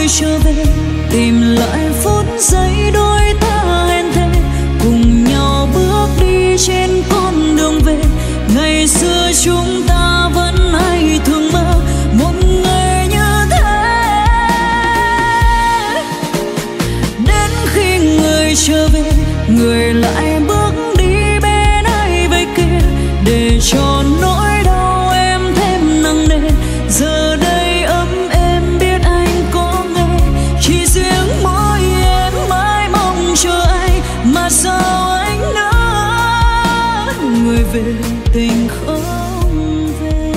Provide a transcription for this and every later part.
trở về, tìm lại phút giây đôi ta hẹn thề, cùng nhau bước đi trên con đường về. Ngày xưa chúng ta vẫn hay thường mơ một ngày như thế. Đến khi người trở về, người lại bước đi bên ai về kia, để cho nỗi đau em thêm nặng nề. Giờ đây ấm em biết anh có nghe, chỉ riêng mỗi em mãi mong chờ anh, mà sao anh nỡ người về tình không về.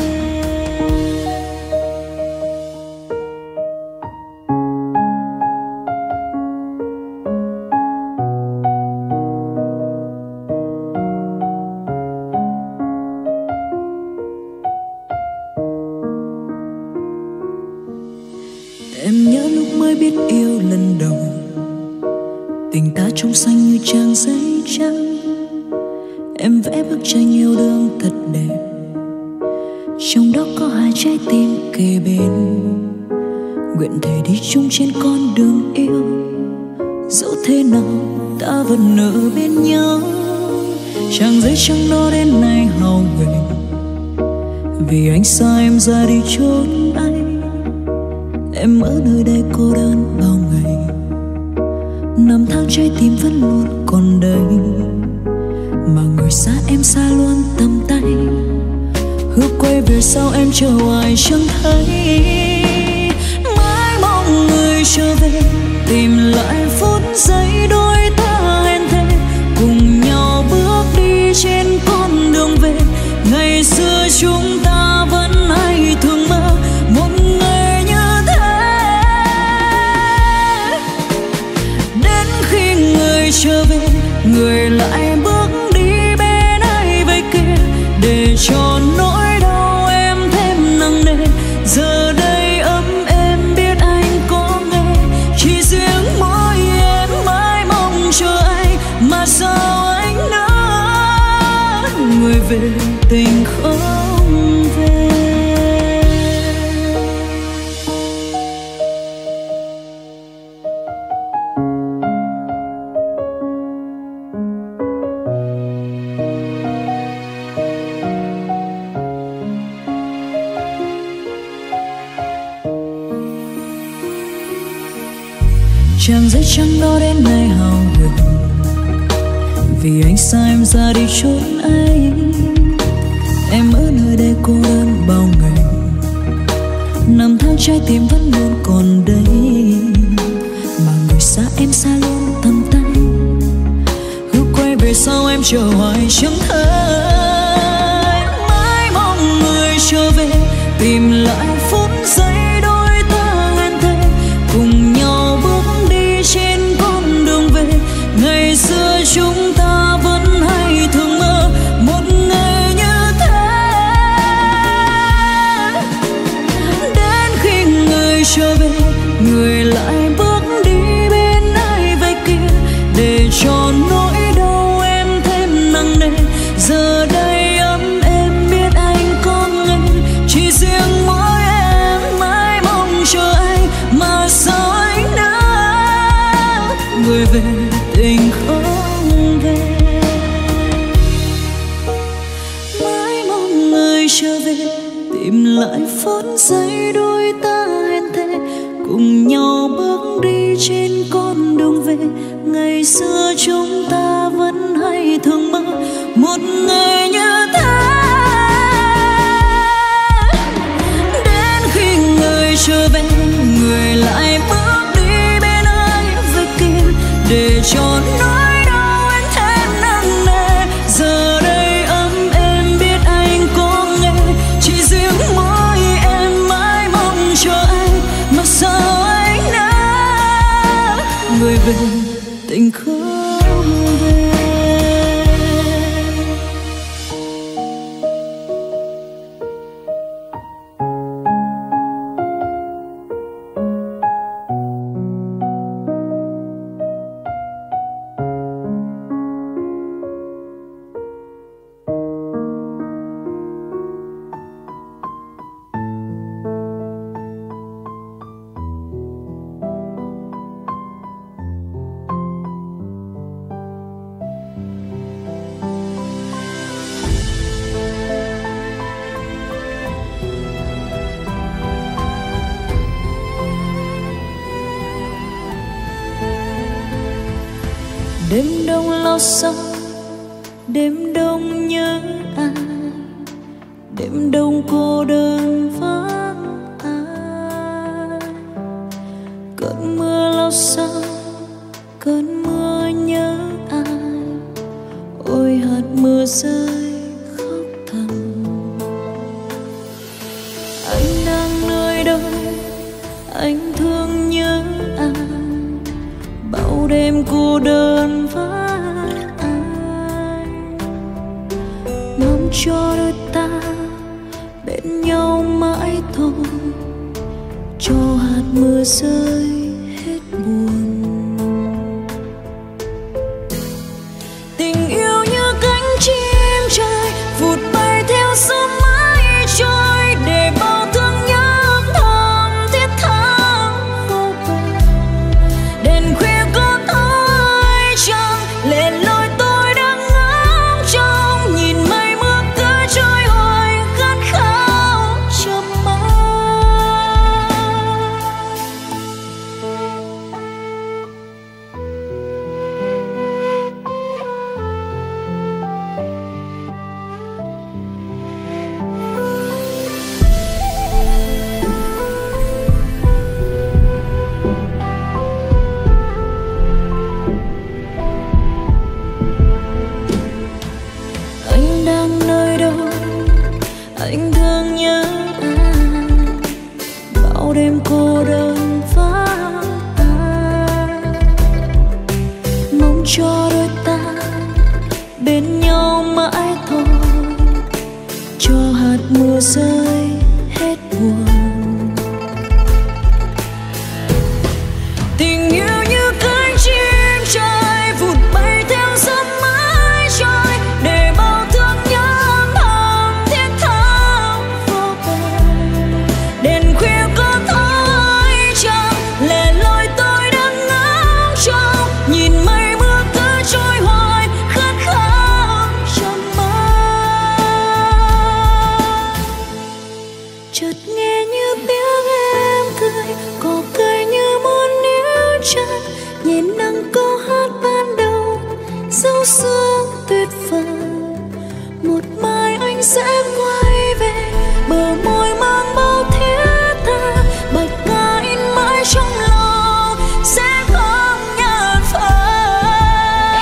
Em nhớ lúc mới biết yêu lần đầu, tình ta trong xanh như trang giấy trắng. Em vẽ bức tranh yêu đương thật đẹp, trong đó có hai trái tim kề bên. Nguyện thề đi chung trên con đường yêu, dẫu thế nào ta vẫn ở bên nhau. Trang giấy trắng đó đến nay hao gầy, vì anh xa em ra đi chốn anh. Em ở nơi đây cô đơn bao ngày, năm tháng trái tim vẫn luôn còn đây, mà người xa em xa luôn tầm tay. Hứa quay về sau em chờ hoài chẳng thấy, mãi mong người trở về, tìm lại phút giây đôi ta hẹn thề, cùng nhau bước đi trên con đường về. Ngày xưa chúng ta vẫn hay thường mơ một ngày như thế. Đến khi người trở về, người lại bước đi bên ai về kia, để cho nỗi đau em thêm nặng nề. Giờ đây ấm em biết anh có nghe, chỉ riêng mỗi em mãi mong chờ anh, mà sao anh nỡ người về tình không về. Trang giấy trắng đó đến nay hao gầy, vì anh xa em ra đi chốn anh. Em ở nơi đây cô đơn bao ngày, năm tháng trái tim vẫn luôn còn đây, mà người xa em xa luôn tầm tay. Hứa quay về sau em chờ hoài chẳng thấy, mãi mong người trở về, tìm lại phút giây đôi ta hẹn thề, cùng nhau bước đi trên con đường về. Ngày xưa chúng ta vẫn hay thường mơ một ngày như thế. Đến khi người trở về, người lại bước đi bên ai về kia, để cho nỗi đau em thêm nặng nề. Giờ đây ấm em biết anh có nghe, chỉ riêng mỗi em mãi mong chờ anh, mà sao anh đã người về tình không về. Mãi mong người trở về, tìm lại phút giây đôi ta hẹn thề, cùng nhau bước đi trên con đường về. Ngày xưa chúng ta vẫn hay thường mơ một ngày như thế. Đến khi người trở về, người lại bước đi bên ai về kia, để cho nỗi đau anh thêm nặng nề. Giờ đây ấm em biết anh có nghe, chỉ riêng mỗi em mãi mong chờ anh, mà sao anh đã người về tình không về. Đêm đông lo sợ, đêm đông nhớ ai, đêm đông cô đơn vắng ai. Cơn mưa lo sợ, cơn mưa nhớ ai, ôi hạt mưa rơi khóc thầm. Anh đang nơi đâu, anh thương nhớ ai, bao đêm cô đơn vắng ai. Mong cho đôi ta bên nhau mãi thôi, cho hạt mưa rơi hết buồn. Tình yêu như cánh chim trời vụt bay theo gió mãi trôi, để bao thương nhớ âm thầm thiết tha vô bờ. Đèn khuya có thói trăng lệ loi tôi đang ngóng trông, nhìn mây mưa cứ trôi hoài khát khao chớp mắt. Anh đang nơi đâu, anh thương nhớ ai, bao đêm cô đơn vắng ai. Mong cho đôi ta bên nhau mãi thôi, cho hạt mưa rơi hết buồn. Tình yêu như cánh chim trời vụt bay theo gió mãi trôi, để bao thương nhớ âm thầm thiết tha vô bờ. Đèn khuya có thói trăng lệ loi tôi đang ngóng trông, nhìn mây mưa cứ trôi hoài khát khao trong mắt. Chợt nghe như tiếng em cười, có cười như muốn níu chặt, nhìn nắng câu hát ban đầu dấu sương tuyệt vời. Một mai anh sẽ quay về, bờ môi mang bao thiết tha, bạch ca in mãi trong lòng sẽ không nhạt phai.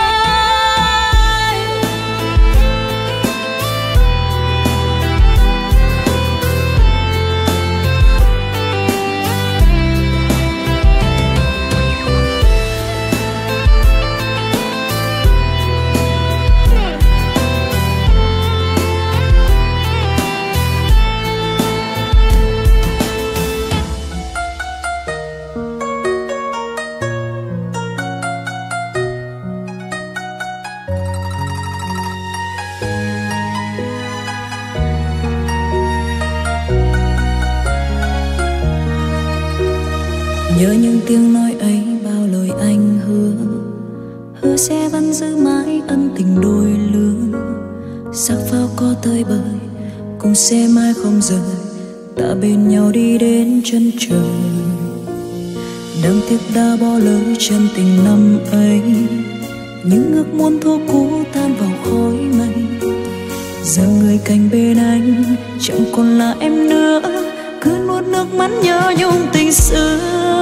Nhớ những tiếng nói ấy, bao lời anh hứa sẽ vẫn giữ mãi ân tình đôi lứa. Sắc pháo có tới bời, cùng sẽ mãi không rời, ta bên nhau đi đến chân trời. Đáng tiếc đã bỏ lỡ chân tình năm ấy, những ước muốn thua cũ tan vào khói mây. Giờ người cạnh bên anh chẳng còn là em nữa, cứ nuốt nước mắt nhớ nhung tình xưa.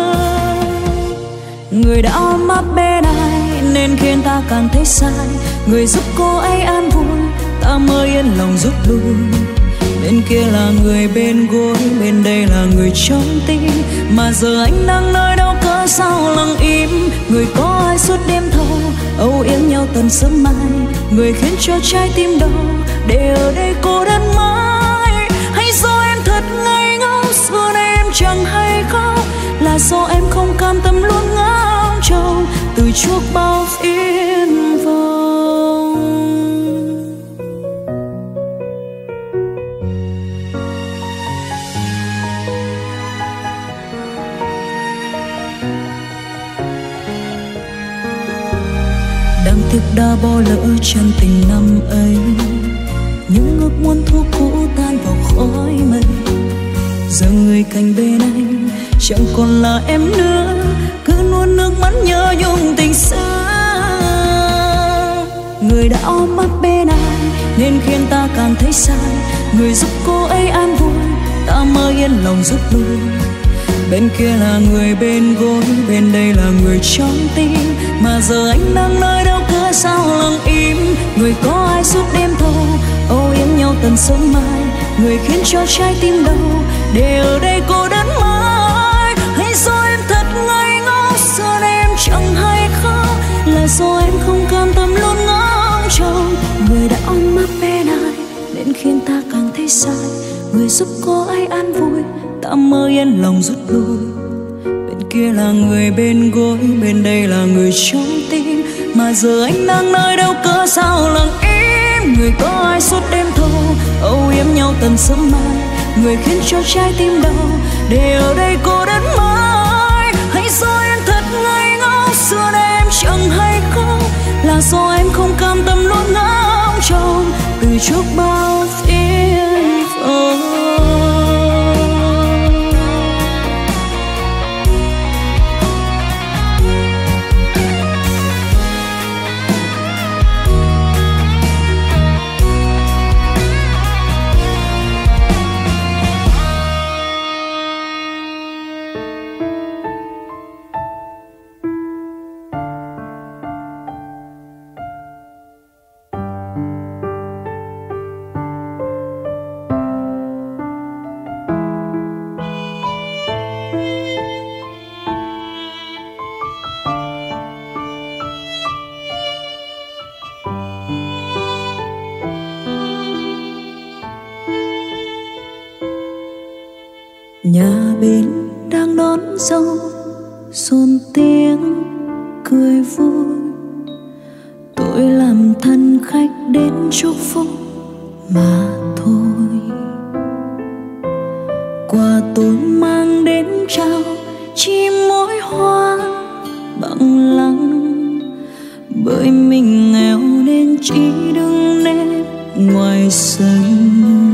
Người đã ôm ấp bên ai nên khiến ta càng thấy sai, người giúp cô ấy an vui ta mới yên lòng rút lui. Bên kia là người bên gối, bên đây là người trong tim, mà giờ anh đang nơi đâu cớ sao lặng im. Người có ai suốt đêm thâu âu yếm nhau tận sớm mai, người khiến cho trái tim đau để ở đây cô đơn mãi. Hay do em thật ngây ngốc, xưa nay em chẳng hay khóc, là do em không cam tâm luôn ngóng trông từ chuốc bao phiền vông. Đáng tiếc đã bỏ lỡ chân tình năm ấy, những ước muốn thu cũ tan vào khói mây. Giờ người cạnh bên anh chẳng còn là em nữa, cứ nuốt nước mắt nhớ nhung tình xưa. người đã ôm ấp bên ai nên khiến ta càng thấy sai. Người giúp cô ấy an vui, ta mơ yên lòng rút lui. Bên kia là người bên gối, bên đây là người trong tim. Mà giờ anh đang nơi đâu cớ sao lặng im. Người có ai suốt đêm thâu âu yếm nhau tận sớm mai. Người khiến cho trái tim đau để ở đây cô đơn mãi. Hay do em thật ngây ngốc, giờ này em chẳng hay khóc. Là do em không cam tâm luôn ngóng trông. Người đã ôm ấp bên ai nên khiến ta càng thấy sai. Người giúp cô ấy an vui, ta mơ yên lòng rút lui. Bên kia là người bên gối, bên đây là người trong tim. Mà giờ anh đang nơi đâu cớ sao lặng im. Người có ai suốt đêm thâu âu yếm nhau tận sớm mai. Người khiến cho trái tim đau để ở đây cô đơn mãi. Hay do em thật ngây ngốc, xưa nay em chẳng hay khóc. Là do em không cam tâm luôn ngóng trông từ trước bao phiền phức. Nhà bên đang đón dâu, xôn tiếng cười vui. Tôi làm thân khách đến chúc phúc mà thôi. Quà tôi mang đến trao chỉ mỗi hoa bằng lăng. Bởi mình nghèo nên chỉ đứng nếp ngoài sân.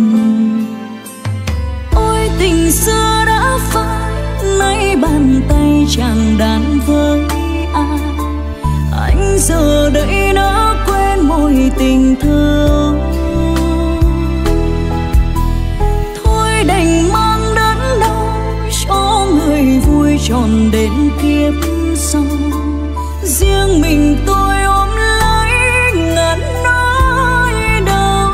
Tình xưa đã phai, nay bàn tay chẳng đàn với ai. Anh giờ đây đã quên mối tình thương. Thôi đành mang đớn đau cho người vui tròn đến kiếp sau. Riêng mình tôi ôm lấy ngàn nỗi đau.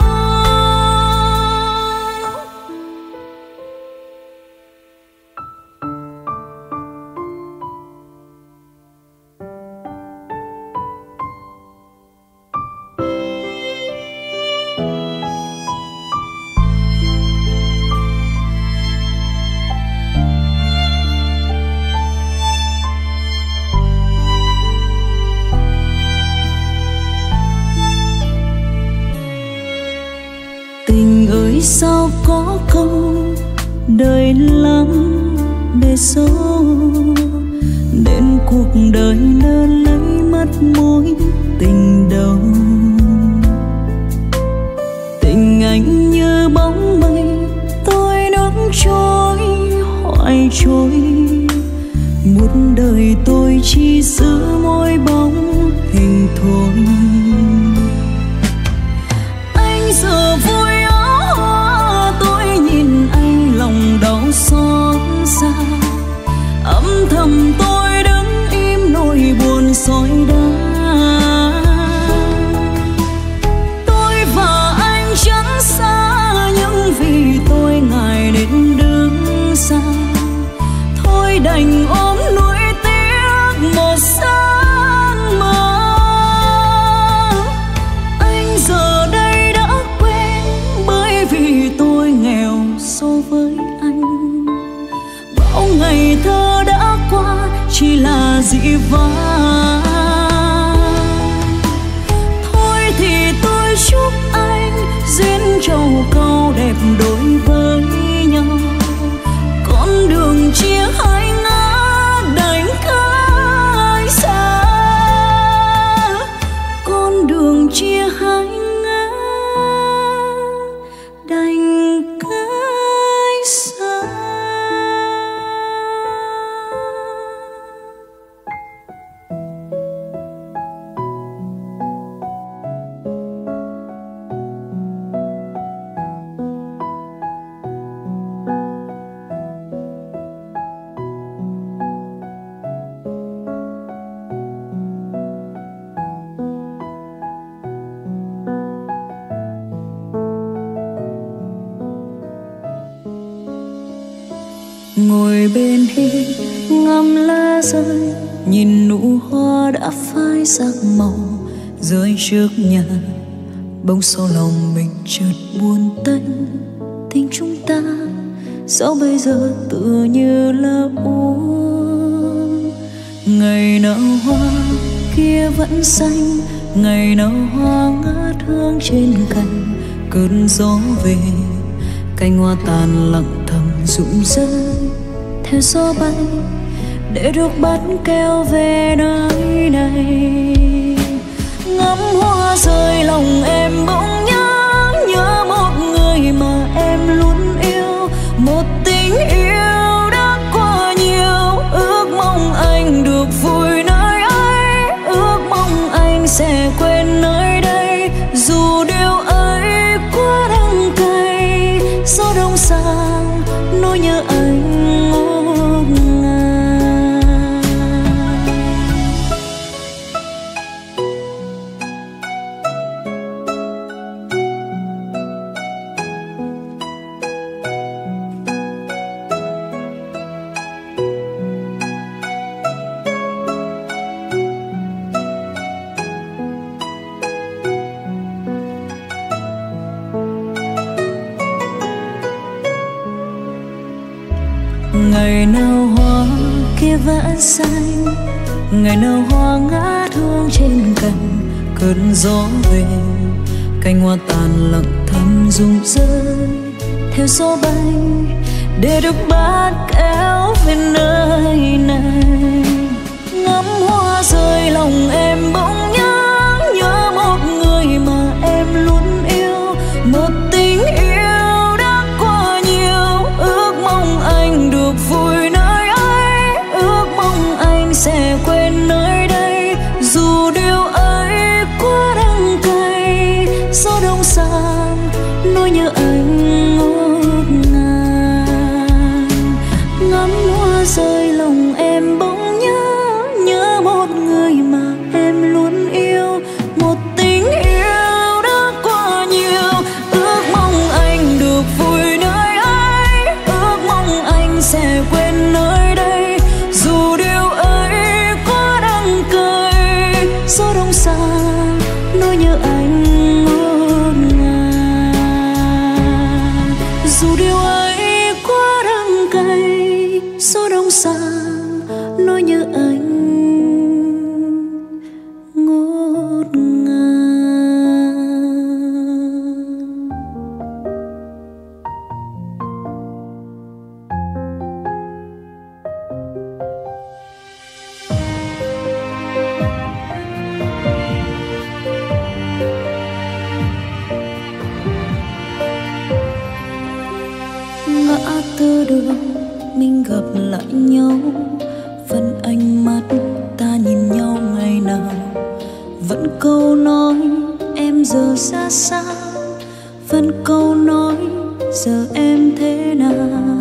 Sao có câu đời lắm bề sâu, nên cuộc đời lỡ lấy mất mối tình đầu. Tình anh như bóng mây, tôi nước trôi hoài trôi. Một đời tôi chỉ giữ mỗi bóng hình thôi. Anh giờ vui lòng đau xót xa. Âm thầm tôi đứng im nỗi buồn soi đá. Tôi và anh chẳng xa, nhưng vì tôi ngại nên đứng xa. Thôi đành ôm nuối tiếc một sáng mơ. Anh giờ đây đã quên, bởi vì tôi nghèo so với anh. Bao ngày thơ đã qua chỉ là dĩ vãng. Thôi thì tôi chúc anh duyên trầu câu đẹp đối với nhau. Con đường chia hai ngã đành cách xa. Con đường chia hai ngã đành cách xa. bên hiên ngắm lá rơi, nhìn nụ hoa đã phai sắc màu rơi trước nhà. Bỗng sau lòng mình chợt buồn tênh, tình chúng ta sao bây giờ tựa như là úa. Ngày nào hoa kia vẫn xanh, ngày nào hoa ngát hương trên cành. Cơn gió về cành hoa tàn lặng thầm rụng rơi, theo gió bay để được bắt kéo về nơi này. Ngắm hoa rơi lòng em bỗng nhớ một người mà em luôn yêu, một tình yêu đã qua nhiều. Ước mong anh được vui nơi ấy, ước mong anh sẽ quên nơi đây. Dù điều ấy quá đắng cay, gió đông sang nỗi nhớ anh ngút ngàn. Ngày nào hoa kia vẫn xanh, ngày nào hoa ngát hương trên cành. Cơn gió về cành hoa tàn lặng thầm rụng rơi, theo gió bay để được bắt kéo về nơi này. Ngắm hoa rơi lòng em bỗng nhớ một người mà em luôn yêu, một tình yêu đã qua nhiều. Ước mong anh được vui nơi ấy, ước mong anh sẽ quên nơi đây. Dù điều ấy quá đắng cay, gió đông sang nỗi nhớ anh ngút ngàn. Ngắm hoa rơi lòng em bỗng nhớ một người mà em luôn yêu, một tình yêu đã qua nhiều. Ước mong anh được vui nơi ấy, ước mong anh sẽ quên nơi đây. Dù điều ấy quá đắng cay, gió đông xa nỗi nhớ anh ngút ngàn. Dù điều ấy quá đắng cay, gió đông xa nỗi nhớ anh ngút ngàn. Ngã tư đường mình gặp lại nhau, vẫn ánh mắt ta nhìn nhau ngày nào. Vẫn câu nói em giờ ra sao, vẫn câu nói giờ em thế nào.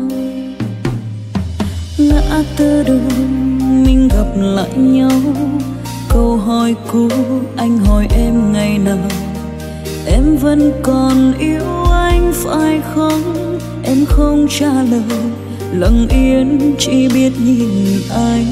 Ngã tư đường mình gặp lại nhau, câu hỏi cũ anh hỏi em ngày nào. Em vẫn còn yêu anh phải không? Em không trả lời, lặng yên chỉ biết nhìn anh.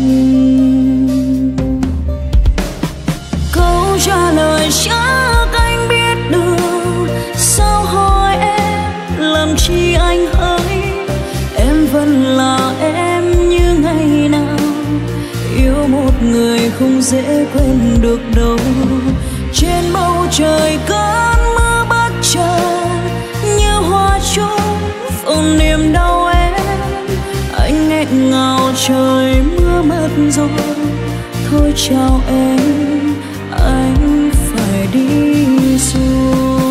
Câu trả lời chắc anh biết được, sao hỏi em làm chi anh hỡi. Em vẫn là em như ngày nào, yêu một người không dễ quên được đâu. Trên bầu trời cơn mưa bất chợt như hoa trôi vào niềm đau em. Anh nghẹn ngào trời mưa mất rồi, thôi chào em, anh phải đi rồi.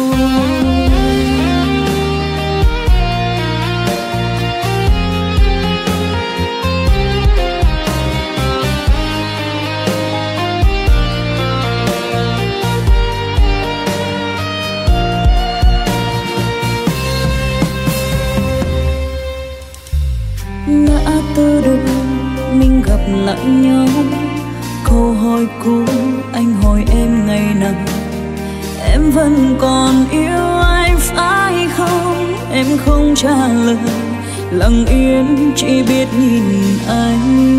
Ngã tư đường mình gặp lại nhau, câu hỏi cũ anh hỏi em ngày nào. Em vẫn còn yêu anh phải không? Em không trả lời, lặng yên chỉ biết nhìn anh.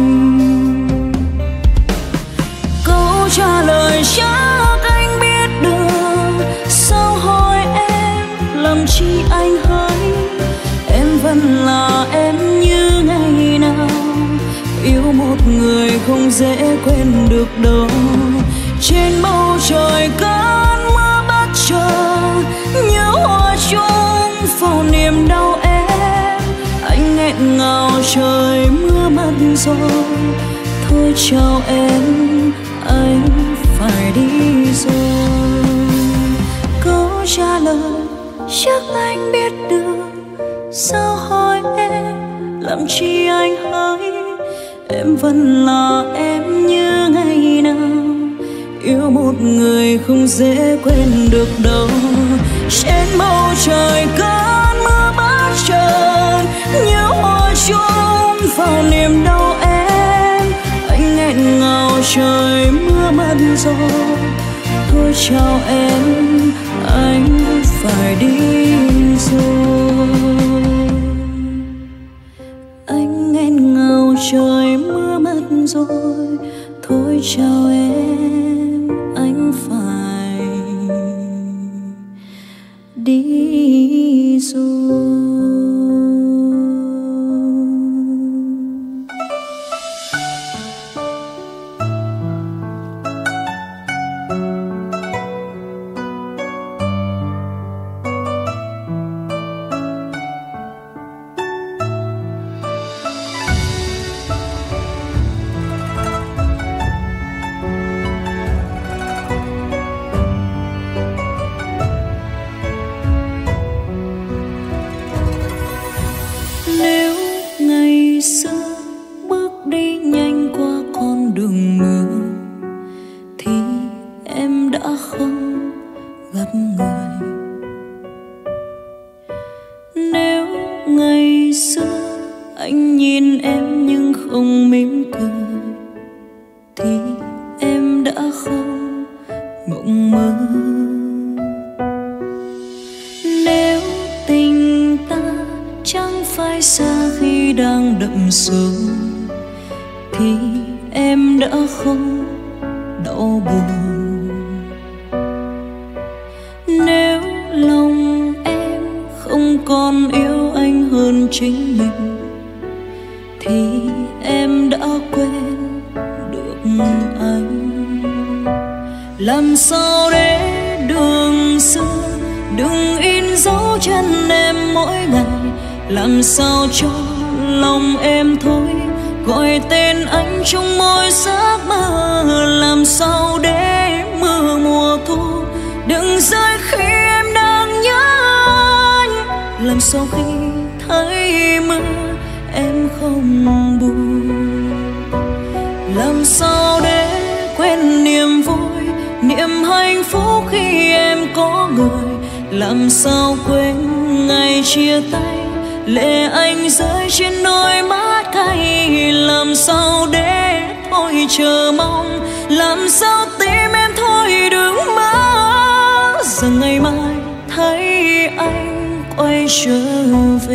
Câu trả lời chắc anh biết được, sao hỏi em làm chi anh hỡi. Em vẫn là em như ngày nào, yêu một người không dễ quên được đâu. Trên bầu trời cơn mưa bất chợt, nhớ hoa chung vào niềm đau em. Anh nghẹn ngào trời mưa mất rồi, thôi chào em, anh phải đi rồi. Câu trả lời chắc anh biết được, sao hỏi em làm chi anh hỡi. Em vẫn là em như ngày nào, yêu một người không dễ quên được đâu. Trên bầu trời cơn mưa bất chợt, nhớ hoa chung vào niềm đau em. Anh nghẹn ngào trời mưa mất rồi, thôi chào em, anh phải đi rồi. Anh nghẹn ngào trời mưa mất rồi, thôi chào em, anh phải đi rồi. Làm sao cho lòng em thôi gọi tên anh trong mỗi giấc mơ. Làm sao để mưa mùa thu đừng rơi khi em đang nhớ anh. Làm sao khi thấy mưa em không buồn. Làm sao để quên niềm vui, niềm hạnh phúc khi em có người. Làm sao quên ngày chia tay, lệ anh rơi trên đôi mắt cay. Làm sao để thôi chờ mong, làm sao tim em thôi đừng mơ rằng ngày mai thấy anh quay trở về.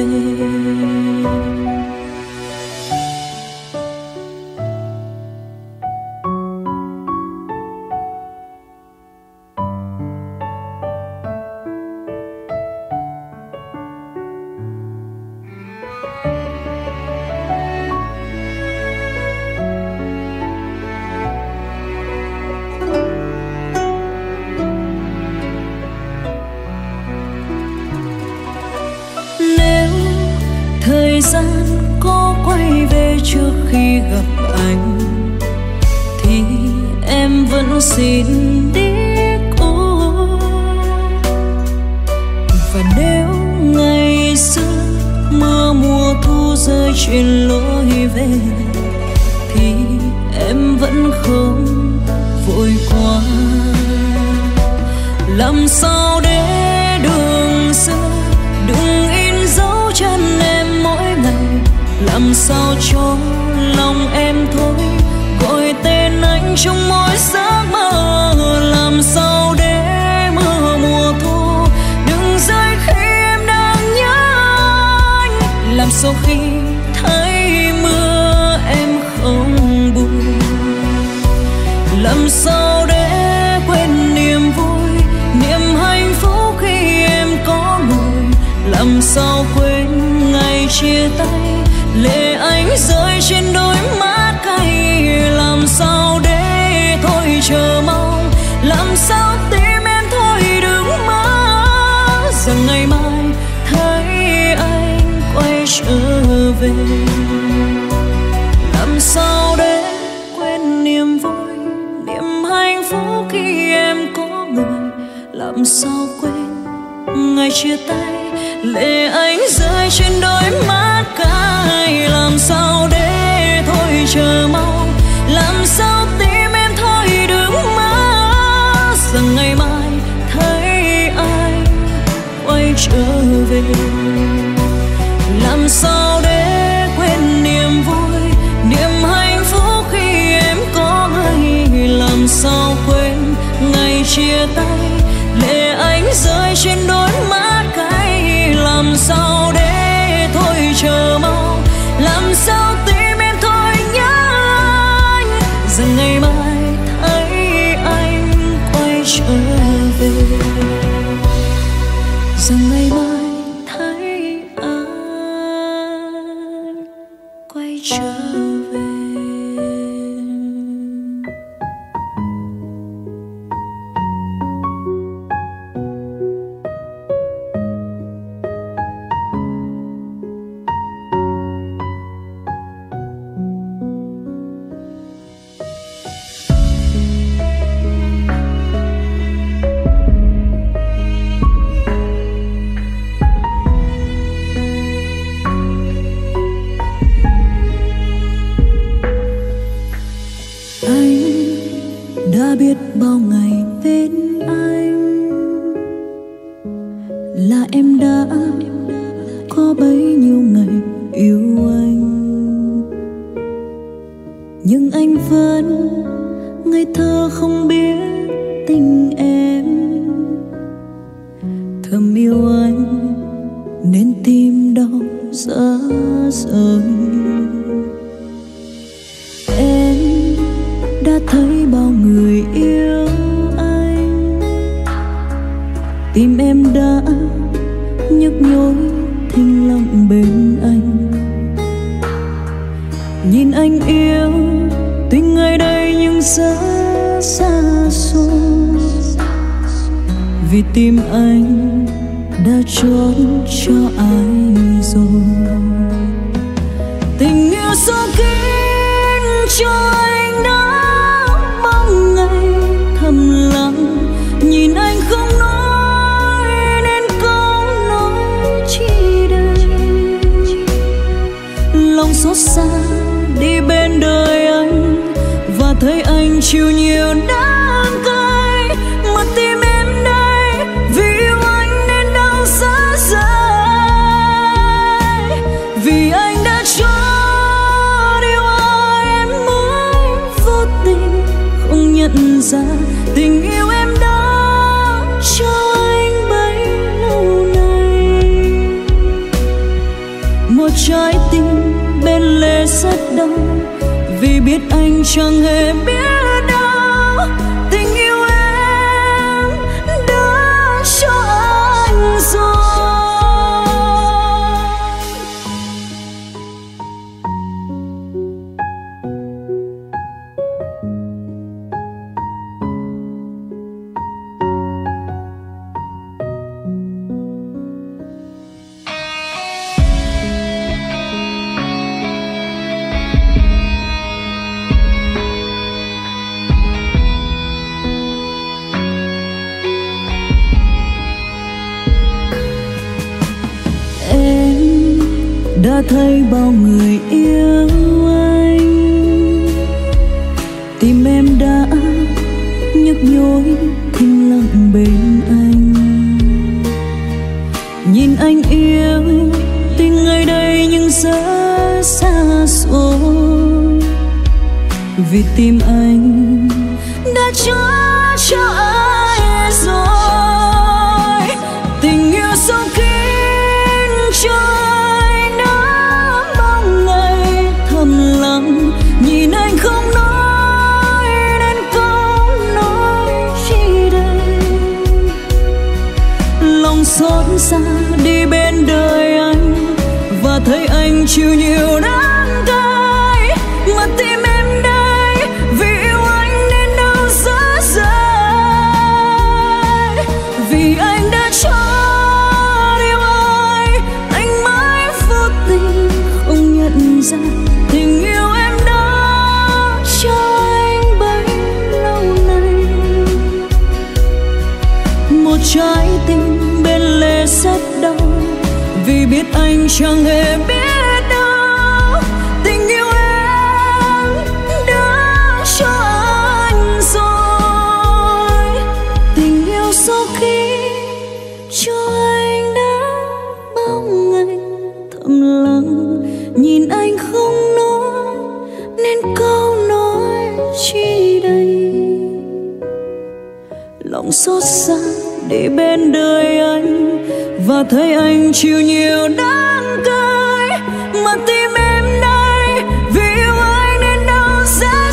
Thời gian có quay về trước khi gặp anh thì em vẫn xin đi cô. Và nếu ngày xưa mưa mùa thu rơi trên lối về thì em vẫn không vội qua. Làm sao để đường xưa đừng in dấu chân em mỗi ngày. Làm sao cho lòng em thôi gọi tên anh trong mỗi giấc mơ. Làm sao để mưa mùa thu đừng rơi khi em đang nhớ anh. làm sao khi thấy mưa em không buồn? Làm sao để quên niềm vui, niềm hạnh phúc khi em có người? Làm sao quên ngày chia tay, lệ anh rơi trên đôi mắt cay? Làm sao để thôi chờ mong, làm sao tim em thôi đừng mơ rằng ngày mai thấy anh quay trở về. Làm sao để quên niềm vui, niềm hạnh phúc khi em có người? Làm sao quên ngày chia tay, lệ anh rơi trên đôi mắt cay? Làm sao để thôi chờ mong, làm sao tim em thôi đừng mơ rằng ngày mai thấy anh quay trở về. Làm sao để quên niềm vui, niềm hạnh phúc khi em có người? Làm sao quên ngày chia tay, lệ anh rơi trên đôi mắt cay? Làm sao để thôi chờ mong, làm sao tim em thôi nhớ anh rằng ngày mai thấy anh quay trở về. Rằng ngày mai thấy anh quay trở về. Đã biết bao ngày bên anh là em đã có bấy nhiêu ngày yêu anh, nhưng anh vẫn ngây thơ không biết tình em. Thầm yêu anh nên tim đau rã rời. Em đã thấy bao người yêu anh, tim em đã nhức nhối thinh lặng bên anh. Nhìn anh yêu tuy ngày đây nhưng rất xa xôi, vì tim anh đã chót cho ai rồi. Tình yêu sâu kín cho anh đã bao ngày thầm lặng, nhìn anh không nói nên câu nói chi đây. Lòng xót xa đi bên đời anh và thấy anh chịu nhiều đắng cay. Mà tim em đây vì yêu anh nên đau giá rời, vì anh đã cho yêu ai em mới vô tình không nhận ra tình yêu em đã cho anh bấy lâu nay. Một trái tim bên lề rất đau vì biết anh chẳng hề biết đâu tình yêu em đã cho anh rồi. Đã thấy bao người yêu anh, tim em đã nhức nhối thinh lặng bên anh. Nhìn anh yêu tuy ngày đây nhưng rất xa xôi, vì tim anh đã cho ai rồi. Tình yêu sâu kín cho anh đã ra tình yêu em đã cho anh bấy lâu nay. Một trái tim bên lề rất đau vì biết anh chẳng hề biết đâu tình yêu em đã cho anh rồi. Tình yêu sau khi cho anh đã bao ngày thầm lặng nhìn anh không nói nên câu nói chi đây. Lòng xót xa để bên đời anh và thấy anh chịu nhiều đắng cay, mà tim em đây vì yêu anh nên đau rã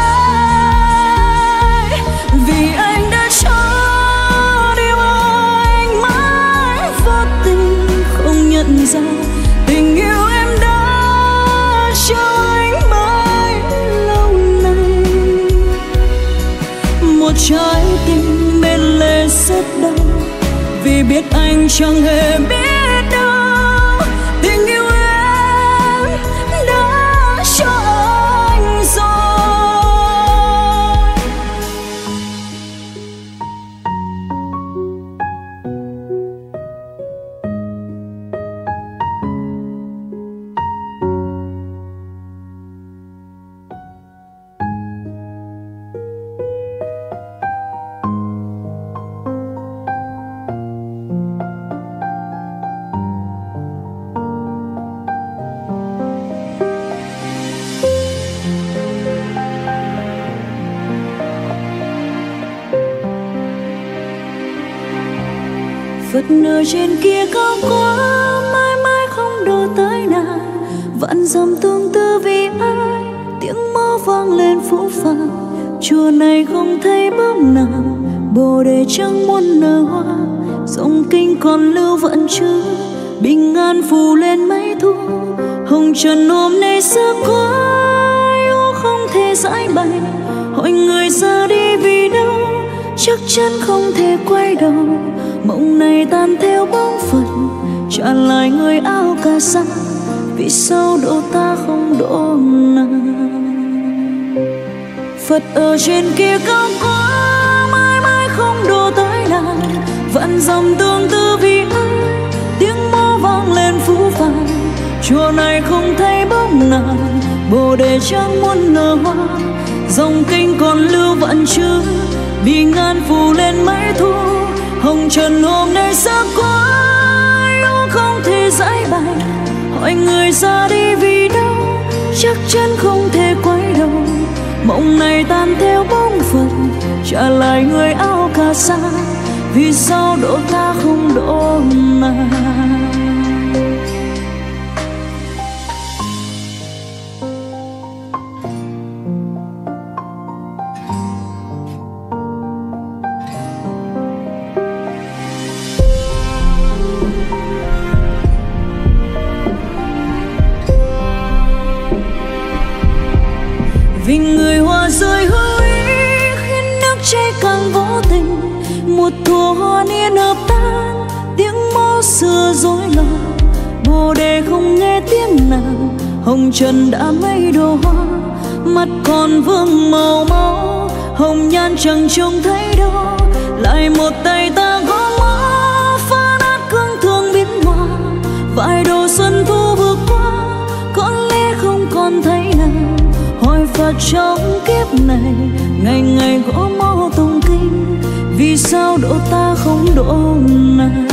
rời. Vì anh đã cho điều anh mãi vô tình không nhận ra tình yêu em đã cho anh bấy lâu nay. Một trái tim bên lề rất đau vì biết anh chẳng hề biết đâu tình yêu em đã cho anh rồi. Phật nở trên kia cao quá mãi mãi không độ tới nào, vạn dặm tương tư vì ai tiếng mõ vang lên phũ phàng. Chùa này không thấy bóng nào bồ đề chẳng muốn nở hoa, dòng kinh còn lưu vẫn chưa bình an phủ lên mấy thu. Hồng trần hôm nay xa quá yêu không thể giải bày, hỏi người ra đi vì đâu chắc chắn không thể quay đầu. Mộng này tan theo bóng phật trả lại người áo cà sa, vì sao độ ta không độ nàng. Phật ở trên kia cao quá mãi mãi không độ tới nàng, vạn dặm tương tư vì ai tiếng mõ vang lên phũ phàng. Chùa này không thấy bóng nàng bồ đề chẳng muốn nở hoa, dòng kinh còn lưu vẫn chưa bị ngàn phủ lên mấy thu. Hồng trần hôm nay xa quá yêu không thể giải bày, hỏi người ra đi vì đâu chắc chắn không thể quay đầu. Mộng này tan theo bóng phật trả lại người áo cà sa, vì sao độ ta không độ nàng. Vì người hoa rơi hữu ý khiến nước chảy càng vô tình, một thuở hoa niên hợp tan tiếng mõ xưa rối loạn. Bồ đề không nghe tiếng nào hồng trần đã mấy đồ hoa, mắt còn vương màu máu hồng nhan chẳng trông thấy đâu. Lại một tay ta gõ mõ phá nát cương thương biến hoa, vài độ xuân thu vừa qua có lẽ không còn thấy nàng. Hỏi Phật trong kiếp này ngày ngày gõ mõ tụng kinh, vì sao độ ta không độ nàng.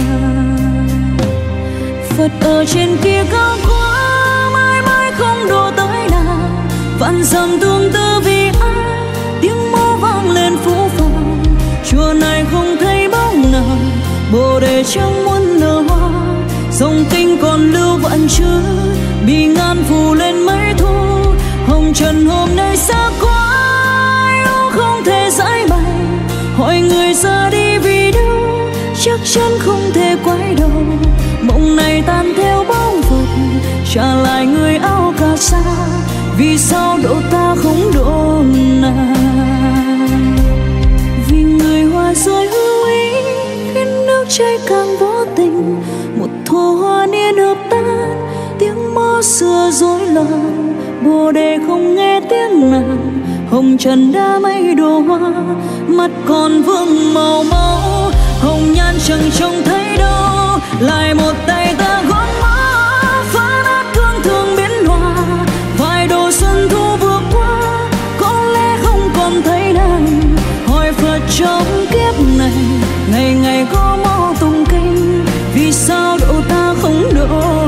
Phật ở trên kia cao quá mãi mãi không độ tới nàng, vạn dặm tương tư vì ai tiếng mõ vang lên phũ phàng. Chùa này không thấy bóng nào bồ đề chẳng muốn nở hoa, dòng kinh còn lưu vẫn chưa bị ngàn phủ lên mấy thu. Hồng trần hôm nay xa quá yêu không thể giải bày, hỏi người ra đi vì đâu chắc chắn không thể quay đầu. Mộng này tan theo bóng phật trả lại người áo cà sa, vì sao độ ta không độ nàng. Vì người hoa rơi hữu ý khiến nước chảy càng vô tình, một thuở hoa niên hợp tan tiếng mõ xưa rối loạn, bồ đề không nghe tiếng nàng, hồng trần đã mấy đồ hoa, mắt còn vương màu máu, hồng nhan chẳng trông thấy đâu, lại một tay ta gõ mõ phá nát thương thương biến hòa, vài độ xuân thu vừa qua có lẽ không còn thấy nàng. Hỏi Phật trong kiếp này ngày ngày có mõ tụng kinh, vì sao độ ta không độ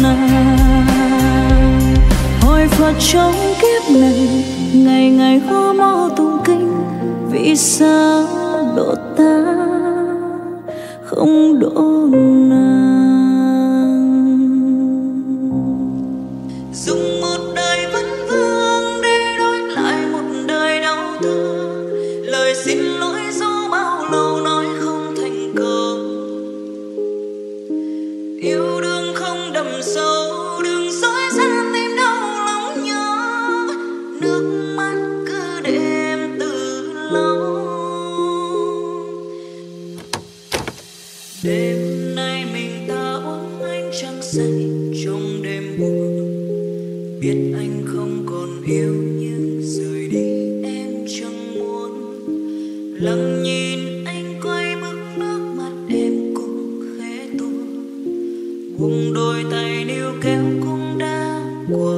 nàng. Hỏi Phật trong kiếp này ngày ngày có mõ tụng kinh, vì sao độ ta không độ nàng. Dùng một đời vấn vương để đổi lại một đời đau thương, lời xin lỗi dù bao lâu nói không thành công. Yêu đương không đậm sâu, đừng dối gian tim đau lòng nhớ, nước mắt cứ để em từ lâu. Đêm nay mình ta ôm ánh trăng say trong đêm buồn, biết anh không còn yêu nhưng rời đi em chẳng muốn. Lặng nhìn anh quay bước nước mắt em cũng khẽ tuôn, buông đôi tay níu kéo cũng đã qua.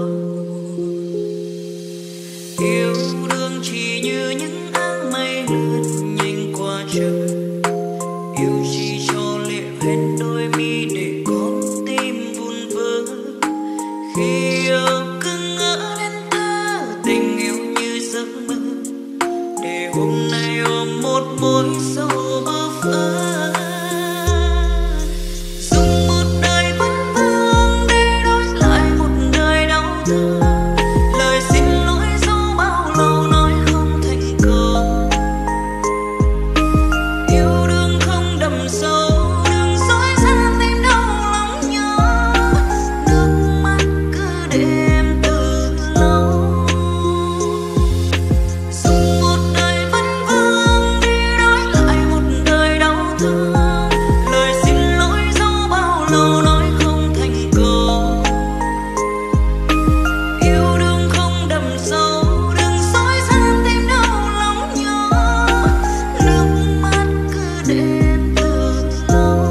Yêu đương chỉ như những áng mây lướt nhanh qua trời, yêu chỉ cho lệ hoen đôi mi để con tim vun vỡ. Khi yêu cứ ngỡ đến thơ tình yêu như giấc mơ, để hôm nay ôm một mối sầu bơ vơ. Dùng một đời vấn vương để đổi lại một đời đau thương, lời xin lỗi dù bao lâu nói không thành công. Yêu đương không đậm sâu, đừng dối gian tim đau lòng nhớ, nước mắt cứ để em từ lâu. Dùng một đời vấn vương để đổi lại một đời đau thương, lời xin lỗi dù bao lâu nói không thành công. Yêu đương không đậm sâu, đừng dối gian tim đau lòng nhớ, nước mắt cứ để em từ lâu.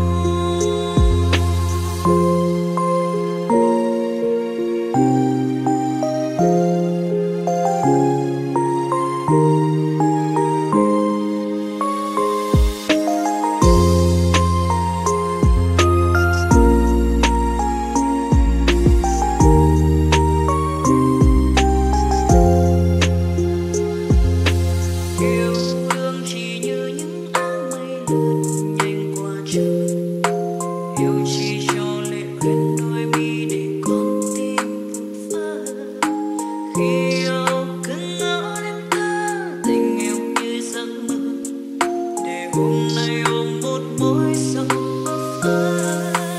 Yêu đương chỉ như những áng mây lướt nhanh qua trời, yêu chỉ cho lệ hoen đôi mi để con tim vun vỡ. Khi yêu cứ ngỡ đến thơ tình yêu như giấc mơ, để hôm nay ôm một mối sầu bơ vơ.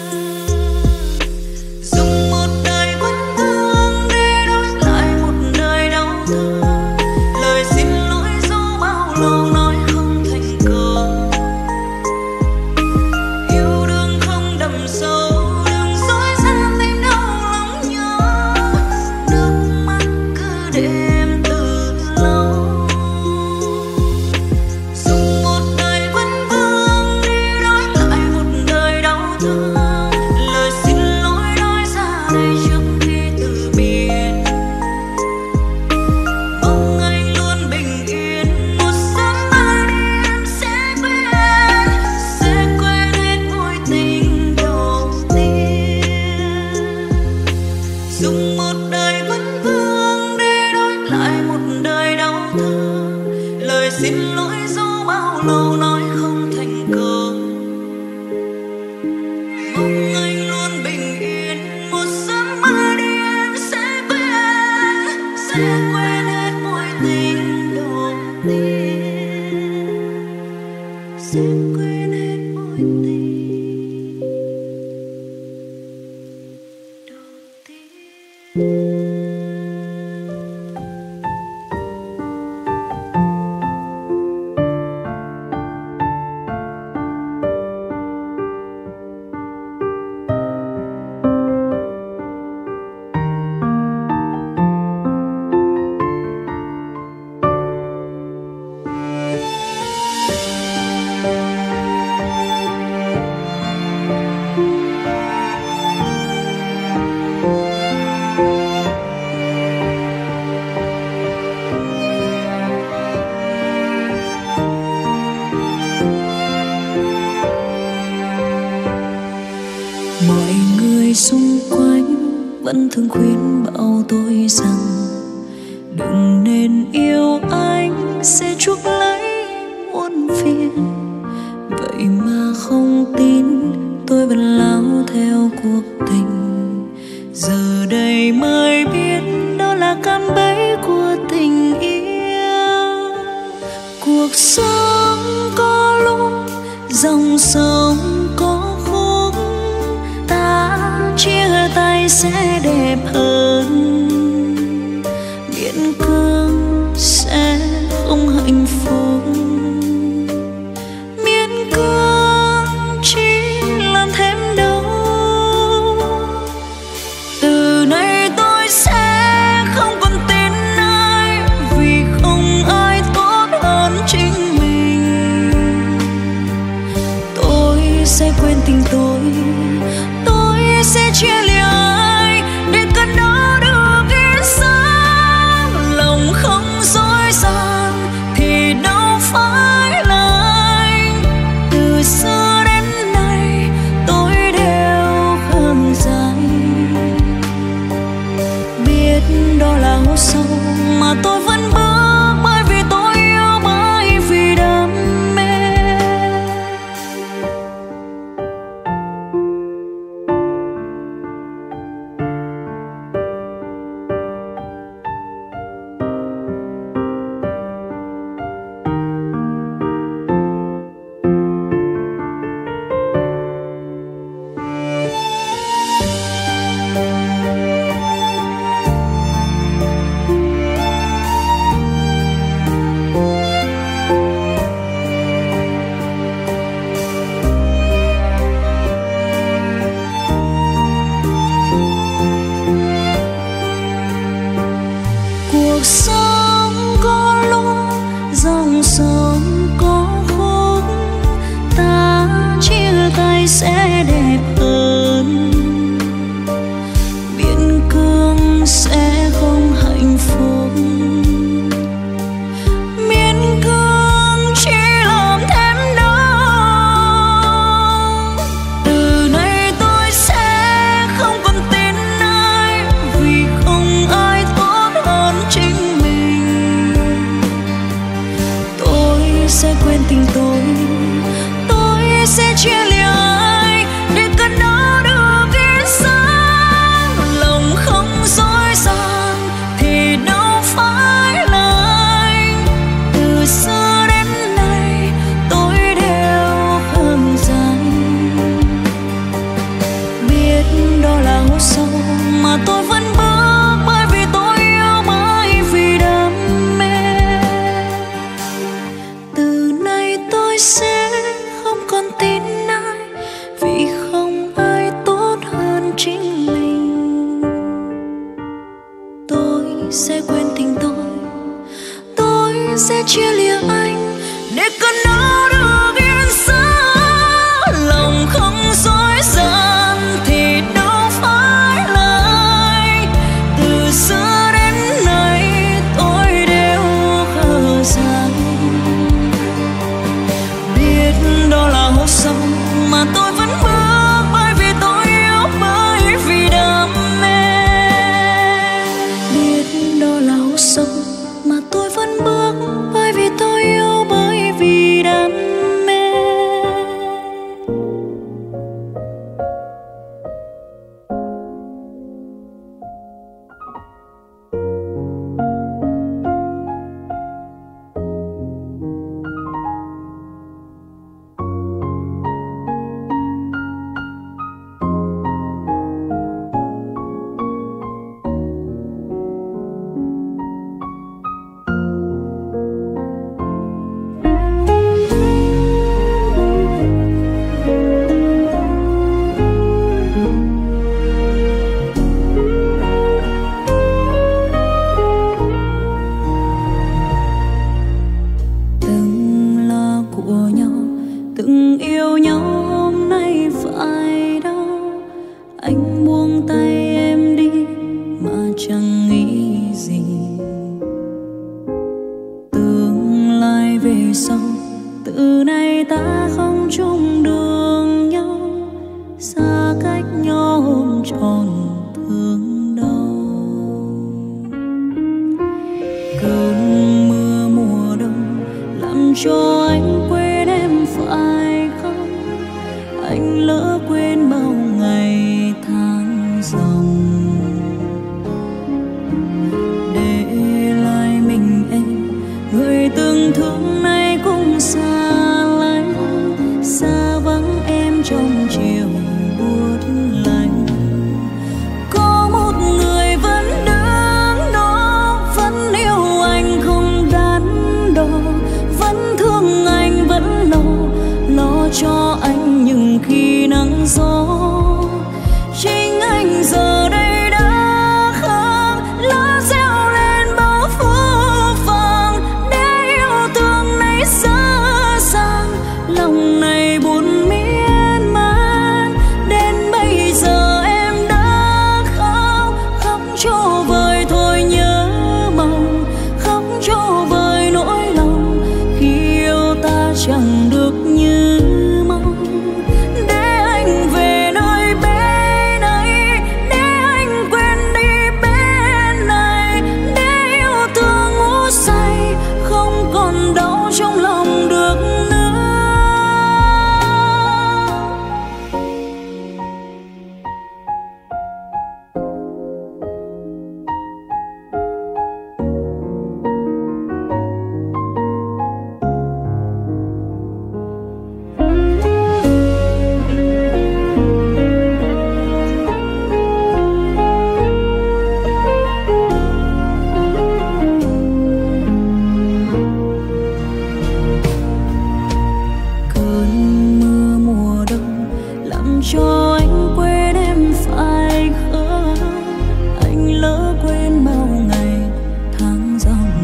Dùng một đời vấn vương để đổi lại một đời đau thương, lời xin lỗi dù bao lâu nói không thành công. Yêu đương không đậm sâu, đừng dối gian tim đau lòng nhớ, nước mắt cứ để em từ lâu. Dùng một đời vấn vương để đổi lại một đời đau thương, lời xin lỗi nói ra đây trước khi từ biệt. Mong anh luôn bình yên, một sớm mai em sẽ quên hết mối tình đầu tiên. Dùng một đời vấn vương để đổi lại một đời đau thương, lời xin lỗi dù bao lâu nói không thành công. Mong anh luôn bình yên, một sớm mai em sẽ quên hết mối tình đầu tiên, sẽ quên hết mối tình đầu tiên. vẫn thường khuyên bảo tôi rằng đừng nên yêu anh sẽ chuốc lấy muôn phiền. Vậy mà không tin tôi vẫn lao theo cuộc tình. Giờ đây mới biết đó là cạm bẫy của tình yêu. Cuộc sống có lúc dòng sông có khúc, ta chia tay sẽ đẹp hơn. Miễn cưỡng sẽ không hạnh phúc, miễn cưỡng chỉ làm thêm đau. Từ nay tôi sẽ không còn tin ai, vì không ai tốt hơn chính mình. Tôi sẽ quên tình tôi sẽ chia lìa ai để cơn đau được yên sáng. Lòng không dối gian thì đâu phải là anh. Từ xưa đến nay tôi đều khăng dài, biết đó là hố sâu mà tôi vẫn bước, bởi vì tôi yêu, bởi vì đam mê. Cuộc sống có lúc dòng sông có khúc, ta chia tay sẽ đẹp hơn. Miễn cưỡng sẽ không hạnh phúc, miễn cưỡng chỉ làm thêm đau. Từ nay tôi sẽ không còn tin ai, vì không ai tốt hơn chính mình. Tôi sẽ quên tình tôi sẽ chia lìa ai để cơn đau được yên sáng. Lòng không dối gian thì đâu phải là anh. Từ xưa đến nay tôi đều khăng dài, biết đó là hố sâu mà tôi vẫn bước, bởi vì tôi yêu, bởi vì đam mê. Từ nay tôi sẽ không còn tin ai, vì không ai tốt hơn chính mình. Tôi sẽ quên tình tôi sẽ chia lìa anh để cơn đau được yên sáng. Lòng không dối gian thì đâu phải là anh. Từ xưa đến nay tôi đều khờ dại, biết đó là hố sâu mà tôi vẫn bước, bởi vì tôi yêu, bởi vì đam mê. Biết đó là hố sâu mà tôi vẫn bước, bởi vì tôi yêu, bởi vì đam mê. cho anh quên em phải không? Anh lỡ quên bao ngày tháng dòng, để lại mình em người từng thương nay cũng xa lánh, xa vắng em trong chiều buốt lạnh. Có một người vẫn đứng đó, vẫn yêu anh không đắn đo, vẫn thương anh vẫn lo cho anh những khi nắng gió. Chính anh giờ đây đã không lá reo lên bao phố vàng, để yêu thương này dở dang, lòng này buồn miên man. Đến bây giờ em đã khóc cho vơi thôi nhớ mong, khóc cho vơi nỗi lòng khi yêu ta chẳng được như mong. Để anh về nơi bên ấy, để anh quên đi bên này, để yêu thương ngủ say không còn đau trong lòng được nữa. Cơn mưa mùa đông làm cho anh quên em phải không? Anh lỡ quên bao ngày tháng dòng,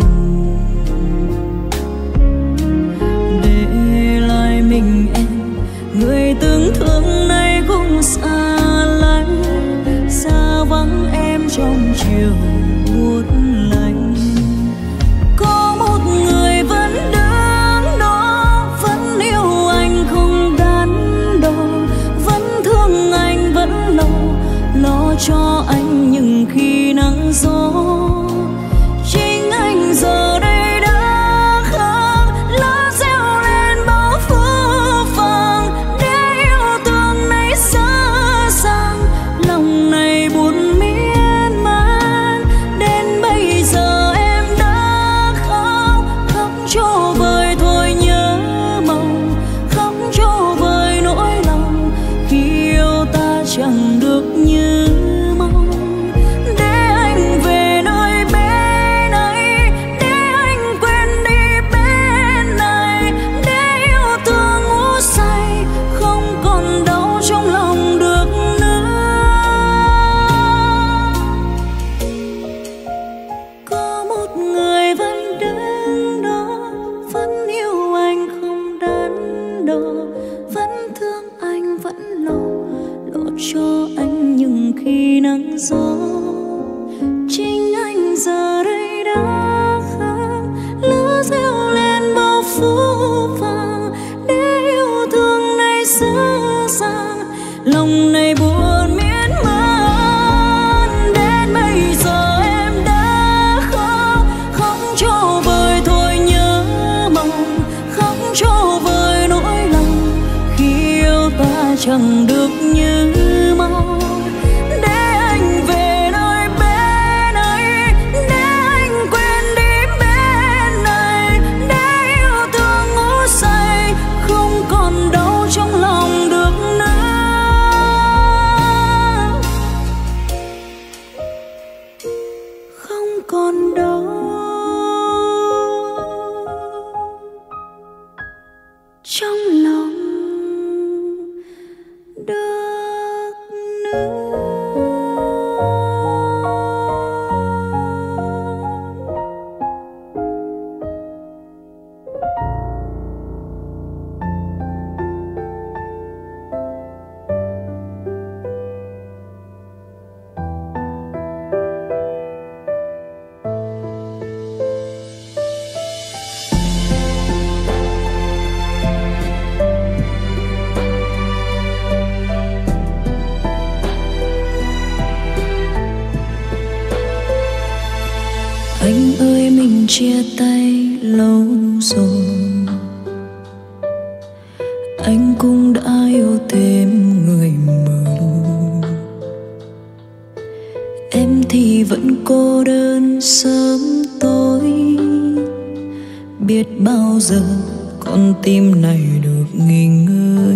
để lại mình em người từng thương nay cũng xa lánh, xa vắng em trong chiều buốt lạnh. Có một người vẫn đứng đó, vẫn yêu anh không đắn đo, vẫn thương anh vẫn lo cho anh những khi nắng gió. Chính anh giờ đây đã không lá reo lên bao phố vàng, để yêu thương này dở dang, lòng này buồn miên man. Đến bây giờ em đã khóc cho vơi thôi nhớ mong, khóc cho vơi nỗi lòng khi yêu ta chẳng được như mong. Để anh về nơi bên ấy, để anh quên đi bên này, để yêu thương ngủ say không còn đau trong lòng được nữa. Có một người vẫn đứng đó, vẫn yêu anh không đắn đo, vẫn thương anh vẫn lo cho anh những khi nắng gió. Chính anh giờ đây đã không lá reo lên bao phố vàng, để yêu thương này dở dang, lòng này buồn miên man. Đến bây giờ em đã khóc cho vơi thôi nhớ mong, khóc cho vơi nỗi lòng khi yêu ta chẳng được như mong. Để anh về nơi bên ấy, để anh quên đi bên này, để yêu thương ngủ say không còn đau trong lòng được nữa. Không còn đau trong lòng được nữa. Anh ơi mình chia tay lâu rồi, anh cũng đã yêu thêm người mừng. Em thì vẫn cô đơn sớm tối, biết bao giờ con tim này được nghỉ ngơi.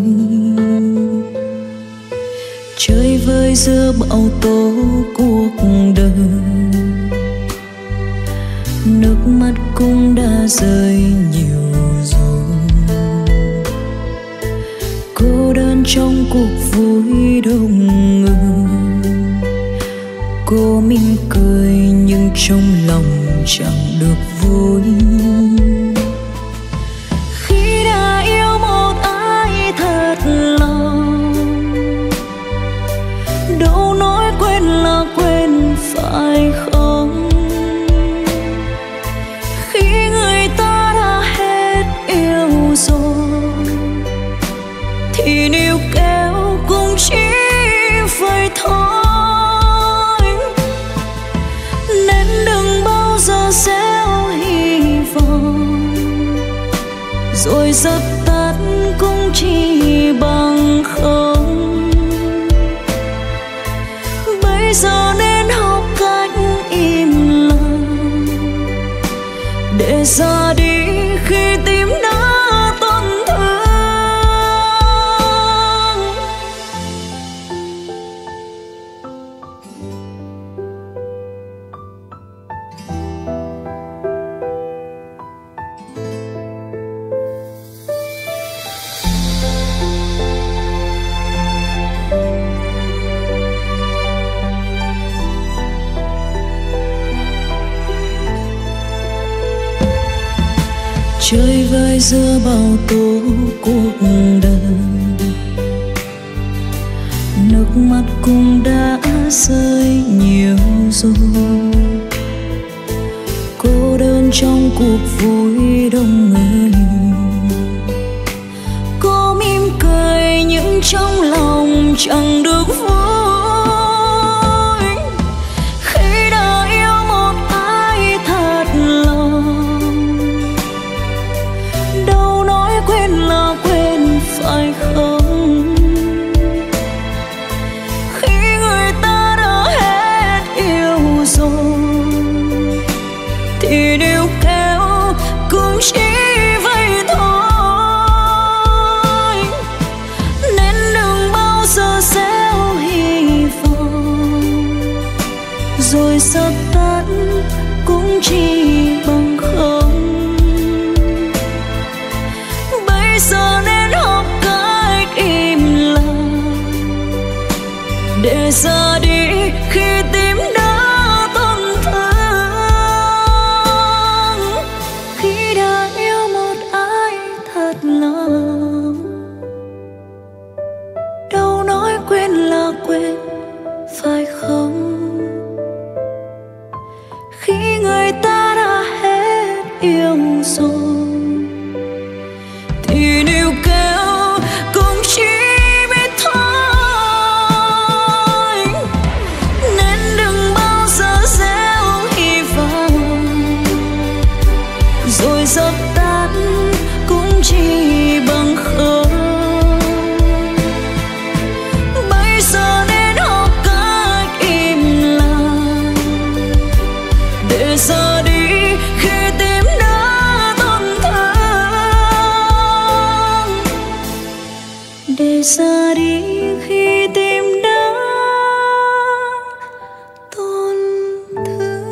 Chơi vơi giữa bão tố cuộc đời, nước mắt cũng đã rơi nhiều rồi. Cô đơn trong cuộc vui đông người, cô mỉm cười nhưng trong lòng chẳng được vui. Khi đã yêu một ai thật lòng, đâu nói quên là quên phải không? Khi người ta đã hết yêu rồi thì níu kéo cũng chỉ vậy thôi. Nên đừng bao giờ gieo hy vọng rồi dập tắt cũng chỉ bằng không. Bây giờ nên học cách im lặng để ra đi khi tim đã tổn thương. Chơi vơi giữa bao tố cuộc đời, nước mắt cũng đã rơi nhiều rồi. Cô đơn trong cuộc vui đông người, cô mỉm cười nhưng trong lòng chẳng được vui. Khi đã yêu một ai thật lòng, đâu nói quên là quên phải không? Khi người ta đã hết yêu rồi thì níu kéo cũng chỉ vậy thôi. Nên đừng bao giờ gieo hy vọng rồi dập tắt cũng chỉ bằng không. Bây giờ nên học cách im lặng để ra đi khi tim đã tổn thương. Khi đã yêu một ai thật lòng, đâu nói quên là quên phải không? Khi người ta đã hết yêu rồi thì níu kéo cũng chỉ biết thôi. Nên đừng bao giờ gieo hy vọng rồi dập tắt cũng chỉ bằng không. Bây giờ nên học cách im lặng để ra đi khi tim đã tổn thương. Để ra đi khi tim đã tổn thương.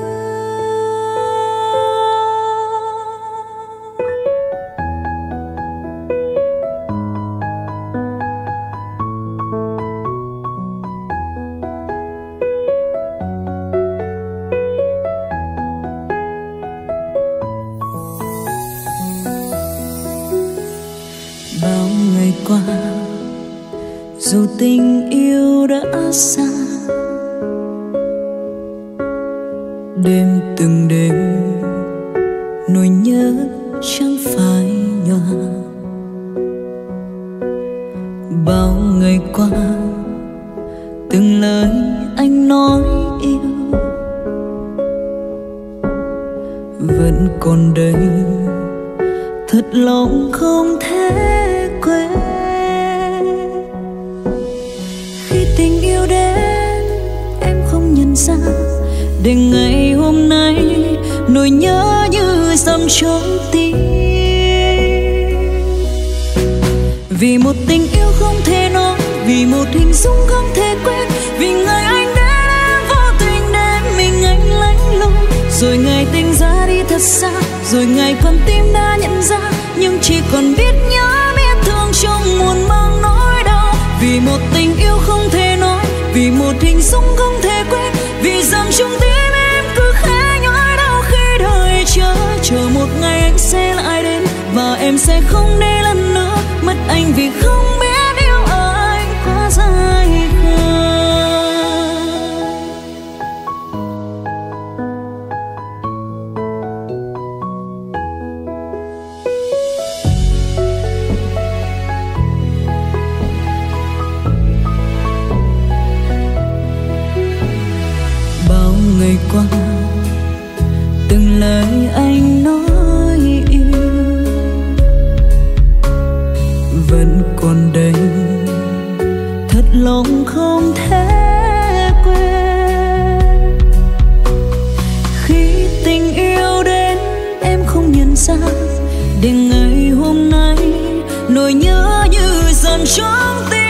Bao ngày qua dù tình yêu đã xa, đêm từng đêm nỗi nhớ chẳng phai nhòa. Bao ngày qua từng lời anh nói yêu vẫn còn đây, thật lòng không thể quên. đến ngày hôm nay nỗi nhớ như dầm trong tim. Vì một tình yêu không thể nói, vì một hình dung không thể quên, vì ngày anh đến em vô tình đem mình anh lánh lùng. Rồi ngày tình ra đi thật xa, rồi ngày con tim đã nhận ra, nhưng chỉ còn biết nhớ biết thương trong muôn mang nỗi đau. Vì một tình yêu không thể nói, vì một hình dung không thể quên, vì rằng trong tim em cứ khẽ nhói đau khi đời chờ một ngày anh sẽ lại đến và em sẽ không để lần nữa mất anh vì không biết yêu anh quá dài khờ. Bao ngày qua từng lời anh nói yêu vẫn còn đây, thật lòng không thể quên. Khi tình yêu đến em không nhận ra, đến ngày hôm nay nỗi nhớ như dần trong tim.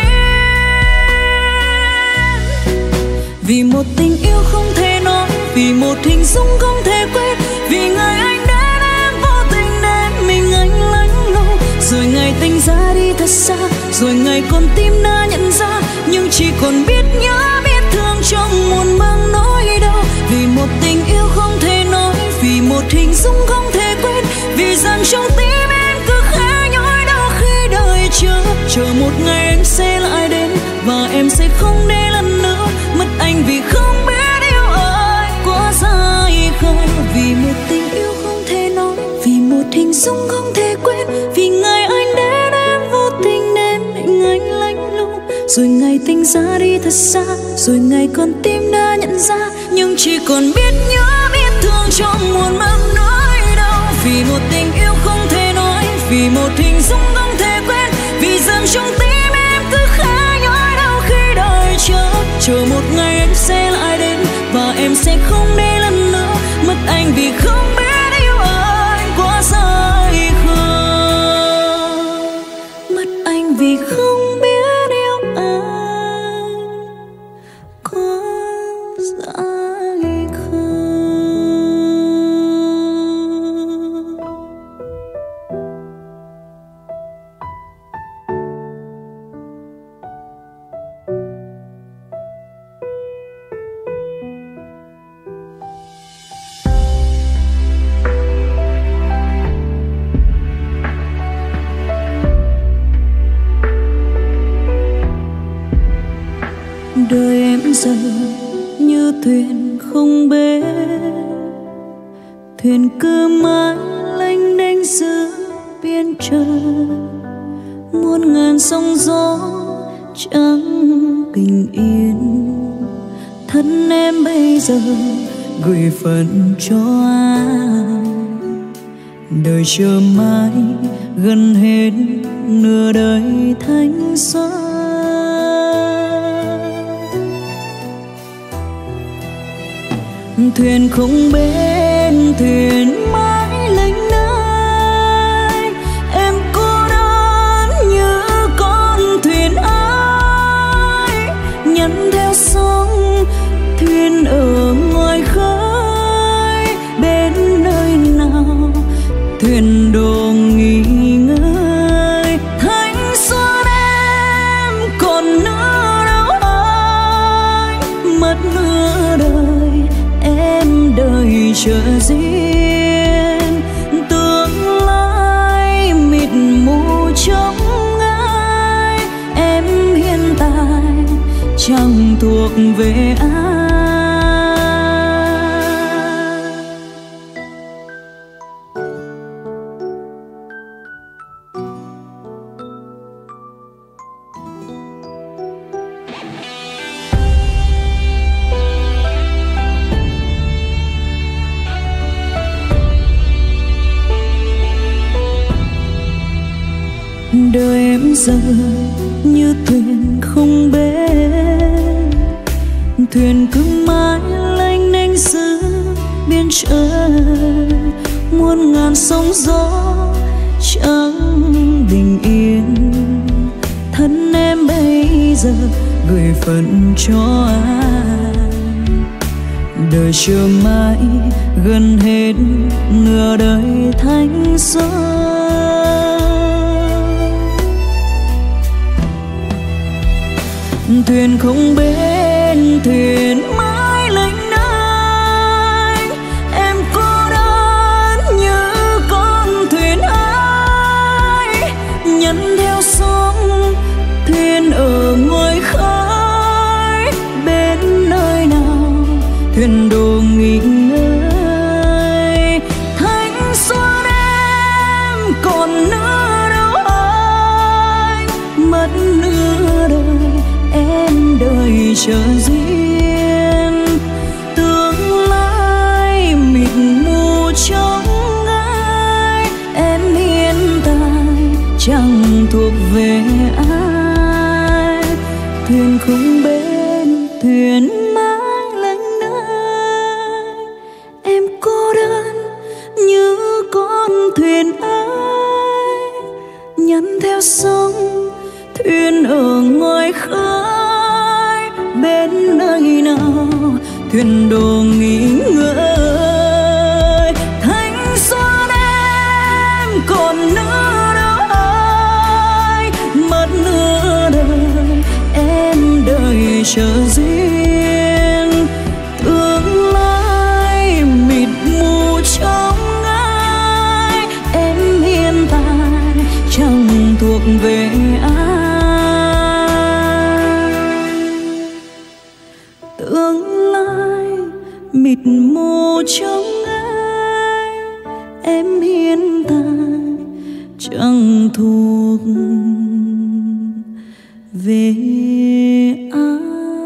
Vì một tình yêu không thể nói, vì một hình dung không thể quên, vì ngày anh đến em vô tình đem mình anh lánh lùng. Rồi ngày tình ra đi thật xa, rồi ngày con tim đã nhận ra, nhưng chỉ còn biết nhớ biết thương trong muôn mang nỗi đau. Vì một tình yêu không thể nói, vì một hình dung không thể quên, vì rằng trong tim em cứ khẽ nhói đau khi đời chờ một ngày anh sẽ lại đến và em sẽ không để lần nữa mất anh vì không biết yêu ai quá dài khờ. Vì một tình yêu không thể nói, vì một hình dung không thể quên, vì ngày anh đến em vô tình đem mình anh lánh lùng. Rồi ngày tình ra đi thật xa, rồi ngày con tim đã nhận ra, nhưng chỉ còn biết nhớ biết thương trong muôn mang nỗi đau. Vì một tình yêu không thể nói, vì một hình dung không thể quên, vì rằng trong tim em cứ khẽ nhói đau khi đời chờ một ngày anh sẽ lại đến và em sẽ không để lần nữa mất anh vì không biết yêu anh quá dài khờ. Mất anh vì không biết yêu anh quá dài khờ. Đời em giờ như thuyền không bến, thuyền cứ mãi lênh đênh giữa biển trời. Muôn ngàn sóng gió chẳng bình yên, thân em bây giờ gửi phận cho ai. Đời chờ mãi gần hết nửa đời thanh xuân. Thuyền không bên, thuyền mãi lênh đênh, em cô đơn như con thuyền ai nhấn theo sóng. Thuyền ở ngoài khơi bên nơi nào, thuyền đồ nghỉ ngơi. Thanh xuân em còn nữa đâu ai, mất nửa đời em đời chờ riêng. Tương lai mịt mù trong ai, em hiện tại chẳng thuộc về ai. Đời em giờ như thuyền không bến, thuyền cứ mãi lênh đênh anh giữ biển trời muôn ngàn sóng gió chẳng bình yên. Thân em bây giờ gửi phận cho anh, đời chưa mãi gần hết nửa đời thanh xuân. Thuyền không bên thuyền mãi lênh đênh, em cô đơn như con thuyền ấy nhấn theo sóng thuyền ở ngoài khơi. Bên nơi nào thuyền đồ nghỉ ngơi, thanh xuân em còn nữa đâu anh, mất nửa đời em đời chờ duyên. Tương lai mịt mù trong ai, em hiện tại chẳng thuộc về ai. Thuyền không bên thuyền mãi lênh đênh, em cô đơn như con thuyền ấy nhắn theo sóng thuyền ở ngoài khơi. Bên nơi nào thuyền đồ nghỉ ngơi, thanh xuân em còn nữa đâu ai, mất nửa đời em đời chờ duyên. Tương lai mịt mù trong ai, em hiện tại chẳng thuộc về ai. Tương lai mịt mù trong ai, em hiện tại chẳng thuộc về ai.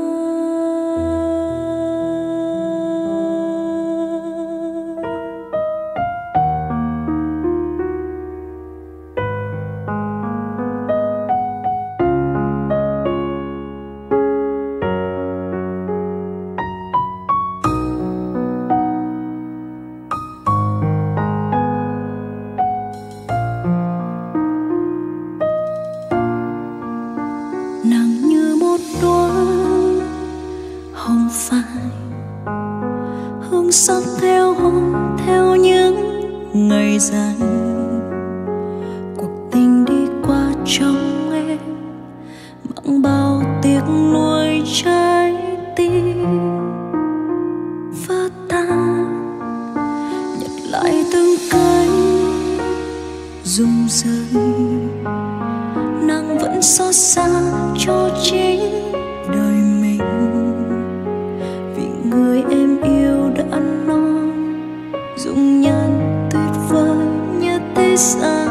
Sắc theo hôm theo những ngày dài, cuộc tình đi qua trong em mang bao tiếc nuối trái tim vỡ tan. Nhặt lại từng cánh rụng rơi, nàng vẫn xót xa cho chính đời mình, vì người em yêu đã non dung nhan tuyệt vời như thế gian.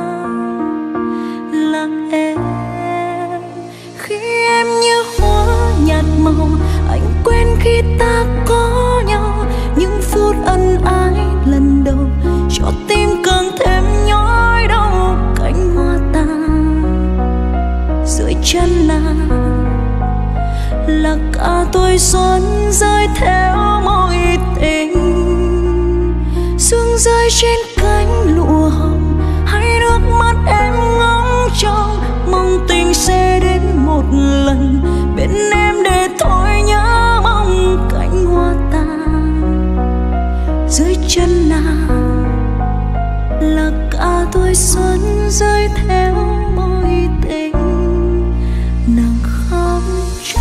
Là em khi em như hoa nhạt màu, anh quên khi ta có nhau. Những phút ân ái lần đầu cho tim càng thêm nhói đau. Cánh hoa tàn dưới chân nàng là cả tuổi xuân rơi theo mối tình. Sương rơi trên cánh lụa hồng, hay nước mắt em ngóng trông mong tình sẽ đến một lần bên em để thôi nhớ mong. Cánh hoa tàn dưới chân nàng là cả tuổi xuân rơi theo mối tình. Nàng khóc cho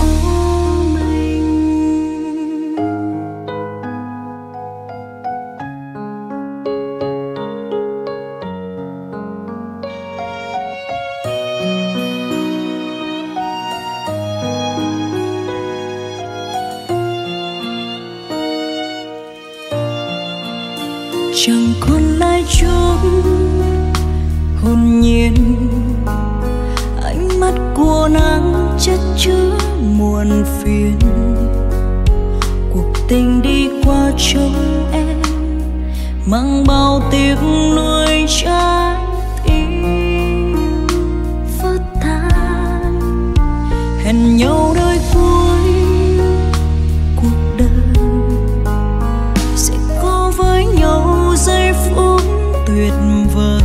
chẳng còn lại chút hồn nhiên. Ánh mắt của nàng chất chứa muôn phiền, cuộc tình đi qua trong em mang bao tiếc nuối trái tim vỡ tan. Hẹn nhau đời cuối cuộc đời tuyệt vời,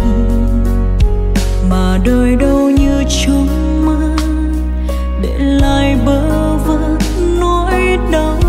mà đời đâu như trong mơ, để lại bơ vơ nỗi đau.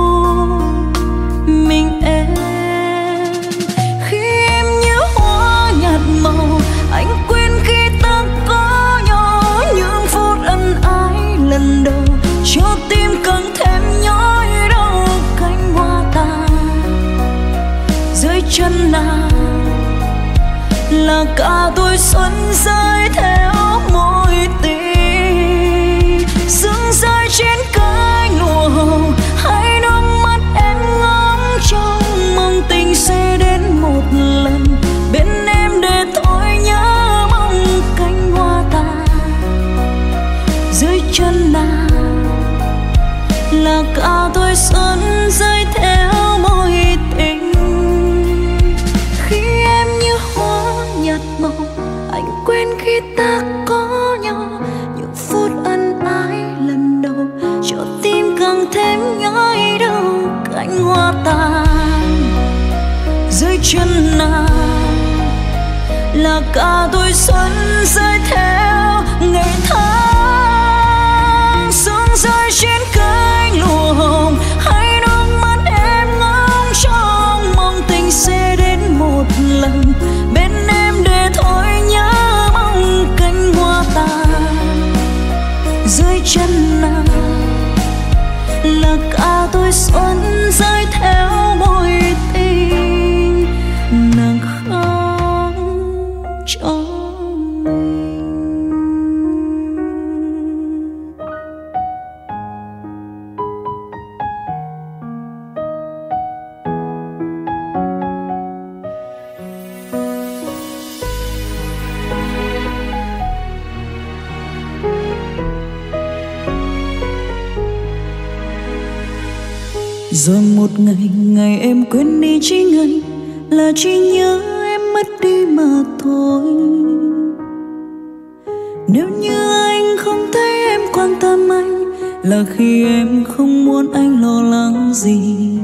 Mình em khi em như hoa nhạt màu, anh quên khi ta có nhau. Những phút ân ái lần đầu cho tim càng thêm nhói đau. Cánh hoa tàn dưới chân nàng là cả tuổi xuân rơi theo mối tình, dưng rơi trên cánh lụa hồng. Hay nước mắt em ngóng trong mong tình sẽ đến một lần bên em để thôi nhớ mong. Cánh hoa tàn dưới chân nàng là cả tuổi xuân rơi theo mối tình. Khi em như hoa nhạt màu, anh quên khi ta có nhau. Những phút ân ái lần đầu cho tim càng thêm nhói đau. Cánh hoa tàn dưới chân nàng là cả tuổi xuân rơi theo ngày tháng. Sương rơi trên cánh lụa hồng, hay nước mắt em ngóng trong mong tình sẽ đến một lần bên em để thôi nhớ mong. Cánh hoa tàn dưới chân nàng là cả tuổi xuân rơi theo mối tình. Nàng khóc cho mình. Rồi một ngày em quên đi chỉ ngày là chỉ nhớ em mất đi mà thôi. Nếu như anh không thấy em quan tâm anh, là khi em không muốn anh lo lắng gì.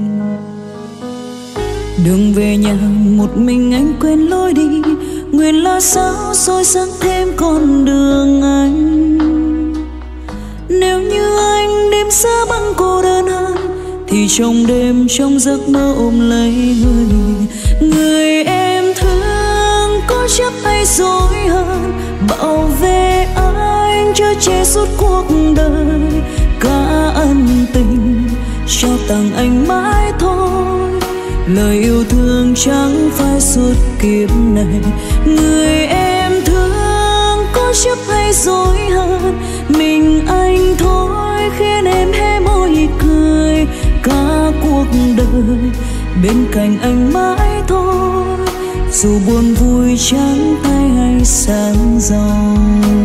Đường về nhà một mình anh quên lối đi, nguyện là sao soi sáng thêm con đường anh. Nếu như anh đêm xa băng cô đơn hơn, thì trong đêm trong giấc mơ ôm lấy người em thương. Có chấp hay dối hơn, bảo vệ anh chở che suốt cuộc đời. Cả ân tình cho tặng anh mãi thôi, lời yêu thương chẳng phải suốt kiếp này. Người em thương có chấp hay dối hơn, mình anh thôi khiến em hé môi cười. Cả cuộc đời bên cạnh anh mãi thôi, dù buồn vui trắng tay hay sáng giàu.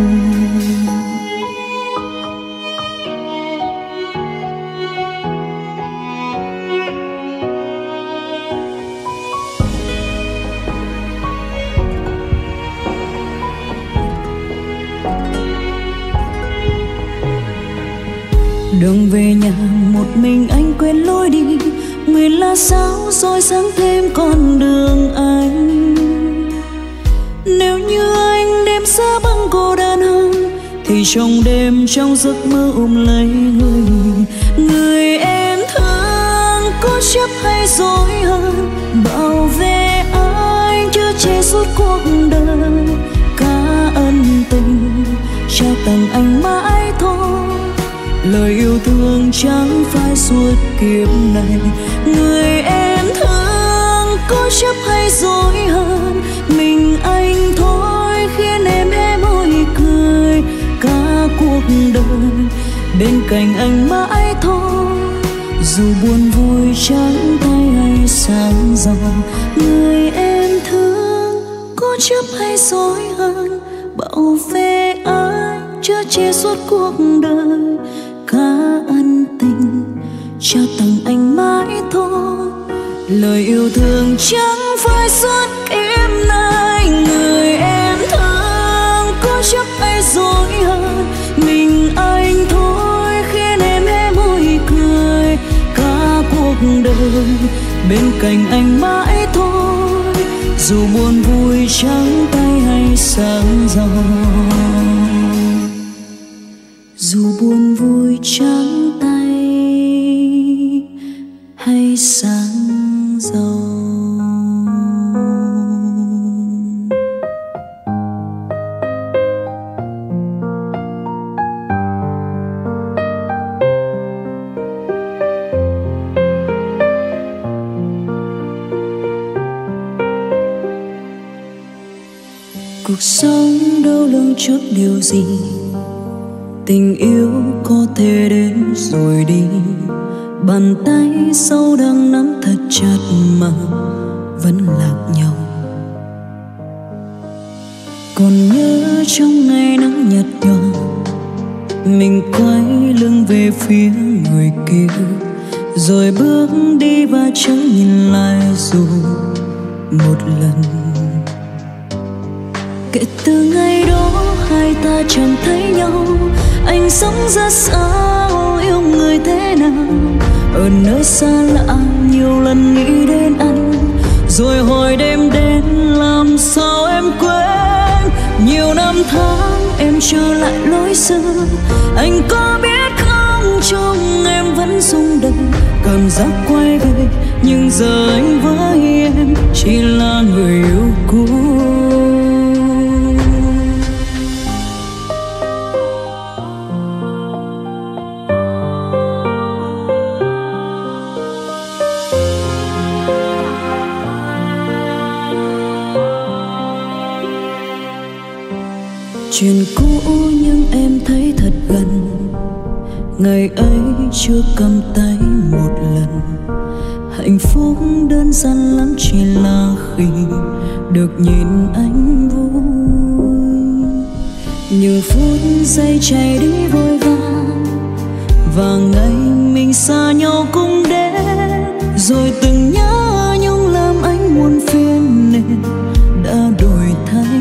Đường về nhà một mình anh quên lối đi, nguyện là sao soi sáng thêm con đường anh. Nếu như anh đêm xa băng cô đơn hơn, thì trong đêm trong giấc mơ ôm lấy người em thương. Có chấp hay dối hơn, bảo vệ anh chở che suốt cuộc đời. Cả ân tình trao tặng anh mãi thôi, lời yêu thương chẳng phải suốt kiếp này. Người em thương có chấp hay dối hơn, mình anh thôi khiến em hé môi cười. Cả cuộc đời bên cạnh anh mãi thôi, dù buồn vui trắng tay hay sáng giàu. Người em thương có chấp hay dối hơn, bảo vệ anh chở che suốt cuộc đời. Cả ân tình trao tặng anh mãi thôi, lời yêu thương chẳng phải suốt kiếp này. Người em thương có chấp hay dối hơn, mình anh thôi khiến em hé môi cười. Cả cuộc đời bên cạnh anh mãi thôi, dù buồn vui trắng tay hay sáng giàu, dù buồn vui trắng tay hay sáng giàu. Cuộc sống đâu lường trước điều gì, tình yêu có thể đến rồi đi, bàn tay sau đang nắm thật chặt mà vẫn lạc nhau. Còn nhớ trong ngày nắng nhạt nhòa, mình quay lưng về phía người kia, rồi bước đi và chẳng nhìn lại dù một lần. Kể từ ngày đó hai ta chẳng thấy nhau, anh sống ra sao, yêu người thế nào. Ở nơi xa lạ nhiều lần nghĩ đến anh, rồi hồi đêm đến làm sao em quên. Nhiều năm tháng em trở lại lối xưa, anh có biết không, trong em vẫn rung động cảm giác quay về. Nhưng giờ anh với em chỉ là người yêu cũ. Chuyện cũ nhưng em thấy thật gần, ngày ấy chưa cầm tay một lần. Hạnh phúc đơn giản lắm chỉ là khi được nhìn anh vui. Nhiều phút giây chạy đi vội vã, và ngày mình xa nhau cũng đến. Rồi từng nhớ nhung làm anh muộn phiền nên đã đổi thay.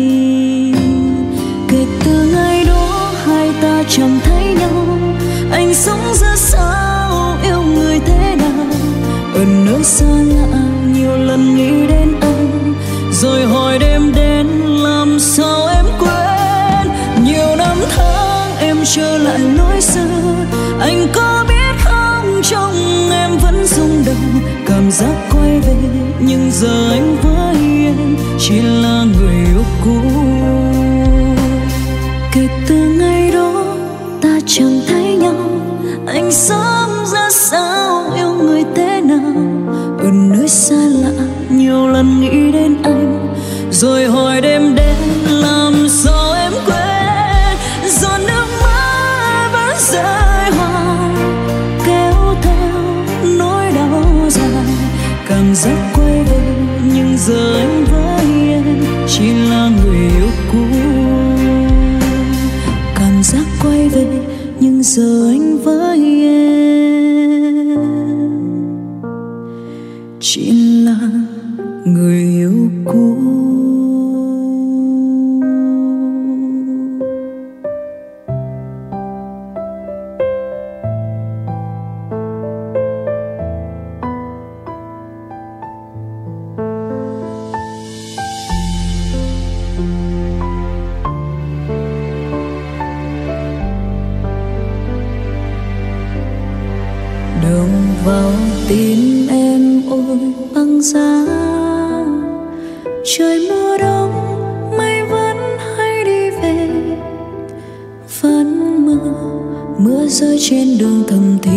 Kể từ ngày đó hai ta chẳng thấy nhau, anh sống ra sao, yêu người thế nào. Ở nơi xa lạ nhiều lần nghĩ đến anh, rồi hồi đêm đến làm sao em quên. Nhiều năm tháng em trở lại lối xưa, anh có biết không, trong em vẫn rung động cảm giác quay về. Nhưng giờ anh với em chỉ là người yêu cũ. Kể từ ngày đó ta chẳng thấy nhau, anh sống ra sao, yêu người thế nào. Ở nơi xa lạ nhiều lần nghĩ đến anh, rồi hồi đêm đến làm sao em quên. Giọt nước mắt vẫn rơi hoài, kéo theo nỗi đau dài. Cảm giác quay về nhưng giờ anh với em chỉ là người yêu cũ. Cảm giác quay về nhưng giờ anh với em chỉ là người yêu cũ. Đường vào tim em ôi băng giá, trời mùa đông mây vẫn hay đi về. Vẫn mưa rơi trên đường thầm thì,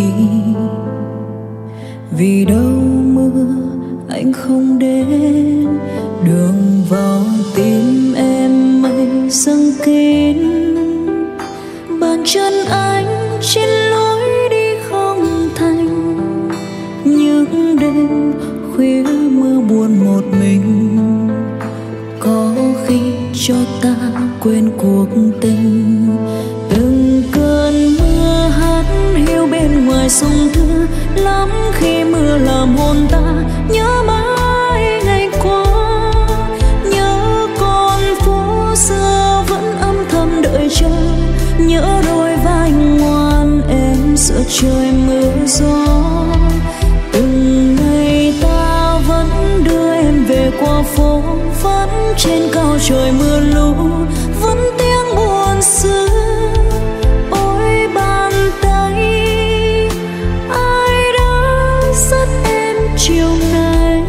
vì đâu mưa anh không đến. Đường vào tim em mây dâng kín, bàn chân anh trên lối đi không thành. Những đêm khuya mưa buồn một mình, có khi cho ta quên cuộc tình. Từng cơn mưa hát hiu bên ngoài sông Thư, lắm khi mưa làm hồn ta nhớ mãi ngày qua. Nhớ con phố xưa vẫn âm thầm đợi chờ, nhớ đôi vai ngoan em giữa trời mưa gió. Từng ngày ta vẫn đưa em về qua phố, vẫn trên cao trời mưa lũ, vẫn tiếng buồn xưa. Ôi bàn tay ai đã dắt em chiều nay.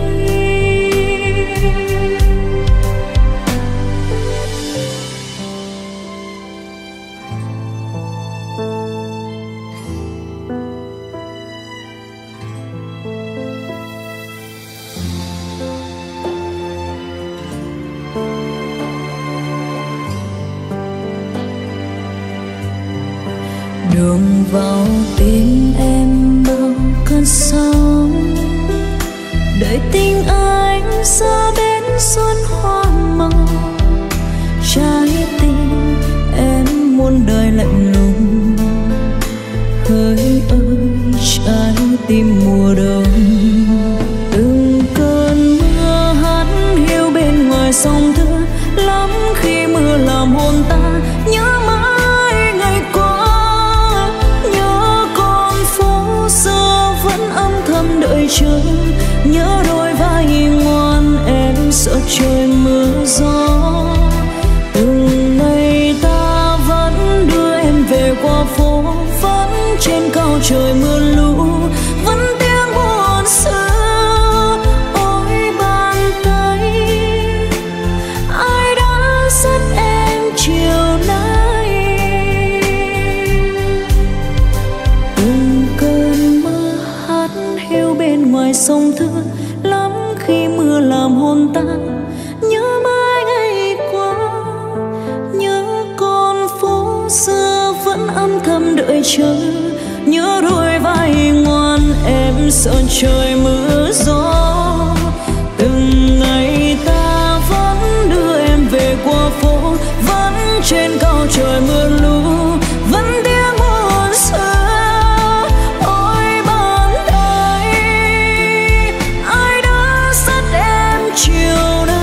Đường vào tim em bao cơn sóng, đợi tình anh ra bên xuân hoa màu. Trái tim em muôn đời lạnh lùng, hỡi ơi trái tim mùa đông. Từng cơn mưa hát hiu bên ngoài sông Thưa, lắm khi mưa làm hồn ta nhớ mãi ngày qua. Nhớ con phố xưa vẫn âm thầm đợi chờ, nhớ đôi vai ngoan em sợ trời mưa gió. Từng ngày ta vẫn đưa em về qua phố, vẫn trên cao trời mưa lũ, vẫn tiếng buồn xưa. Ôi bàn tay ai đã dắt em chiều nay. Từng cơn mưa hát hiu bên ngoài sông Thưa, lắm khi mưa làm hồn ta nhớ mãi ngày qua. Nhớ con phố xưa vẫn âm thầm đợi chờ, nhớ đôi vai ngoan em sợ trời mưa gió. Từng ngày ta vẫn đưa em về qua phố, vẫn trên cao trời mưa lũ, vẫn tiếng buồn xưa. Ôi bàn tay ai đã dắt em chiều nay.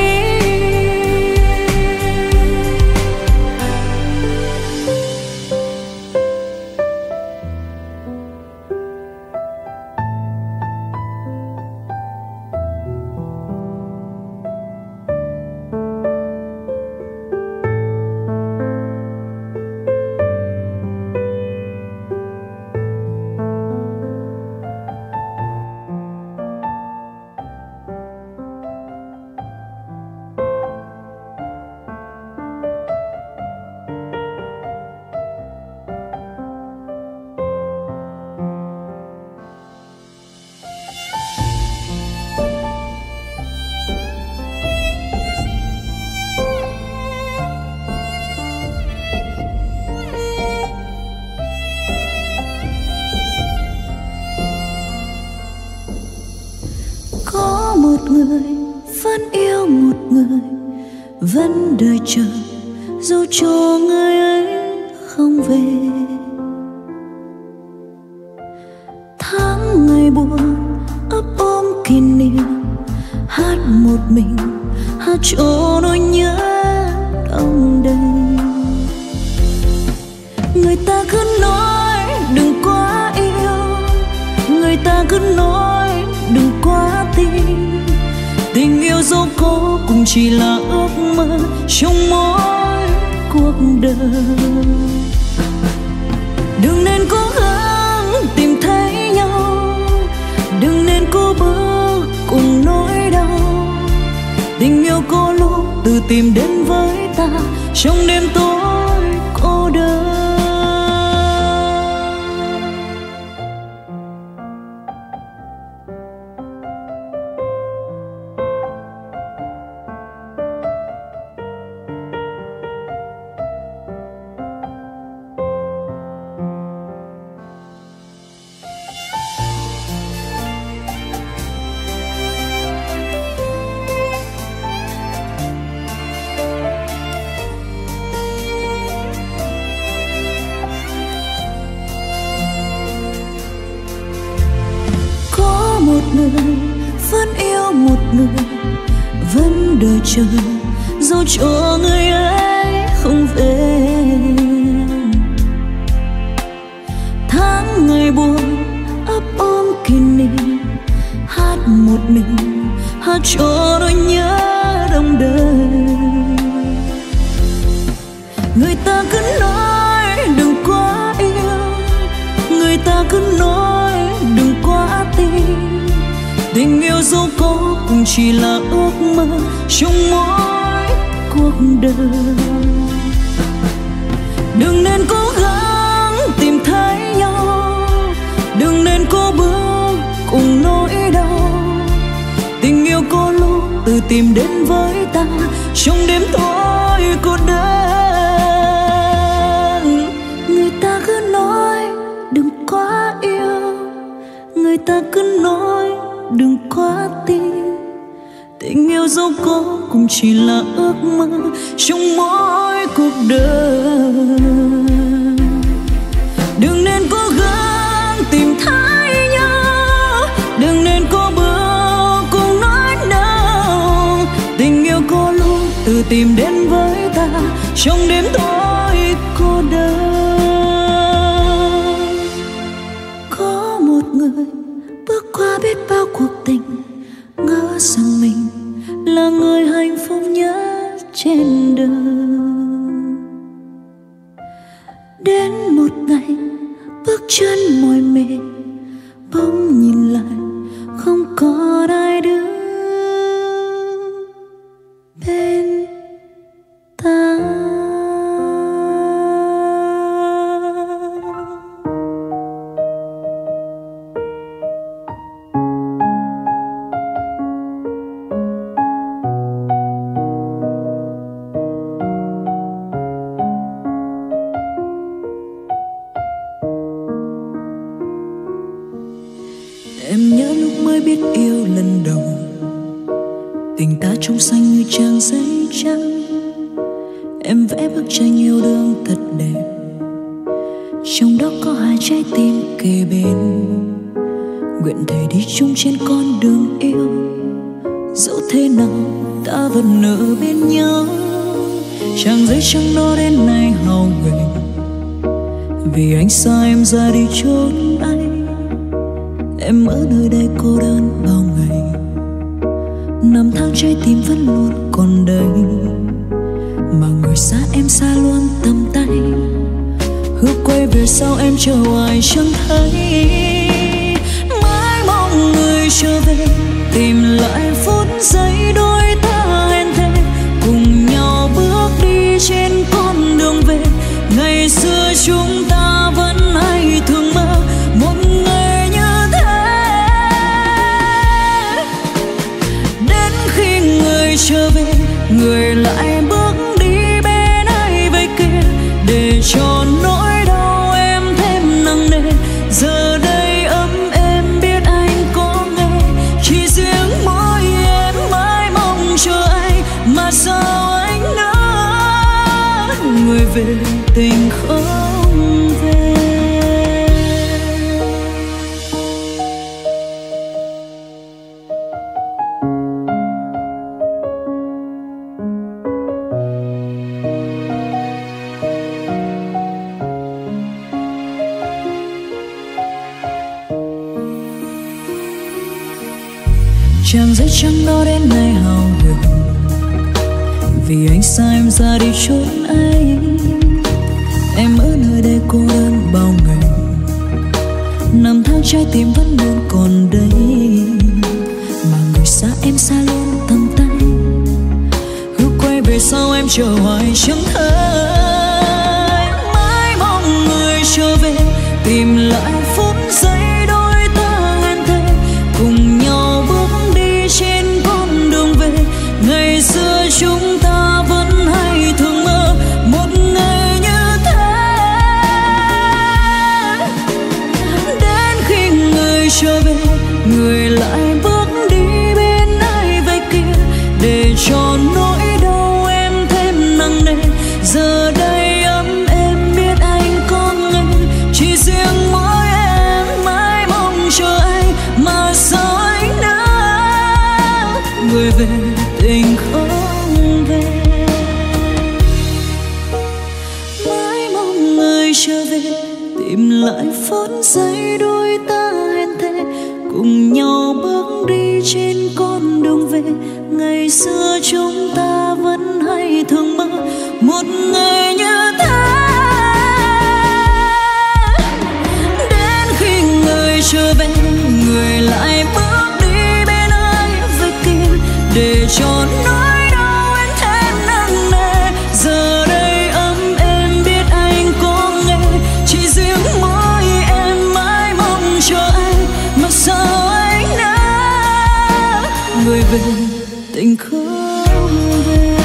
Một người vẫn yêu một người, vẫn đợi chờ dù cho người ấy không về. Tháng ngày buồn ấp ôm kỷ niệm, hát một mình hát cho nỗi nhớ đong đầy. Người ta cứ nói đừng quá yêu, người ta cứ nói đừng quá tin. Tình yêu dẫu có cũng chỉ là ước mơ trong mỗi cuộc đời. Đừng nên cố gắng tìm thấy nhau, đừng nên cố bước cùng nỗi đau. Tình yêu có lúc tự tìm đến với ta trong đêm tối cô đơn. Một người vẫn yêu một người, vẫn đợi chờ dẫu cho người ấy không về. Tháng ngày buồn ấp ôm kỷ niệm, hát một mình hát cho nỗi nhớ đông đầy. chỉ là ước mơ trong mỗi cuộc đời. Đừng nên cố gắng tìm thấy nhau, đừng nên cố bước cùng nỗi đau. Tình yêu có lúc tự tìm đến với ta trong đêm tối cô đơn. Người ta cứ nói đừng quá yêu, người ta cứ nói đừng quá tin. Tình yêu dẫu có cũng chỉ là ước mơ trong mỗi cuộc đời. Đừng nên cố gắng tìm thấy nhau, đừng nên cố bước cùng nói đâu. Tình yêu có lúc tự tìm đến với ta trong đêm tối cô đơn. Có một người bước qua biết bao cuộc tình, ngỡ rằng mình là người hạnh phúc nhất trên đời. Đến một ngày bước chân mỏi mệt, bỗng nhìn lại không còn ai đứng bên ta. Em nhớ lúc mới biết yêu lần đầu, tình ta trong xanh như trang giấy trắng. Em vẽ bức tranh yêu đương thật đẹp, trong đó có hai trái tim kề bên. Nguyện thề đi chung trên con đường yêu, dẫu thế nào ta vẫn ở bên nhau. Trang giấy trắng đó đến nay hao gầy, vì anh xa em ra đi chốn anh. Em ở nơi đây cô đơn bao ngày, năm tháng trái tim vẫn luôn còn đây. Mà người xa em xa luôn tầm tay, hứa quay về sau em chờ hoài chẳng thấy. Mãi mong người trở về, tìm lại phút giây đôi ta hẹn thề, cùng nhau bước đi trên con đường về. Ngày xưa chúng ta vẫn hay thường mơ một ngày như thế. Đến khi người trở về, người lại bước đi bên ai về kia, để cho nỗi đau em thêm nặng nề. Giờ đây ấm em biết anh có nghe, chỉ riêng mỗi em mãi mong chờ anh. Mà sao anh nỡ người về tình không về. Trang giấy trắng đó đến nay hao gầy, vì anh xa em ra đi chốn anh. Em ở nơi đây cô đơn bao ngày, năm tháng trái tim vẫn luôn còn đây. Mà người xa em xa luôn tầm tay, hứa quay về sau em chờ hoài chẳng thấy. Mãi mong người trở về, tìm lại phút giây đôi ta hẹn thề, cùng nhau bước đi trên con đường về. Ngày xưa chúng ta vẫn hay thường mơ một ngày như thế. Đến khi người trở về, người lại bước đi bên ai về kia, để cho nỗi đau em thêm nặng nề. Giờ đây ấm em biết anh có nghe, chỉ riêng mỗi em mãi mong chờ anh. Mà sao anh đã người về tình không về. Mãi mong người trở về, tìm lại phút giây đôi ta hẹn thề, cùng nhau bước đi trên con đường về. Ngày xưa chúng ta vẫn hay thường mơ một ngày như thế. Đến khi người trở về, người lại bước đi bên ai về kia, một nỗi đau em thêm nặng nề. Giờ đây ấm em biết anh có nghe, chỉ riêng mỗi em mãi mong chờ anh, mà sao anh đã người về tình không về.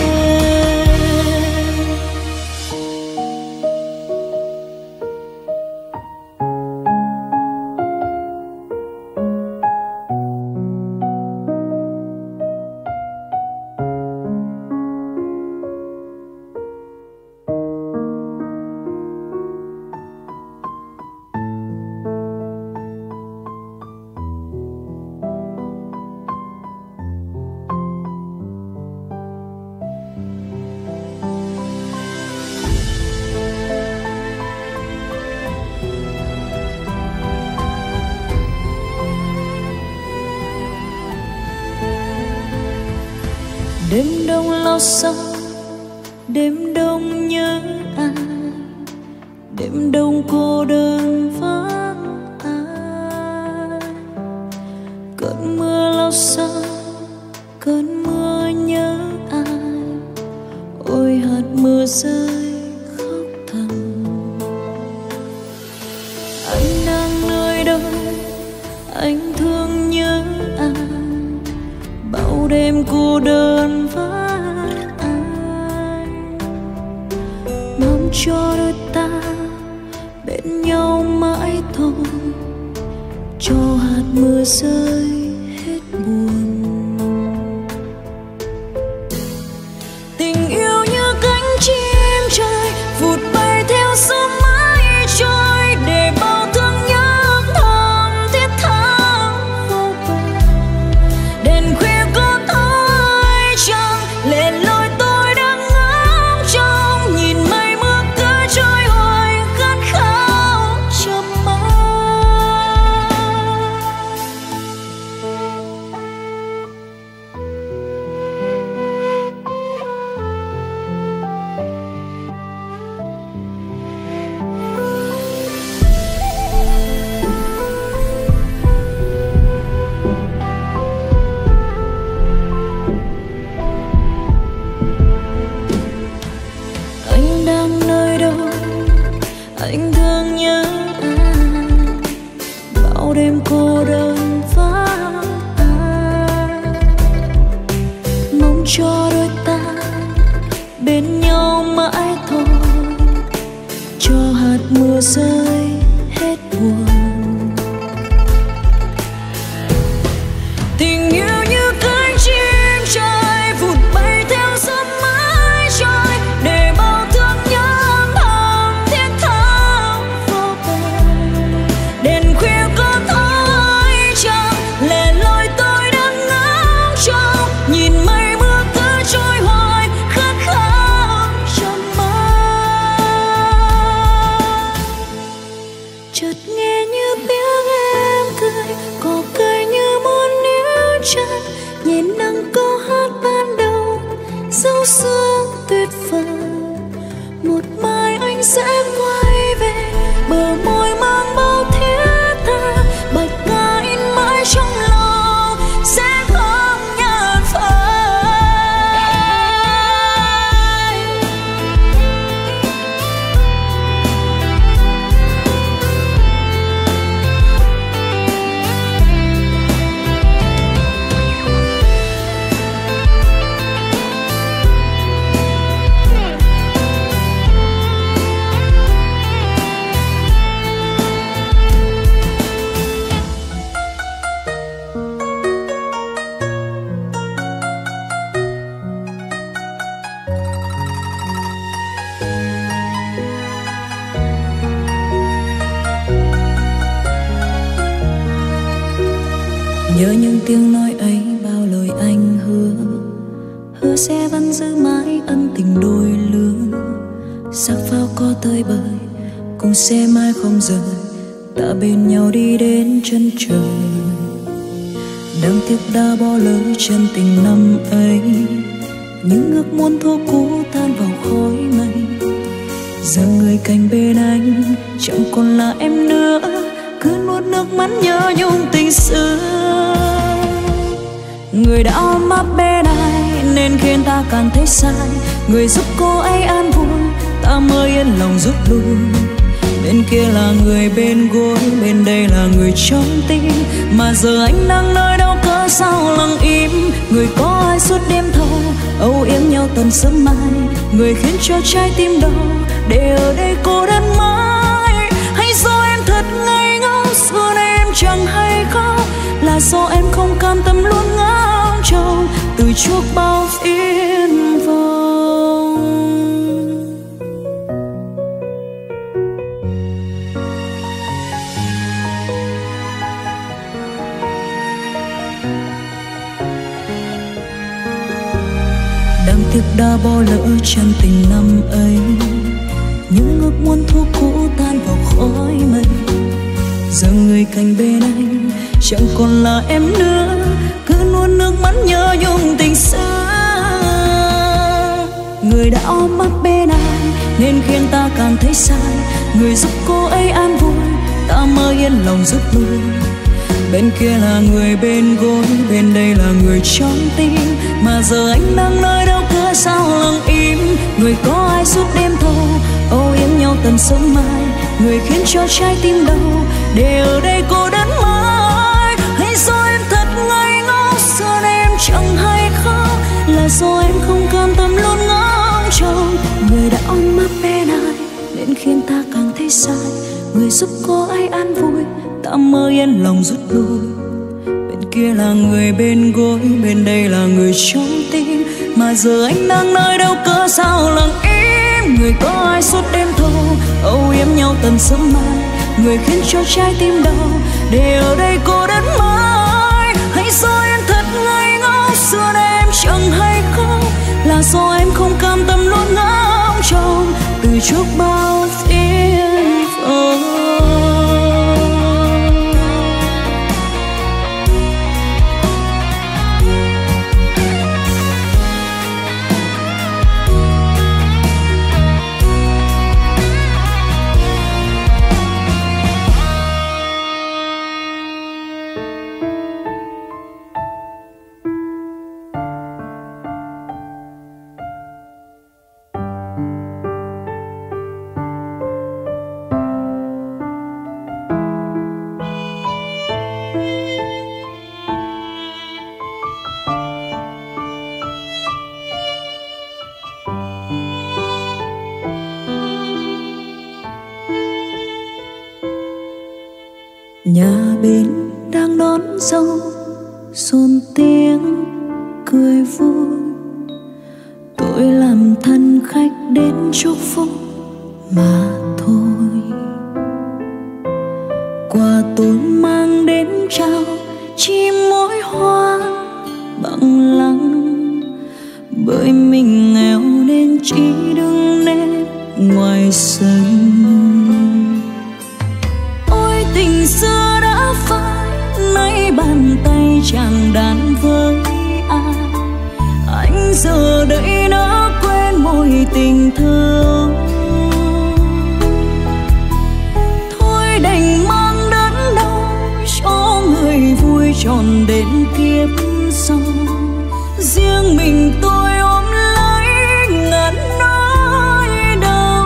Đêm đông lo sợ, đêm đông nhớ ai, đêm đông cô đơn vắng ai. Cơn mưa lo sợ, cơn mưa nhớ ai, ôi hạt mưa rơi khóc thầm. Anh đang nơi đâu, anh thương nhớ ai, bao đêm cô đơn với anh. Mong cho đôi ta bên nhau mãi thôi, cho hạt mưa rơi hết buồn. Tình yêu như cánh chim trời vụt bay theo gió mãi trôi, để bao thương nhớ thầm thiết tha vô bờ. Đèn khuya có tối trăng lệ lối tôi đang ngóng trông, nhìn mây mưa cứ trôi hoài khát khao chờ mong. Anh đang nơi đâu, anh thương nhớ ai, bao đêm cô đơn vắng ai. Mong cho đôi ta bên nhau mãi thôi, cho hạt mưa rơi hết buồn. Tình yêu như cánh chim trời vụt bay theo gió mãi trôi, để bao thương nhớ thầm thiết tha vô bờ. Đèn khuya có tối trăng lệ lối tôi đang ngóng trông, nhìn mây mưa cứ trôi hoài khát khao chờ mong. Chợt nghe như tiếng em cười, có cười như muốn níu chân, nhìn nắng câu hát ban đầu dấu sương tuyệt vời. Một mai anh sẽ quay về, bờ môi mang bao thiết tha, bạch ca in mãi trong lòng sẽ không nhạt phai. Nhớ những tiếng nói ấy, bao lời anh hứa sẽ vẫn giữ mãi ân tình đôi lứa. Sắc pháo có tơi bời, cùng sẽ mãi không rời, ta bên nhau đi đến chân trời. Đáng tiếc đã bỏ lỡ chân tình năm ấy, những ước muốn thua cũ tan vào khói mây. Giờ người cạnh bên anh chẳng còn là em nữa, cứ nuốt nước mắt nhớ nhung tình xưa. Người đã ôm ấp bên ai nên khiến ta càng thấy sai. Người giúp cô ấy an vui, ta mới yên lòng rút lui. Bên kia là người bên gối, bên đây là người trong tim. Mà giờ anh đang nơi đâu cớ sao lặng im. Người có ai suốt đêm thâu âu yếm nhau tận sớm mai. Người khiến cho trái tim đau để ở đây cô đơn mãi. Hay do em thật ngây ngốc, xưa nay em chẳng hay khóc. Là do em không cam tâm luôn ngao trầu từ chuốc bao phiền vông. Đáng tiếc đã bỏ lỡ chân tình năm ấy. Những ước muốn thuốc cũ tan vào khói mây. Giờ người cạnh bên anh chẳng còn là em nữa, cứ nuốt nước mắt nhớ nhung tình xưa. Người đã ôm ấp bên anh nên khiến ta càng thấy sai. Người giúp cô ấy an vui, ta mới yên lòng rút lui. Bên kia là người bên gối, bên đây là người trong tim. Mà giờ anh đang nơi đâu cớ sao lặng im. Người có ai suốt đêm thâu âu yếm nhau tận sớm mai. Người khiến cho trái tim đau để ở đây cô đơn mãi. Hay do em thật ngây ngốc, xưa nay em chẳng hay khóc. Là do em không cam tâm luôn ngóng trông. Người đã ôm ấp bên ai nên khiến ta càng thấy sai. Người giúp cô ấy an vui, ta mới yên lòng rút lui. Bên kia là người bên gối, bên đây là người trong tim. Mà giờ anh đang nơi đâu cớ sao lặng im. Người có ai suốt đêm thâu âu yếm nhau tận sớm mai. Người khiến cho trái tim đau để ở đây cô đơn mãi. Hay do em thật ngây ngốc, xưa nay em chẳng hay khóc. Là do em không cam tâm luôn ngóng trông từ chuốc bao phiền vông. Nhà bên đang đón dâu xôn tiếng cười vui. Tôi làm thân khách đến chúc phúc mà thôi. Quà tôi mang đến trao chỉ mỗi hoa bằng lăng. Bởi mình nghèo nên chỉ đứng nét ngoài sân. Tình xưa đã phai, nay bàn tay chàng đàn với ai. Anh giờ đây đã quên mối tình thơ. Thôi đành mang đớn đau cho người vui tròn đến kiếp sau. Riêng mình tôi ôm lấy ngàn nỗi đau.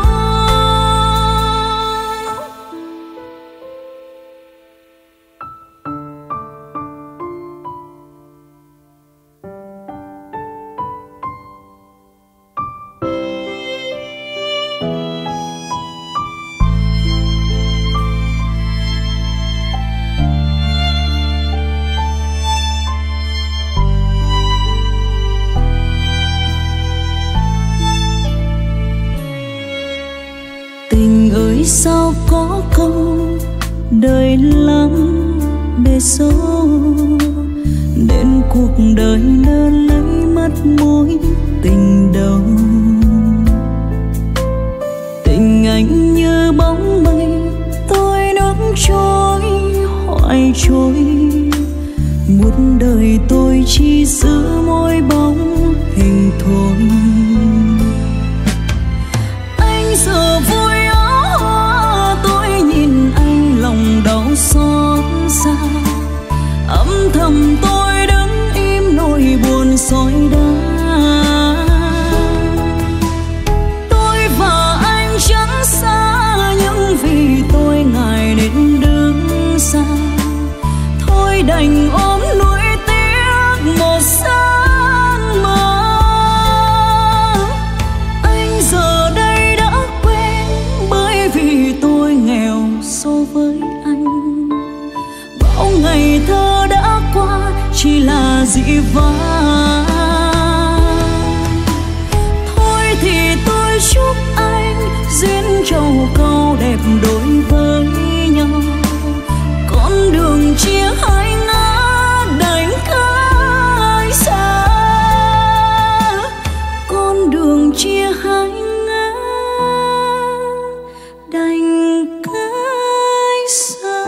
Sao có câu đời lắm bề số. Đến cuộc đời lỡ lấy mất mối tình đầu. Tình anh như bóng mây, tôi nước trôi hoài trôi. Một đời tôi chỉ giữ mỗi bóng hình thôi. Anh giờ vui đau xót xa. Âm thầm tôi đứng im nỗi buồn soi đá dĩ vãng. Thôi thì tôi chúc anh duyên trầu câu đẹp đối với nhau, con đường chia hai ngã đành cách xa, con đường chia hai ngã đành cách xa.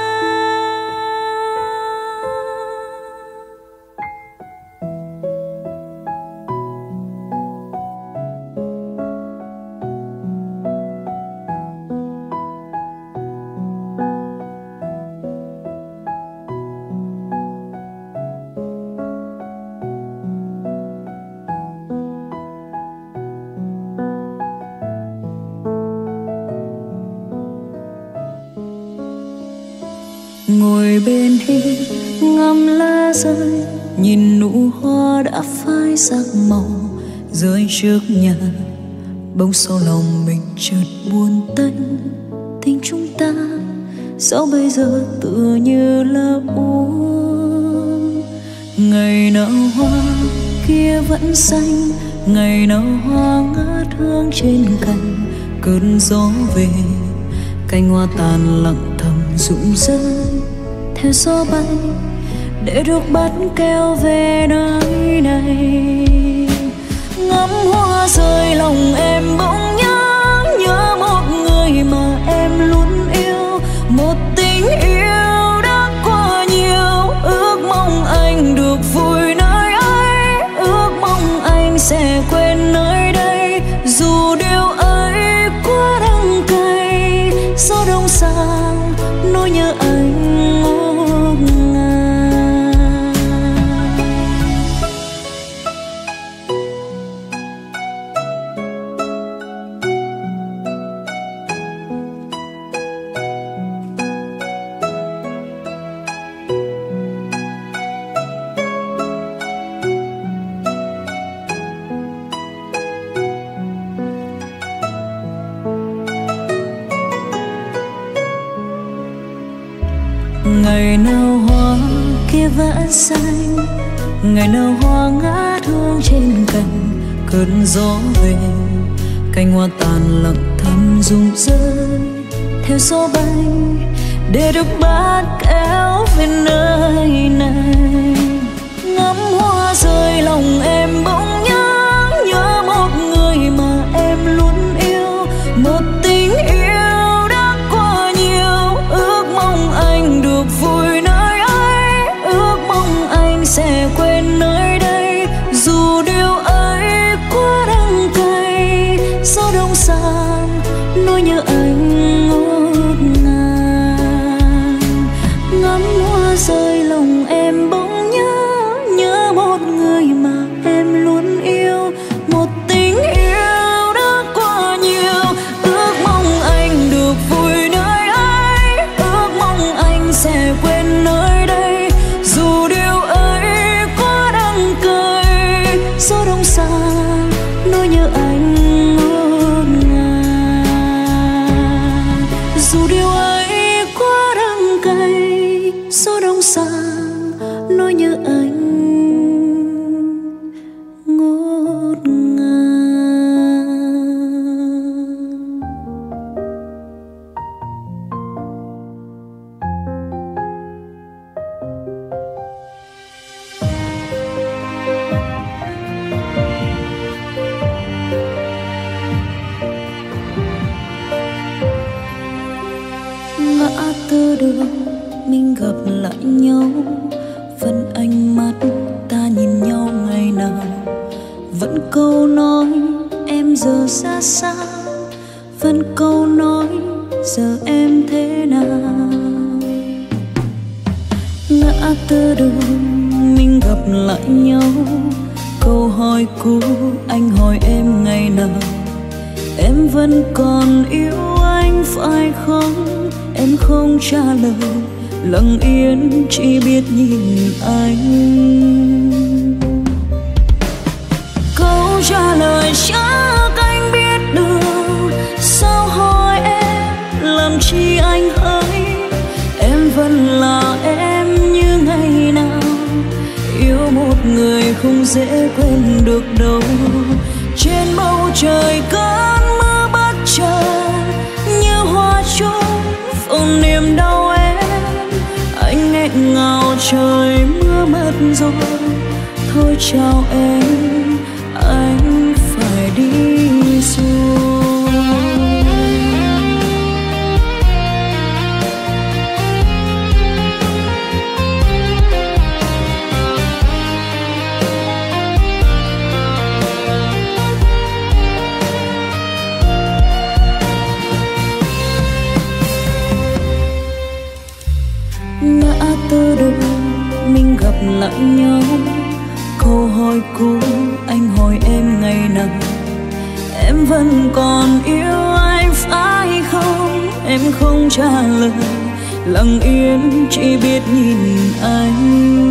Ngồi bên hiên ngắm lá rơi, nhìn nụ hoa đã phai sắc màu rơi trước nhà. Bỗng sau lòng mình chợt buồn tênh, tình chúng ta sao bây giờ tựa như là uống. Ngày nào hoa kia vẫn xanh, ngày nào hoa ngát hương trên cành. Cơn gió về cành hoa tàn lặng thầm rụng rơi theo gió bay, để được bắt kéo về nơi này. Ngắm hoa rơi lòng em bỗng nhớ một người mà em luôn yêu, một tình yêu đã qua nhiều. Ước mong anh được vui nơi ấy, ước mong anh sẽ quên nơi đây, dù điều ấy quá đắng cay. Gió đông sang nỗi nhớ anh ngút ngàn. Ngày nào hoa kia vẫn xanh, ngày nào hoa ngát hương trên cành. Cơn gió về cành hoa tàn lặng thầm rụng rơi theo gió bay, để được bắt kéo về nơi này. Ngắm hoa rơi lòng em bỗng nhớ một người mà em luôn yêu, một tình yêu đã qua nhiều. Ước mong anh được vui nơi ấy, ước mong anh sẽ quên nơi đây, dù điều ấy quá đắng cay. Gió đông sang nỗi nhớ anh ngút ngàn. Ngắm hoa rơi lòng em bỗng nhớ một người mà em luôn yêu, một tình yêu đã qua nhiều. Ước mong anh được vui nơi ấy, ước mong anh sẽ quên nơi đây, dù điều ấy quá đắng cay. Gió đông xa nỗi nhớ anh ngút ngàn, dù điều ấy quá đắng cay. Gió đông xa nỗi nhớ anh ngút ngàn. Ngã tư đường mình gặp lại nhau, vẫn ánh mắt ta nhìn nhau ngày nào. Vẫn câu nói em giờ ra sao, vẫn câu nói giờ em thế nào. Ngã tư đường mình gặp lại nhau, câu hỏi cũ anh hỏi em ngày nào. Em vẫn còn yêu anh phải không? Em không trả lời, lặng yên chỉ biết nhìn anh. Câu trả lời chắc anh biết được, sao hỏi em làm chi anh hỡi. Em vẫn là em như ngày nào, yêu không dễ quên được đâu. Trên bầu trời cơn mưa bất chợt như hoa trôi vào niềm đau em. Anh nghẹn ngào trời mưa mất rồi, thôi chào em, anh phải đi rồi. Ngã tư đường mình gặp lại nhau, câu hỏi cũ anh hỏi em ngày nào em vẫn còn yêu anh phải không. Em không trả lời, lặng yên chỉ biết nhìn anh.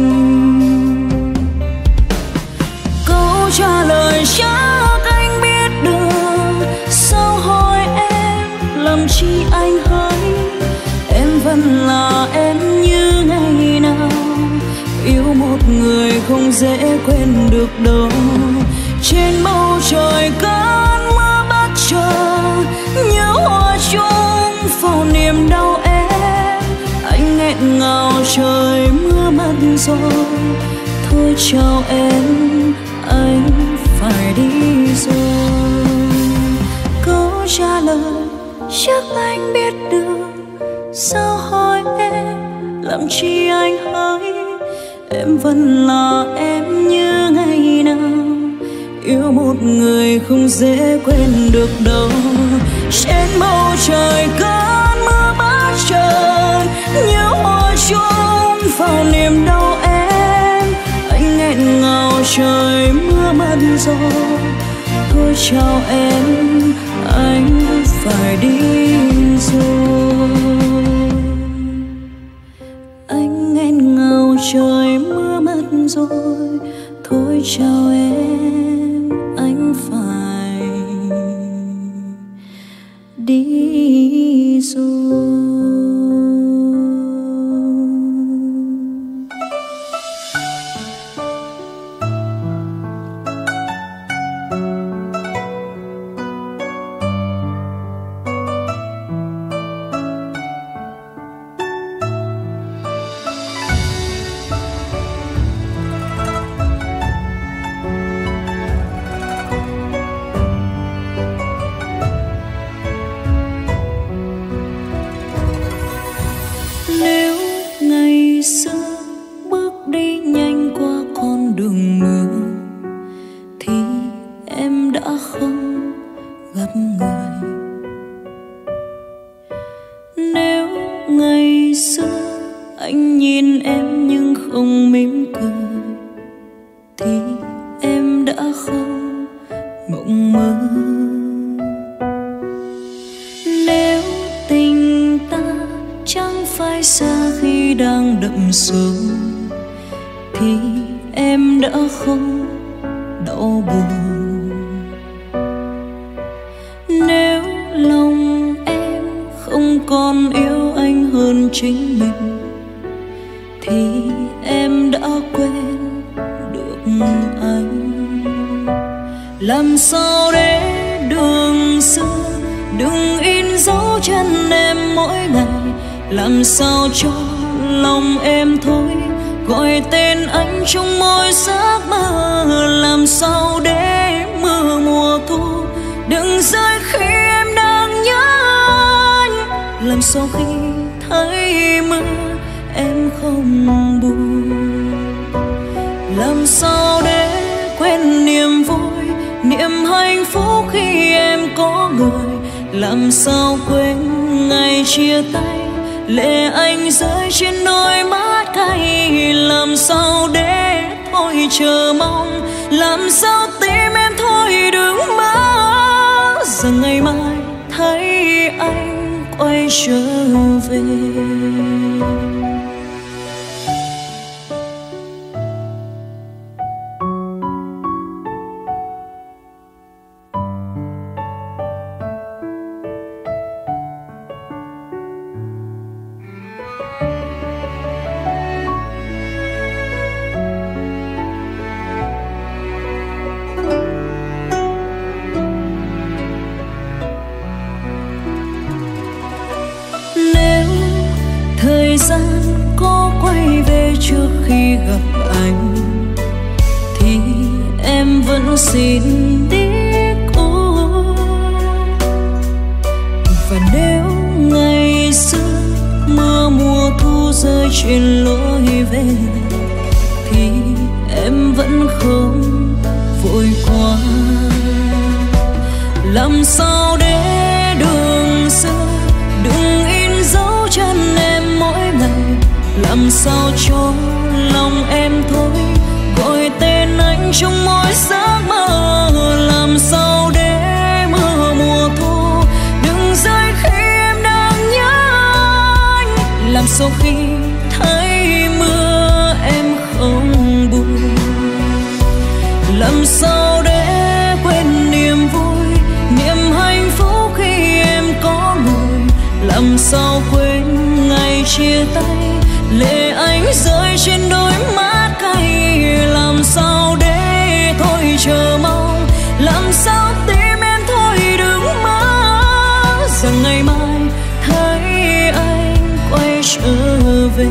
Câu trả lời chắc anh biết được, sao hỏi em làm chi anh hỡi. Em vẫn là em như ngày nào, yêu một người không dễ quên được đâu. Trên bầu trời cơn mưa bất chợt nhớ hoa chung vào niềm đau em. Anh nghẹn ngào trời mưa mất rồi, thôi chào em, anh phải đi rồi. Câu trả lời chắc anh biết được, sao hỏi em làm chi anh hỡi. Em vẫn là em như ngày nào, yêu một người không dễ quên được đâu. Trên bầu trời cơn mưa bất chợt nhớ hoa chung vào niềm đau em. Anh nghẹn ngào trời mưa mất rồi, thôi chào em, anh phải đi rồi. Anh nghẹn ngào trời mưa mất rồi, thôi chào em, anh phải đi rồi. Làm sao cho lòng em thôi gọi tên anh trong mỗi giấc mơ. Làm sao để mưa mùa thu đừng rơi khi em đang nhớ anh. Làm sao khi thấy mưa em không buồn. Làm sao để quên niềm vui, niềm hạnh phúc khi em có người. Làm sao quên ngày chia tay, lệ anh rơi trên đôi mắt cay. Làm sao để thôi chờ mong, làm sao tim em thôi đừng mơ rằng ngày mai thấy anh quay trở về. khi gặp anh thì em vẫn xin đi cô. Và nếu ngày xưa mưa mùa thu rơi trên lối về thì em vẫn không vội qua. Làm sao để đường xưa đừng in dấu chân em mỗi ngày, làm sao cho lòng em thôi gọi tên anh trong mỗi giấc mơ. Làm sao để mưa mùa thu đừng rơi khi em đang nhớ anh, làm sao khi thấy mưa em không buồn. Làm sao để quên niềm vui, niềm hạnh phúc khi em có người. Làm sao quên ngày chia tay, lệ anh rơi trên đôi mắt cay. Làm sao để thôi chờ mong, làm sao tim em thôi đừng mơ rằng ngày mai thấy anh quay trở về.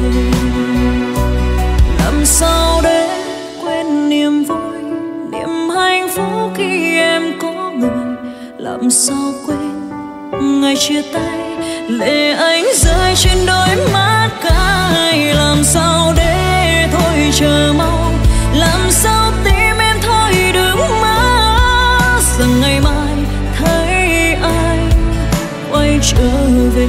Làm sao để quên niềm vui, niềm hạnh phúc khi em có người. Làm sao quên ngày chia tay, lệ anh rơi trên đôi mắt cay. Làm sao để thôi chờ mong, làm sao tim em thôi đừng mơ rằng ngày mai thấy anh quay trở về.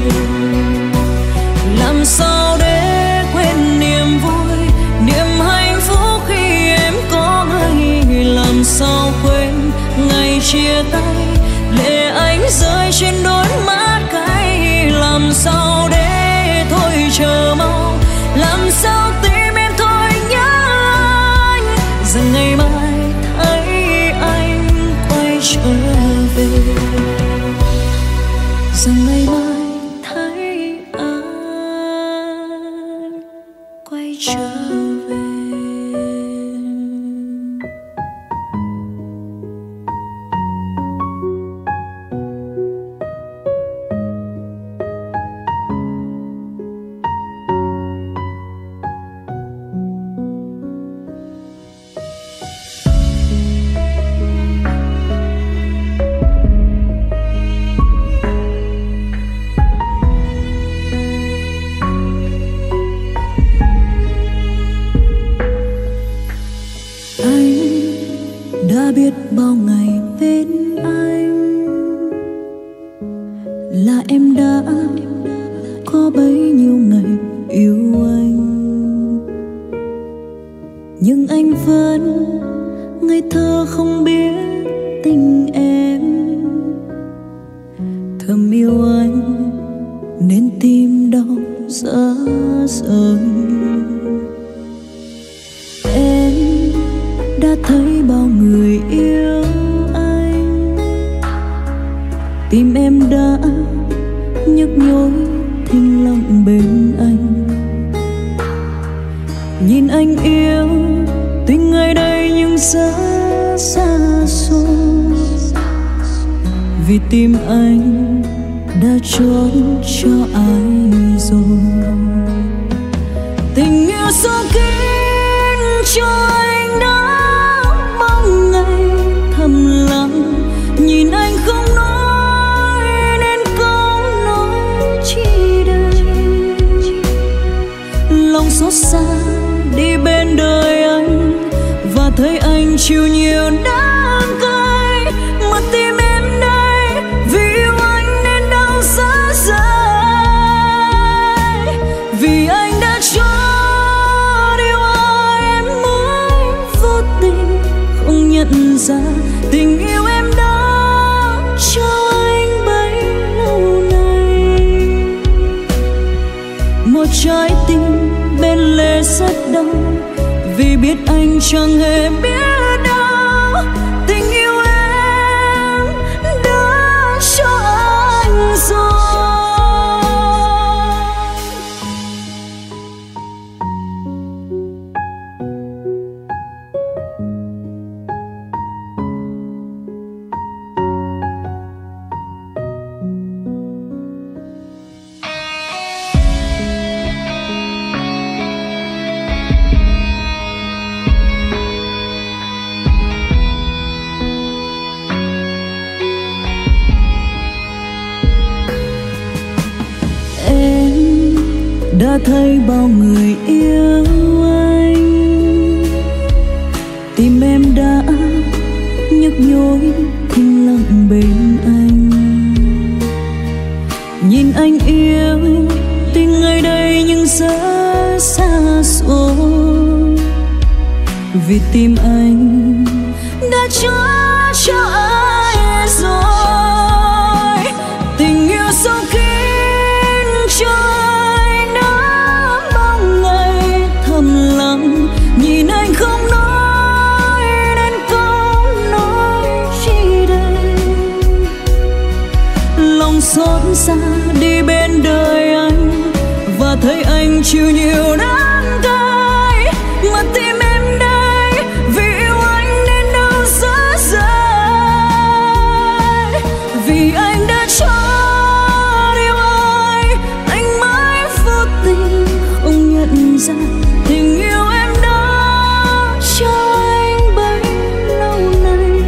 Làm sao để quên niềm vui, niềm hạnh phúc khi em có người. Làm sao quên ngày chia tay, lệ anh rơi trên đôi mắt cay. Làm sao để thôi chờ mong, làm sao tim em thôi nhớ anh rằng ngày mai thấy anh quay trở về. Rằng ngày mai thấy anh quay trở về. Đã biết bao ngày bên anh là em đã có bấy nhiêu ngày yêu anh, nhưng anh vẫn ngây thơ không biết tình em. Thầm yêu anh nên tim đau rã rời. Em đã thấy bao người yêu anh, tim em đã nhức nhối thinh lặng bên anh. Nhìn anh yêu tuy ngày đây nhưng rất xa xôi, vì tim anh đã chót cho ai rồi. Tình yêu sâu kín cho anh đã mong ngày thầm lặng, nhìn anh không nói nên câu nói chi đây. Lòng xót xa đi bên đời anh và thấy anh chịu nhiều đắng cay, mà tim em đây vì yêu anh nên đau giá rời. Vì anh đã cho điều ai em mới vô tình không nhận ra tình yêu em đã cho anh bấy lâu nay. Một trái tim bên lề rất đau vì biết anh chẳng hề biết đâu tình yêu em đã cho anh rồi. đã thấy bao người yêu anh. Tim em đã nhức nhối thinh lặng bên anh. Nhìn anh yêu tình ngày đây nhưng rất xa xôi, vì tim anh đã cho ai rồi. Tình yêu sâu kín cho anh đã bao ngày thầm lặng. Nhìn anh không nói nên câu nói chi đây. Lòng xót xa đi bên đời anh và thấy anh chịu nhiều đắng cay. Mà tim em đây vì yêu anh nên đau giá rời. Vì anh đã cho điều anh mãi vô tình không nhận ra. Tình yêu em đã cho anh bấy lâu nay.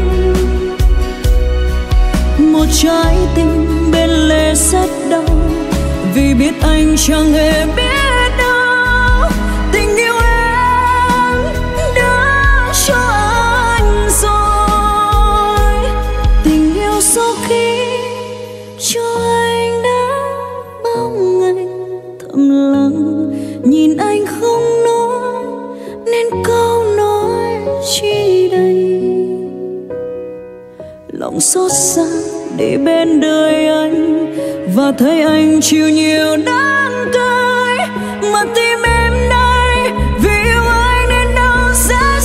Một trái tim bên lề rất đau, vì biết anh chẳng hề biết đâu. Tình yêu em đã cho anh rồi. Tình yêu sâu kín cho anh đã bao ngày thầm lặng. Nhìn anh không nói nên câu nói chi đây. Lòng xót xa để bên đời anh và thấy anh chịu nhiều đắng cay. Mà tim em đây vì yêu anh nên đau giá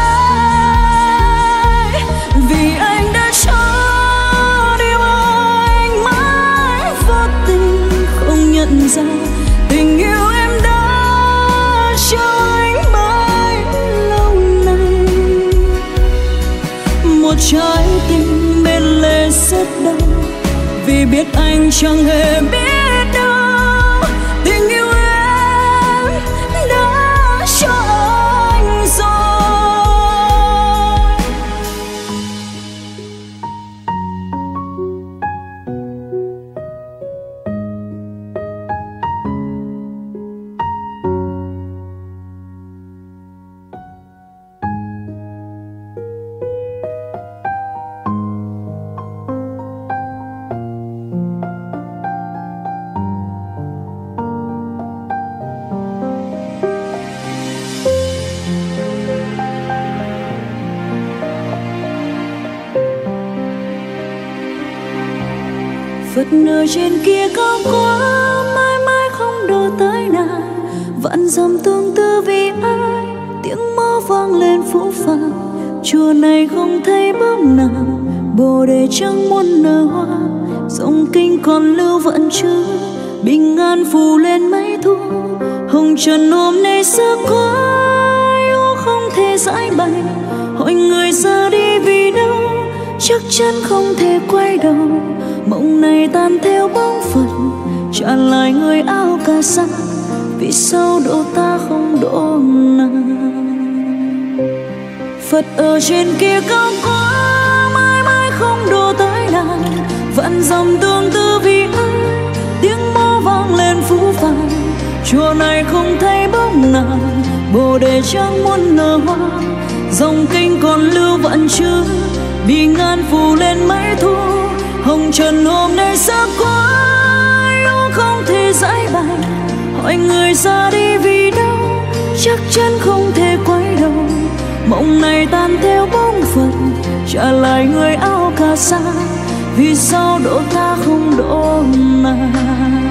rời. Vì anh đã cho điều anh mãi vô tình không nhận ra. Tình yêu em đã cho anh bấy lâu nay. Một trái tim bên lề rất đau, vì biết anh chẳng hề biết đâu. Tình yêu em đã cho anh rồi. Phật nơi trên kia cao quá, mãi mãi không độ tới nào. Vạn dặm tương tư vì ai, tiếng mõ vang lên phũ phàng. Chùa này không thấy bóng nào, bồ đề chẳng muốn nở hoa. Dòng kinh còn lưu vẫn chưa, bình an phủ lên mấy thu. Hồng trần hôm nay xa quá, yêu không thể giải bày. Hỏi người ra đi vì đâu, chắc chắn không thể quay đầu. Mộng này tan theo bóng phật, trả lại người áo cà sa. Vì sao độ ta không độ nàng. Phật ở trên kia cao quá, mãi mãi không độ tới nàng. Vạn dặm tương tư vì ai, tiếng mõ vang lên phũ phàng. Chùa này không thấy bóng nàng, bồ đề chẳng muốn nở hoa. Dòng kinh còn lưu vẫn chưa, bị ngàn phủ lên mấy thu. Hồng trần hôm nay xa quá, yêu không thể giải bày. Hỏi người ra đi vì đâu, chắc chắn không thể quay đầu. Mộng này tan theo bóng phật, trả lại người áo cà sa. Vì sao độ ta không độ nàng.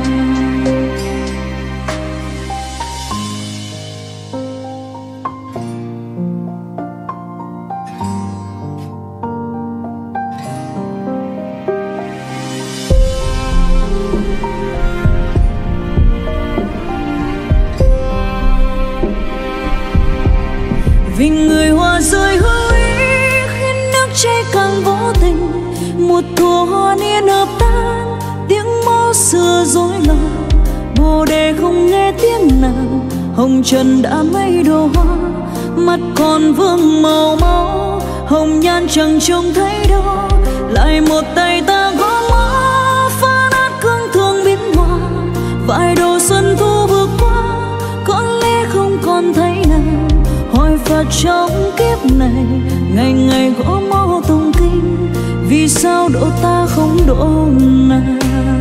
Vì người hoa rơi hữu ý, khiến nước chảy càng vô tình. Một thuở hoa niên hợp tan, tiếng mõ xưa rối loạn. Bồ đề không nghe tiếng nào, hồng trần đã mấy đồ hoa. Mắt còn vương màu máu, hồng nhan chẳng trông thấy đâu. Lại một tay ta gõ mõ, phá nát cương thương biến hoa. Vài độ xuân thu vừa qua, trong kiếp này, ngày ngày gõ mõ tụng kinh, vì sao độ ta không độ nàng?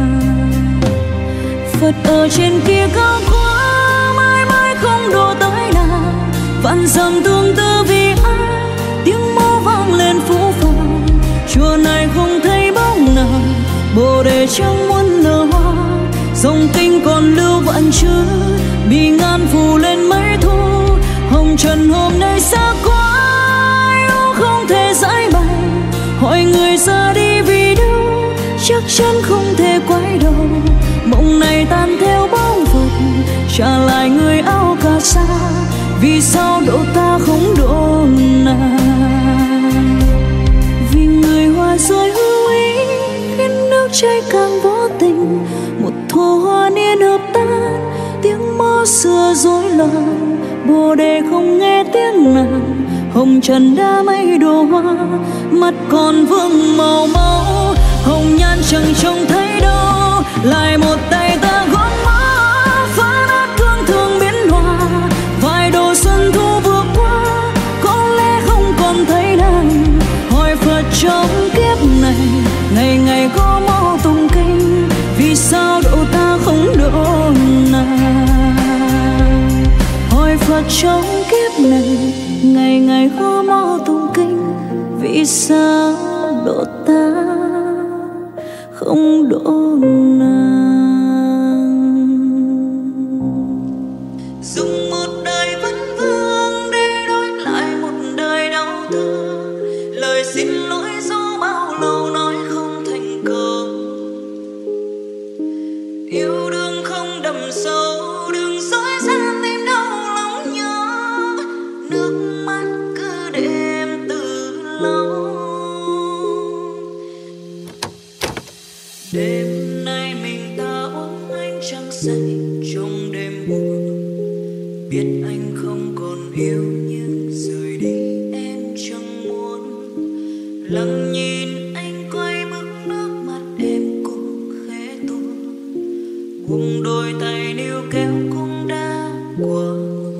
Phật ở trên kia cao quá, mãi mãi không độ tới nàng. Vạn dặm tương tư vì ai, tiếng mõ vang lên phũ phàng. Chùa này không thấy bóng nàng, Bồ đề chẳng muốn nở hoa. Dòng kinh còn lưu vạn chữ, bì ngàn phủ lên mấy thu. Hồng trần hôm nay xa quá, yêu không thể giải bày. Hỏi người ra đi vì đâu, chắc chắn không thể quay đầu. Mộng này tan theo bóng Phật, trả lại người áo cà sa. Vì sao độ ta không độ nàng? Vì người hoa rơi hữu ý, khiến nước chảy càng vô tình. Một thuở hoa niên hợp tan, tiếng mõ xưa rối loạn. Bồ đề không nghe tiếng nàng, hồng trần đã mấy đồ hoa. Mắt còn vương màu máu, hồng nhan chẳng trông thấy đâu. Lại một tay ta gõ mõ, phá nát cương thường biến hòa. Vài độ xuân thu vừa qua, có lẽ không còn thấy nàng. Hỏi Phật trong kiếp này, ngày ngày gõ mõ tụng kinh, vì sao độ ta không độ nàng? Hỏi Phật trong kiếp này, ngày ngày gõ mõ tụng kinh, vì sao độ ta không độ nàng? Dùng một đời vấn vương để đổi lại một đời đau thương. Lời xin lỗi dù bao lâu nói không thành công. Yêu đương không đậm sâu, đừng dối gian tìm đau lòng nhớ. Nước mắt cứ để em từ lâu. Đêm nay mình ta ôm ánh trăng say trong đêm buồn. Biết anh không còn yêu nhưng rời đi em chẳng muốn. Lặng nhìn anh quay bước nước mắt em cũng khẽ tuôn. Buông đôi tay níu kéo cũng đã qua.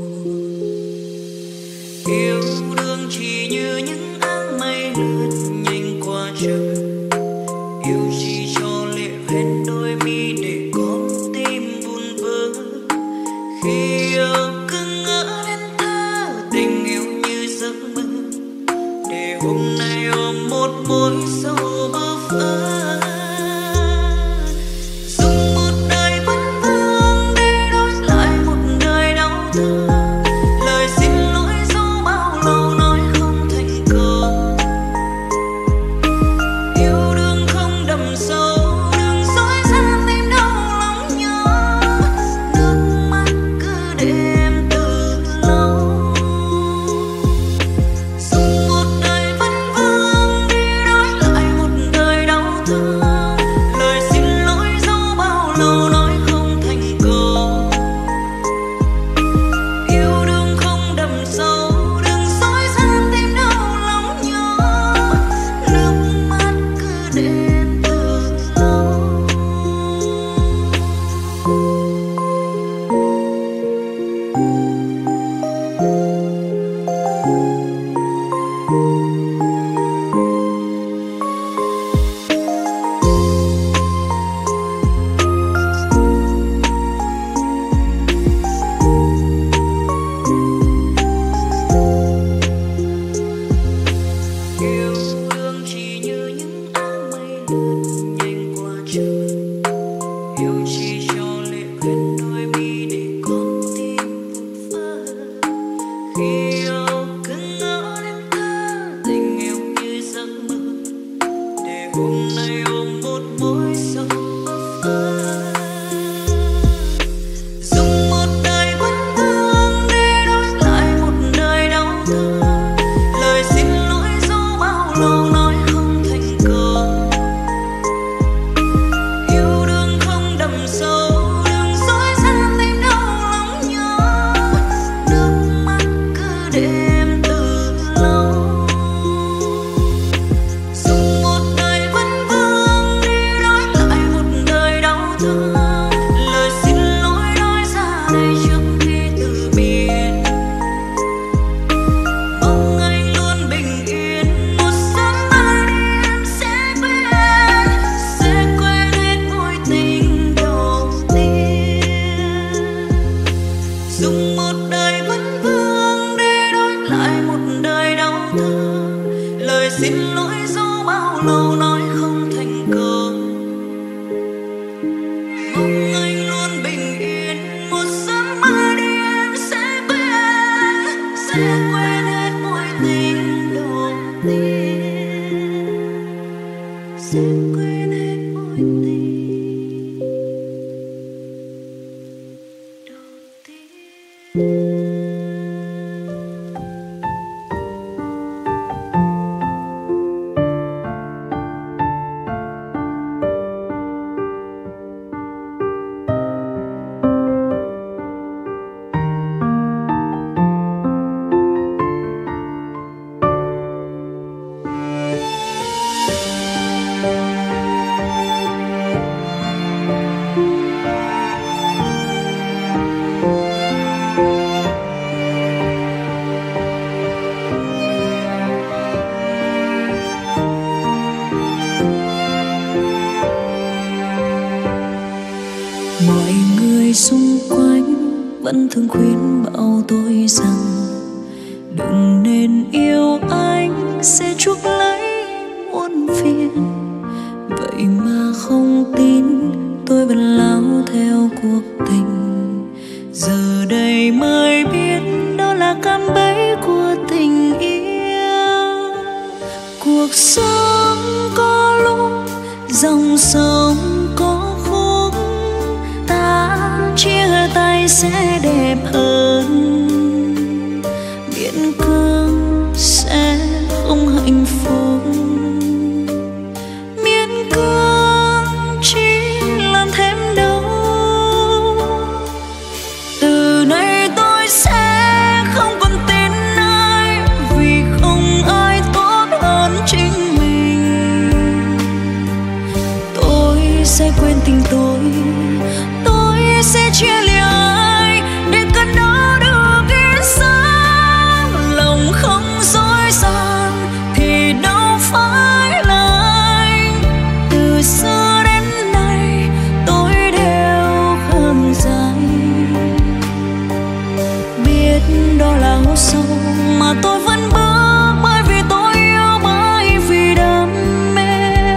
Yêu đương chỉ như những áng mây lướt nhanh qua trời. Yêu chỉ cho lệ hoen đôi mi để con tim vun vỡ. Khi yêu cứ ngỡ đến thơ, tình yêu như giấc mơ. Để hôm nay ôm một mối sâu bơ vơ. Dùng một đời vấn vương để đổi lại một đời đau thương. Lời xin lỗi dù bao lâu nói không thành công. Yêu đương không đậm sâu, đừng dối gian tìm đau lòng nhớ. Nước mắt cứ để em từ lâu. Dùng một đời vấn vương đi đổi lại một đời đau thương. Lời xin lỗi dù bao lâu nói không thành công. Yêu đương không đậm sâu, đừng dối gian tìm đau lòng nhớ. Nước mắt cứ để em từ lâu. Yêu đương chỉ như những áng mây lướt nhanh qua trời. Yêu chỉ cho lệ hoen đôi mi để con tim vụt vỡ. Khi yêu cứ ngỡ đến thơ, tình yêu như giấc mơ. Để hôm nay ôm một mối sâu bơ vơ. Dùng một đời vấn vương để đổi lại một đời đau thương. Lời xin lỗi dù bao lâu nói không thành công. Yêu đương không đậm sâu, đừng dối gian tìm đau lòng nhớ. Nước mắt cứ để em từ lâu. Dùng một đời vấn vương sẽ quên hết mọi tình đầu tiên. Mọi người xung quanh vẫn thường khuyên bảo tôi rằng đừng nên yêu anh sẽ chuốc lấy muôn phiền. Vậy mà không tin tôi vẫn lao theo cuộc tình. Giờ đây mới biết đó là cạm bẫy của tình yêu. Cuộc sống có lúc dòng sông có khúc, chia tay sẽ đẹp hơn. Miễn cưỡng sẽ không hạnh phúc, miễn cưỡng chỉ làm thêm đau. Từ nay tôi sẽ không còn tin ai, vì không ai tốt hơn chính mình. Tôi sẽ quên tình tôi sẽ chia lìa ai để cơn đau được yên sáng. Lòng không dối gian thì đâu phải là anh. Từ xưa đến nay tôi đều kham dài, biết đó là hố sâu mà tôi vẫn bước, bởi vì tôi yêu, bởi vì đam mê.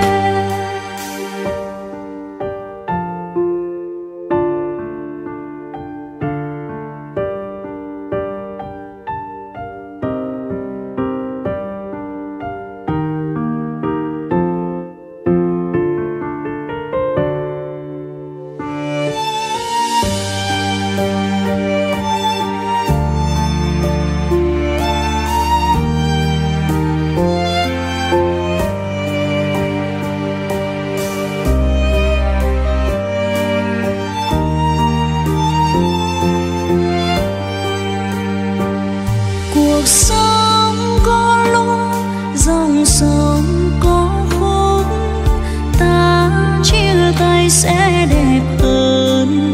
Cuộc sống có lúc dòng sông có khúc, ta chia tay sẽ đẹp hơn.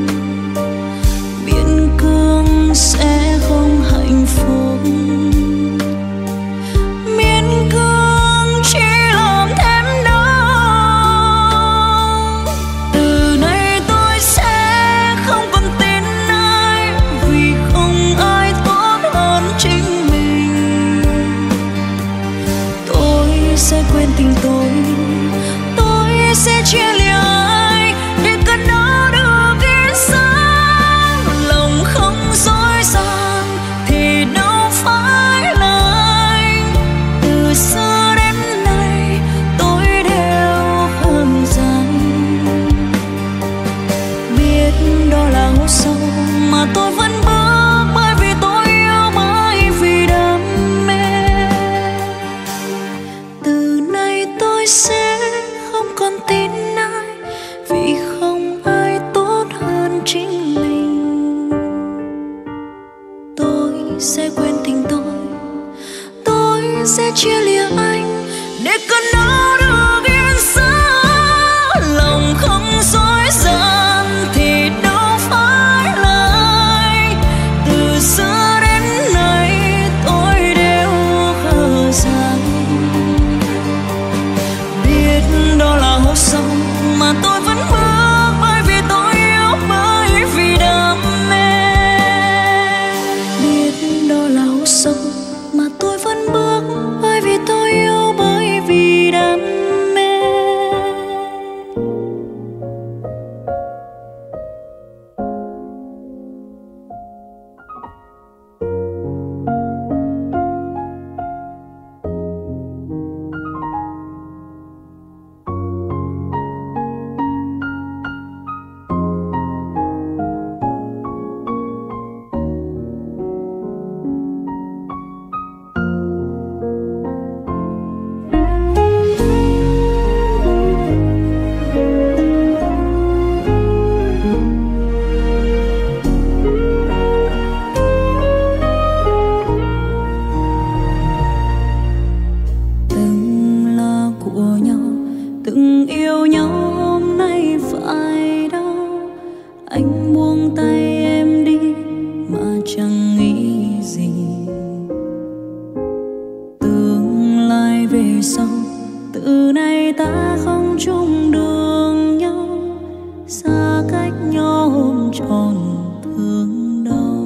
Miễn cưỡng sẽ không hạnh phúc, miễn cưỡng chỉ làm thêm đau. Từ nay tôi sẽ không còn tin ai, vì không ai tốt hơn chính mình. Tôi sẽ quên tình tôi sẽ chia lìa ai để từng yêu nhau hôm nay phải đâu. Anh buông tay em đi mà chẳng nghĩ gì. Tương lai về sau, từ nay ta không chung đường nhau, xa cách nhau hôm tròn thương đau.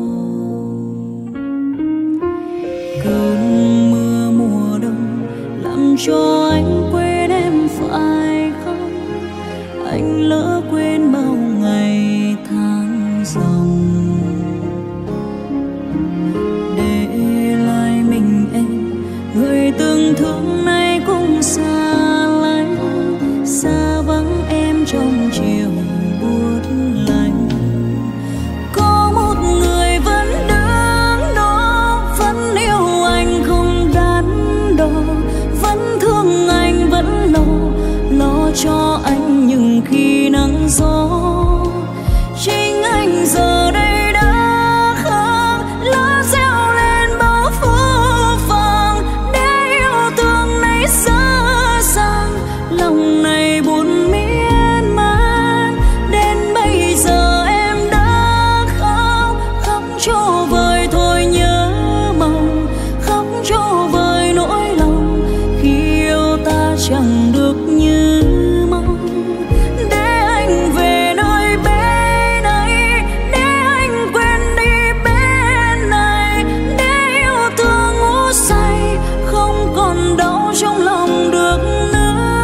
Cơn mưa mùa đông làm cho anh quên em phải không? Anh lỡ quên bao ngày tháng dòng, để lại mình em người từng thương nay cũng xa lánh, xa vắng em trong chiều buốt lạnh. Có một người vẫn đứng đó, vẫn yêu anh không đắn đo, vẫn thương anh, vẫn lo cho anh những khi nắng gió. Chính anh giờ đây đã khác, lá reo lên bao phố vàng, để yêu thương này xa xăm, lòng này buồn miên man. Đến bây giờ em đã khóc, khóc cho vơi thôi nhớ mong, khóc cho vơi nỗi lòng khi yêu ta chẳng được như mong. Để anh về nơi bên ấy, để anh quên đi bên này, để yêu thương ngủ say không còn đau trong lòng được nữa.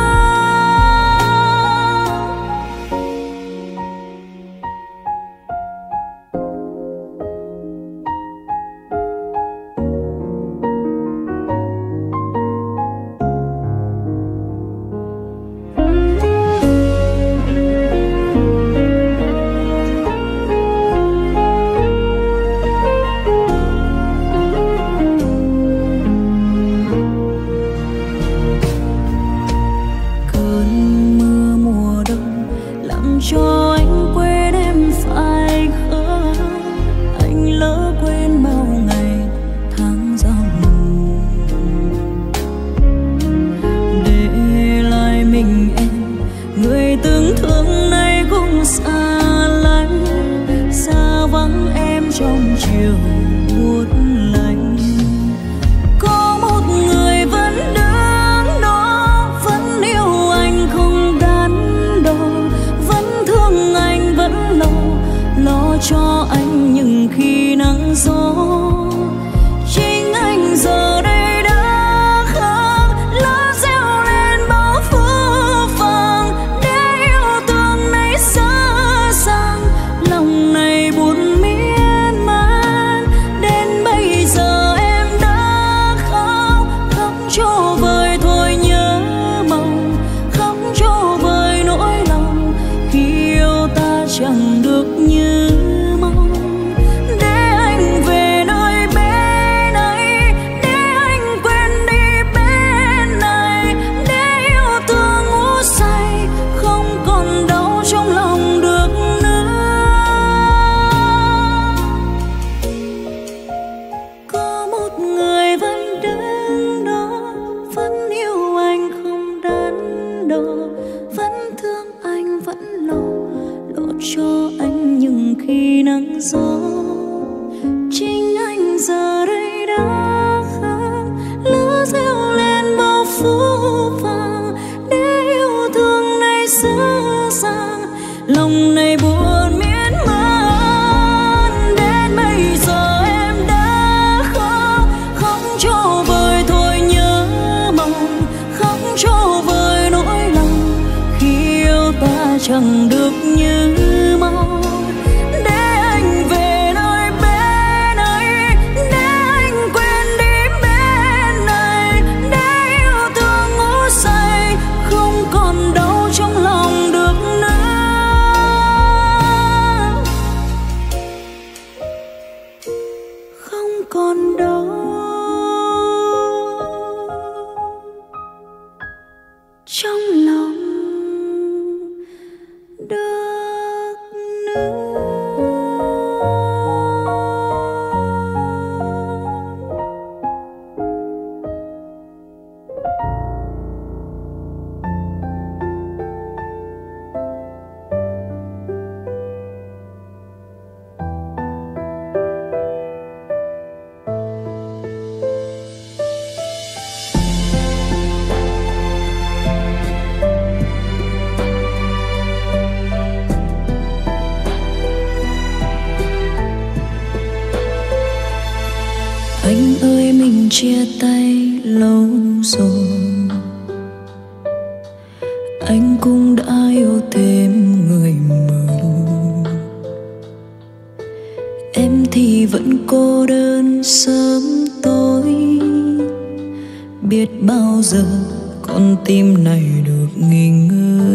Cơn mưa mùa đông làm cho anh quên em phải không? Anh lỡ quên bao ngày tháng dòng, để lại mình em người từng thương nay cũng xa lánh, xa vắng em trong chiều buốt lạnh. Có một người vẫn đứng đó, vẫn yêu anh không đắn đo, vẫn thương anh, vẫn lo cho anh những khi nắng gió. Chính anh giờ đây đã khác, lá reo lên bao phố vàng, để yêu thương này xa xăm, lòng này buồn miên man. Đến bây giờ em đã khóc, khóc cho vơi thôi nhớ mong, khóc cho vơi nỗi lòng khi yêu ta chẳng được như mong. Để anh về nơi bên ấy, để anh quên đi bên này, để yêu thương ngủ say không còn đau trong lòng được nữa. Có một người vẫn đứng đó, vẫn yêu anh không đắn đo, vẫn thương anh, vẫn lo cho anh những khi nắng gió. Chính anh giờ đây đã khác, lá reo lên bao phố vàng, để yêu thương này xa xăm, lòng này buồn miên man. Đến bây giờ em đã khóc, khóc cho vơi thôi nhớ mong, khóc cho vơi nỗi lòng khi yêu ta chẳng được như mong. Để anh về nơi bên ấy, để anh quên đi bên này, để yêu thương ngủ say không còn đau trong lòng được nữa. Không còn đau trong lòng được. chia tay lâu rồi, anh cũng đã yêu thêm người mới. Em thì vẫn cô đơn sớm tối, biết bao giờ con tim này được nghỉ ngơi.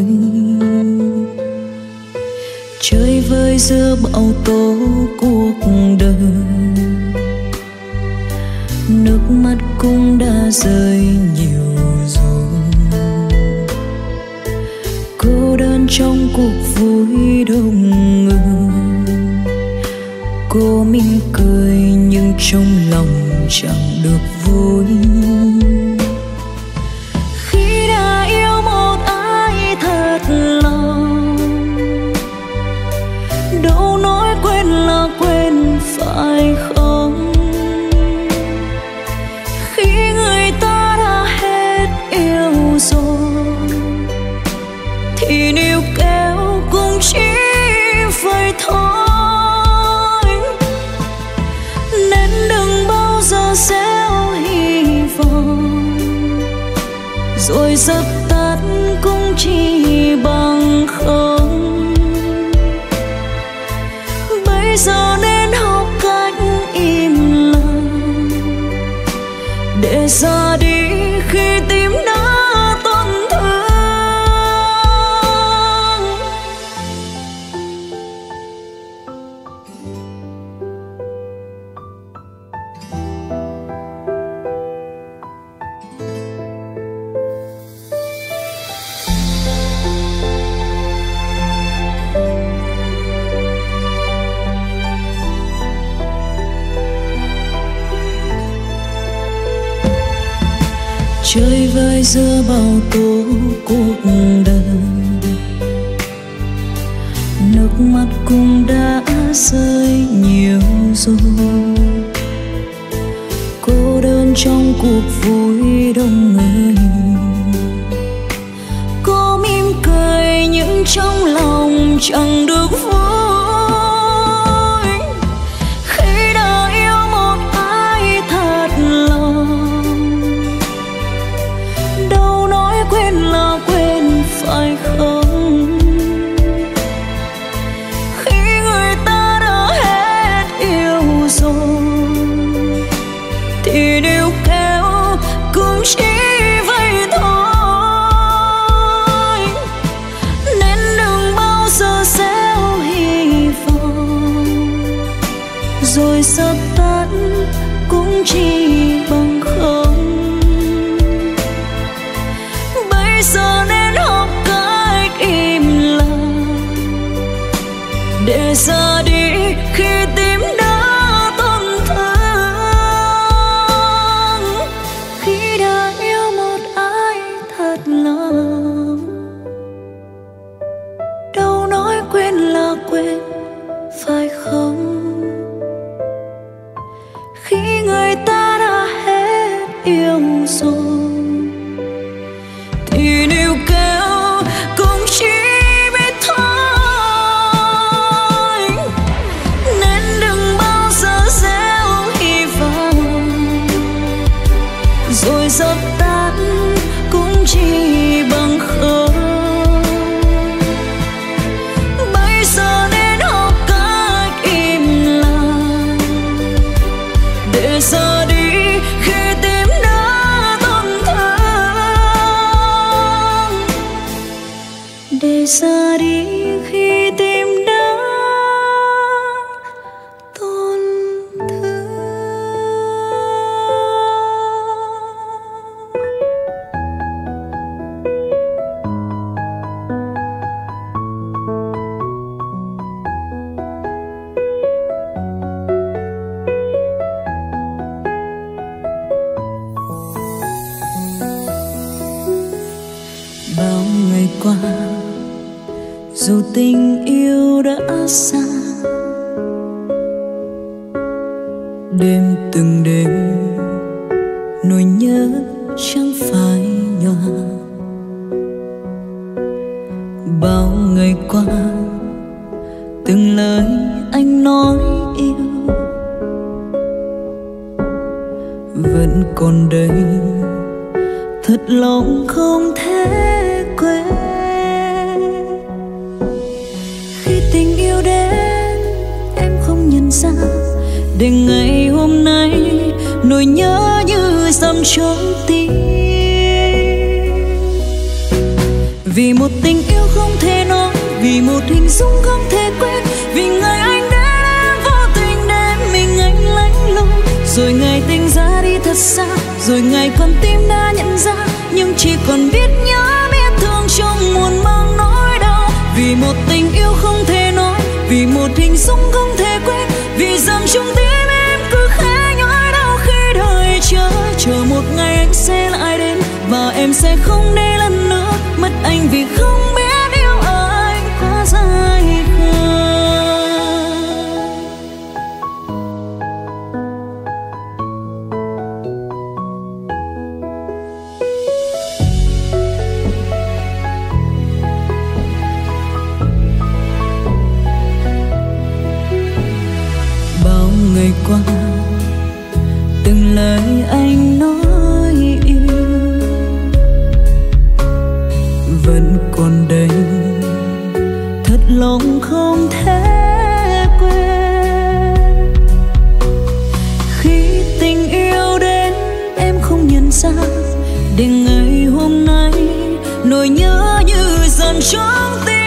Chơi vơi giữa bão tố cuộc đời, nước mắt cũng đã rơi nhiều rồi. Cô đơn trong cuộc vui đông người, cô mỉm cười nhưng trong lòng chẳng được vui. Khi đã yêu một ai thật lòng, đâu nói quên là quên phải không? Khi người ta đã hết yêu rồi thì níu kéo cũng chỉ vậy thôi. Nên đừng bao giờ gieo hy vọng rồi dập tắt cũng chỉ bằng không. Bây giờ nên học cách im lặng để ra đi khi tim đã tổn thương. Chơi vơi giữa bao tố cuộc đời, nước mắt cũng đã rơi nhiều rồi. Cô đơn trong cuộc vui đông người, cô mỉm cười nhưng trong lòng chẳng được vui. Khi đã yêu một ai thật lòng, đâu nói quên là quên phải không? Khi người ta đã hết yêu rồi thì níu kéo cũng chỉ vậy thôi. Nên đừng bao giờ gieo hy vọng rồi dập tắt cũng chỉ bằng không. Bây giờ nên học cách im lặng để ra đi khi tim đã tổn thương. Khi đã yêu một ai thật lòng, đâu nói quên là quên phải không? Khi người ta đã hết yêu rồi thì níu kéo cũng chỉ biết thôi. Nên đừng bao giờ gieo hy vọng rồi dập tắt cũng chỉ bằng không. Bây giờ nên học cách im lặng để ra đi khi tim đã tổn thương. Để ra đi khi tim đã tổn thương. Bao ngày qua dù tình yêu đã xa, đêm từng đêm nỗi nhớ chẳng phai nhòa. Bao ngày qua từng lời anh nói yêu vẫn còn đây, thật lòng không thể quên. Khi tình yêu đến em không nhận ra, đến ngày hôm nay nỗi nhớ như dầm trong tim. Vì một tình yêu không thể nói, vì một hình dung không thể quên, vì ngày anh đến em vô tình đem mình anh lánh lùng. Rồi ngày tình ra đi thật xa, rồi ngày con tim đã nhận ra, nhưng chỉ còn biết nhớ biết thương trong muôn mang nỗi đau. Vì một tình yêu không thể nói, vì một hình dung không thể quên, vì dầm trong tim em cứ khẽ nhói đau khi đời chờ một ngày anh sẽ lại đến, và em sẽ không để lần nữa mất anh vì không biết yêu anh quá dài khờ. Bao ngày qua từng lời anh nói yêu vẫn còn đây, thật lòng không thể quên. Khi tình yêu đến em không nhận ra, đến ngày hôm nay nỗi nhớ như dần trong tim.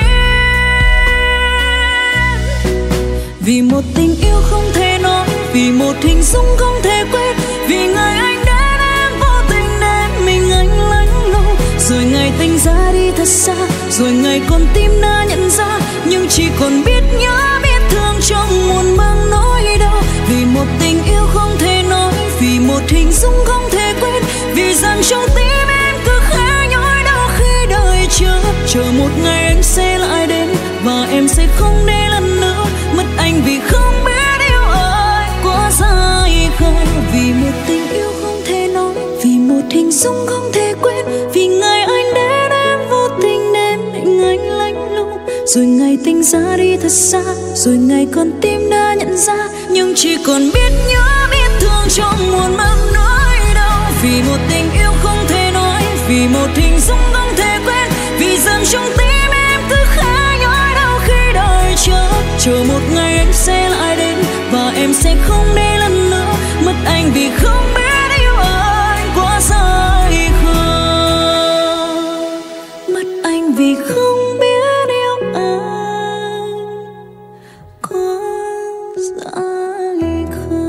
Vì một tình yêu không thể nói, vì một hình dung không thể quên, vì ngày anh đến em vô tình đem mình anh lánh lùng. Rồi ngày tình ra đi thật xa, rồi ngày con tim đã nhận ra, nhưng chỉ còn biết nhớ biết thương trong muôn mang nỗi đau. Vì một tình yêu không thể nói, vì một hình dung không thể quên, vì rằng trong tim em cứ khẽ nhói đau khi đời chờ một ngày anh sẽ lại đến, và em sẽ không để lần nữa mất anh vì không biết yêu ai quá dài khờ. Vì một tình yêu không thể nói, vì một hình dung không thể quên, vì ngày anh đến em vô tình đem mình anh lánh lùng. Rồi ngày tình ra đi thật xa, rồi ngày con tim đã nhận ra, nhưng chỉ còn biết nhớ biết thương trong muôn mang nỗi đau. Vì một tình yêu không thể nói, vì một hình dung không thể quên, vì dần trong tim em cứ khẽ nhói đau khi đời chờ một ngày anh sẽ lại đến, và em sẽ không để lần nữa mất anh vì không biết yêu anh quá dài khờ. Mất anh vì không biết yêu anh quá dài khờ.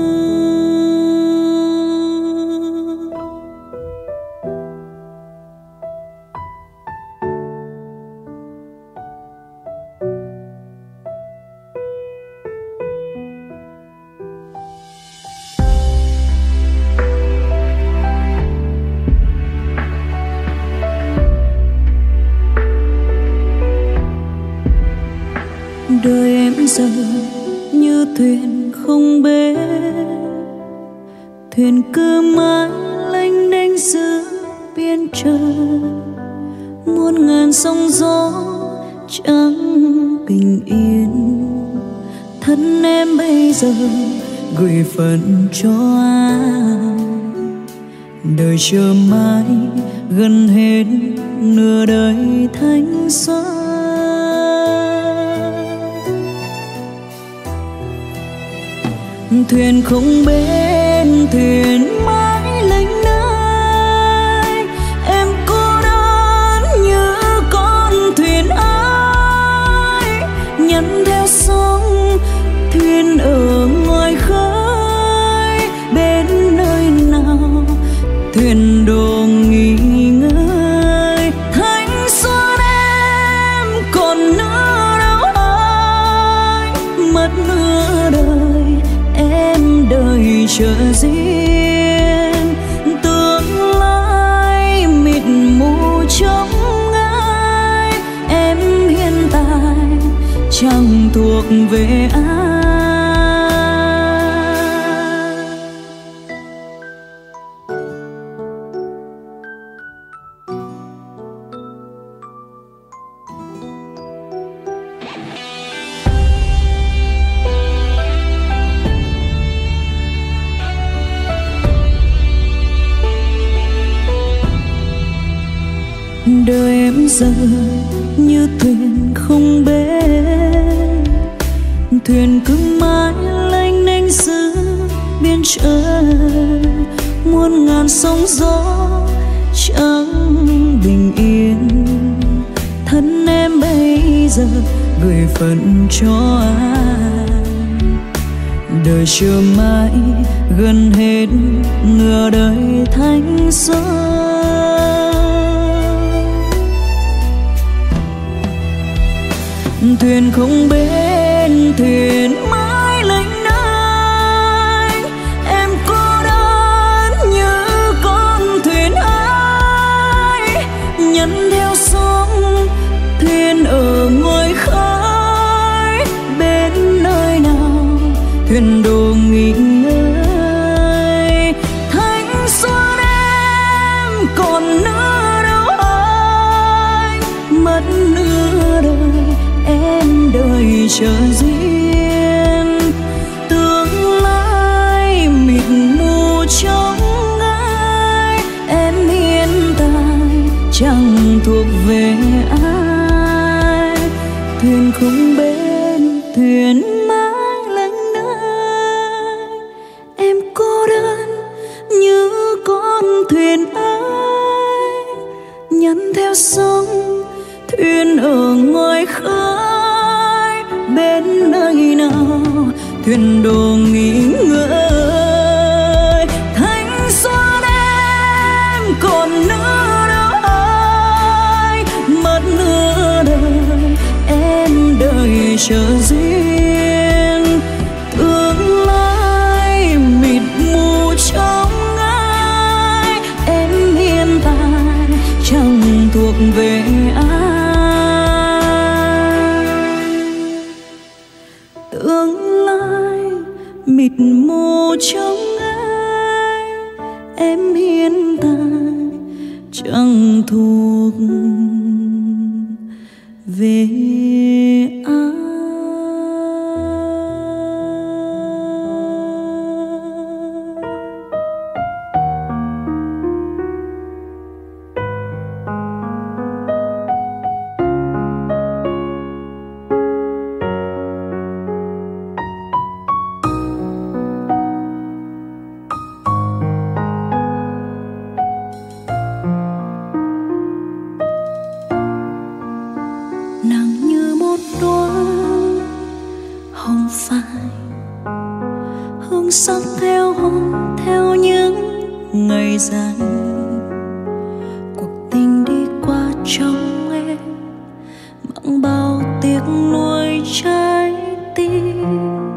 Đời em giờ như thuyền không bến, thuyền cứ mãi lênh đênh giữa biển trời. Muôn ngàn sóng gió chẳng bình yên, thân em bây giờ gửi phận cho ai. Đời chờ mãi gần hết nửa đời thanh xuân. Thuyền không bên, thuyền mãi lênh đênh, em cô đơn như con thuyền ai nhắn theo sóng. Thuyền ở ngoài khơi bên nơi nào, thuyền đồ nghỉ ngơi. Thanh xuân em còn nữa đâu ai, mất nửa đời em đời chờ riêng. Tương lai mịt mù trong ngai, em hiện tại chẳng thuộc về ai. giờ như thuyền không bến, thuyền cứ mãi lênh đênh giữa biển trời, muôn ngàn sóng gió chẳng bình yên. Thân em bây giờ gửi phận cho ai, đời chưa mãi gần hết nửa đời thanh xuân. Thuyền không bên, thuyền mãi lênh đênh, em cô đơn như con thuyền ấy, nhấn theo sóng thuyền ở ngoài khơi. Bên nơi nào thuyền đồ nghỉ ngơi, thanh xuân em còn nữa đâu ơi, mất nửa đời em đời chờ duyên. Tương lai mịt mù trong ai, em hiện tại chẳng thuộc về ai. Thuyền không bên, thuyền mãi lênh đênh, em cô đơn như con thuyền ấy, nhấn theo sóng thuyền ở ngoài khơi. Bên nơi nào thuyền đồ nghỉ ngơi, thanh xuân em còn nữa đâu ơi, mất nửa đời em đời chờ duyên. Tương lai mịt mù trong ai, em hiện tại chẳng thuộc về ai. Tương lai mịt mù trong ai, em hiện tại chẳng thuộc về ai. Sắc theo hôm theo những ngày dài, cuộc tình đi qua trong em mang bao tiếc nuối trái tim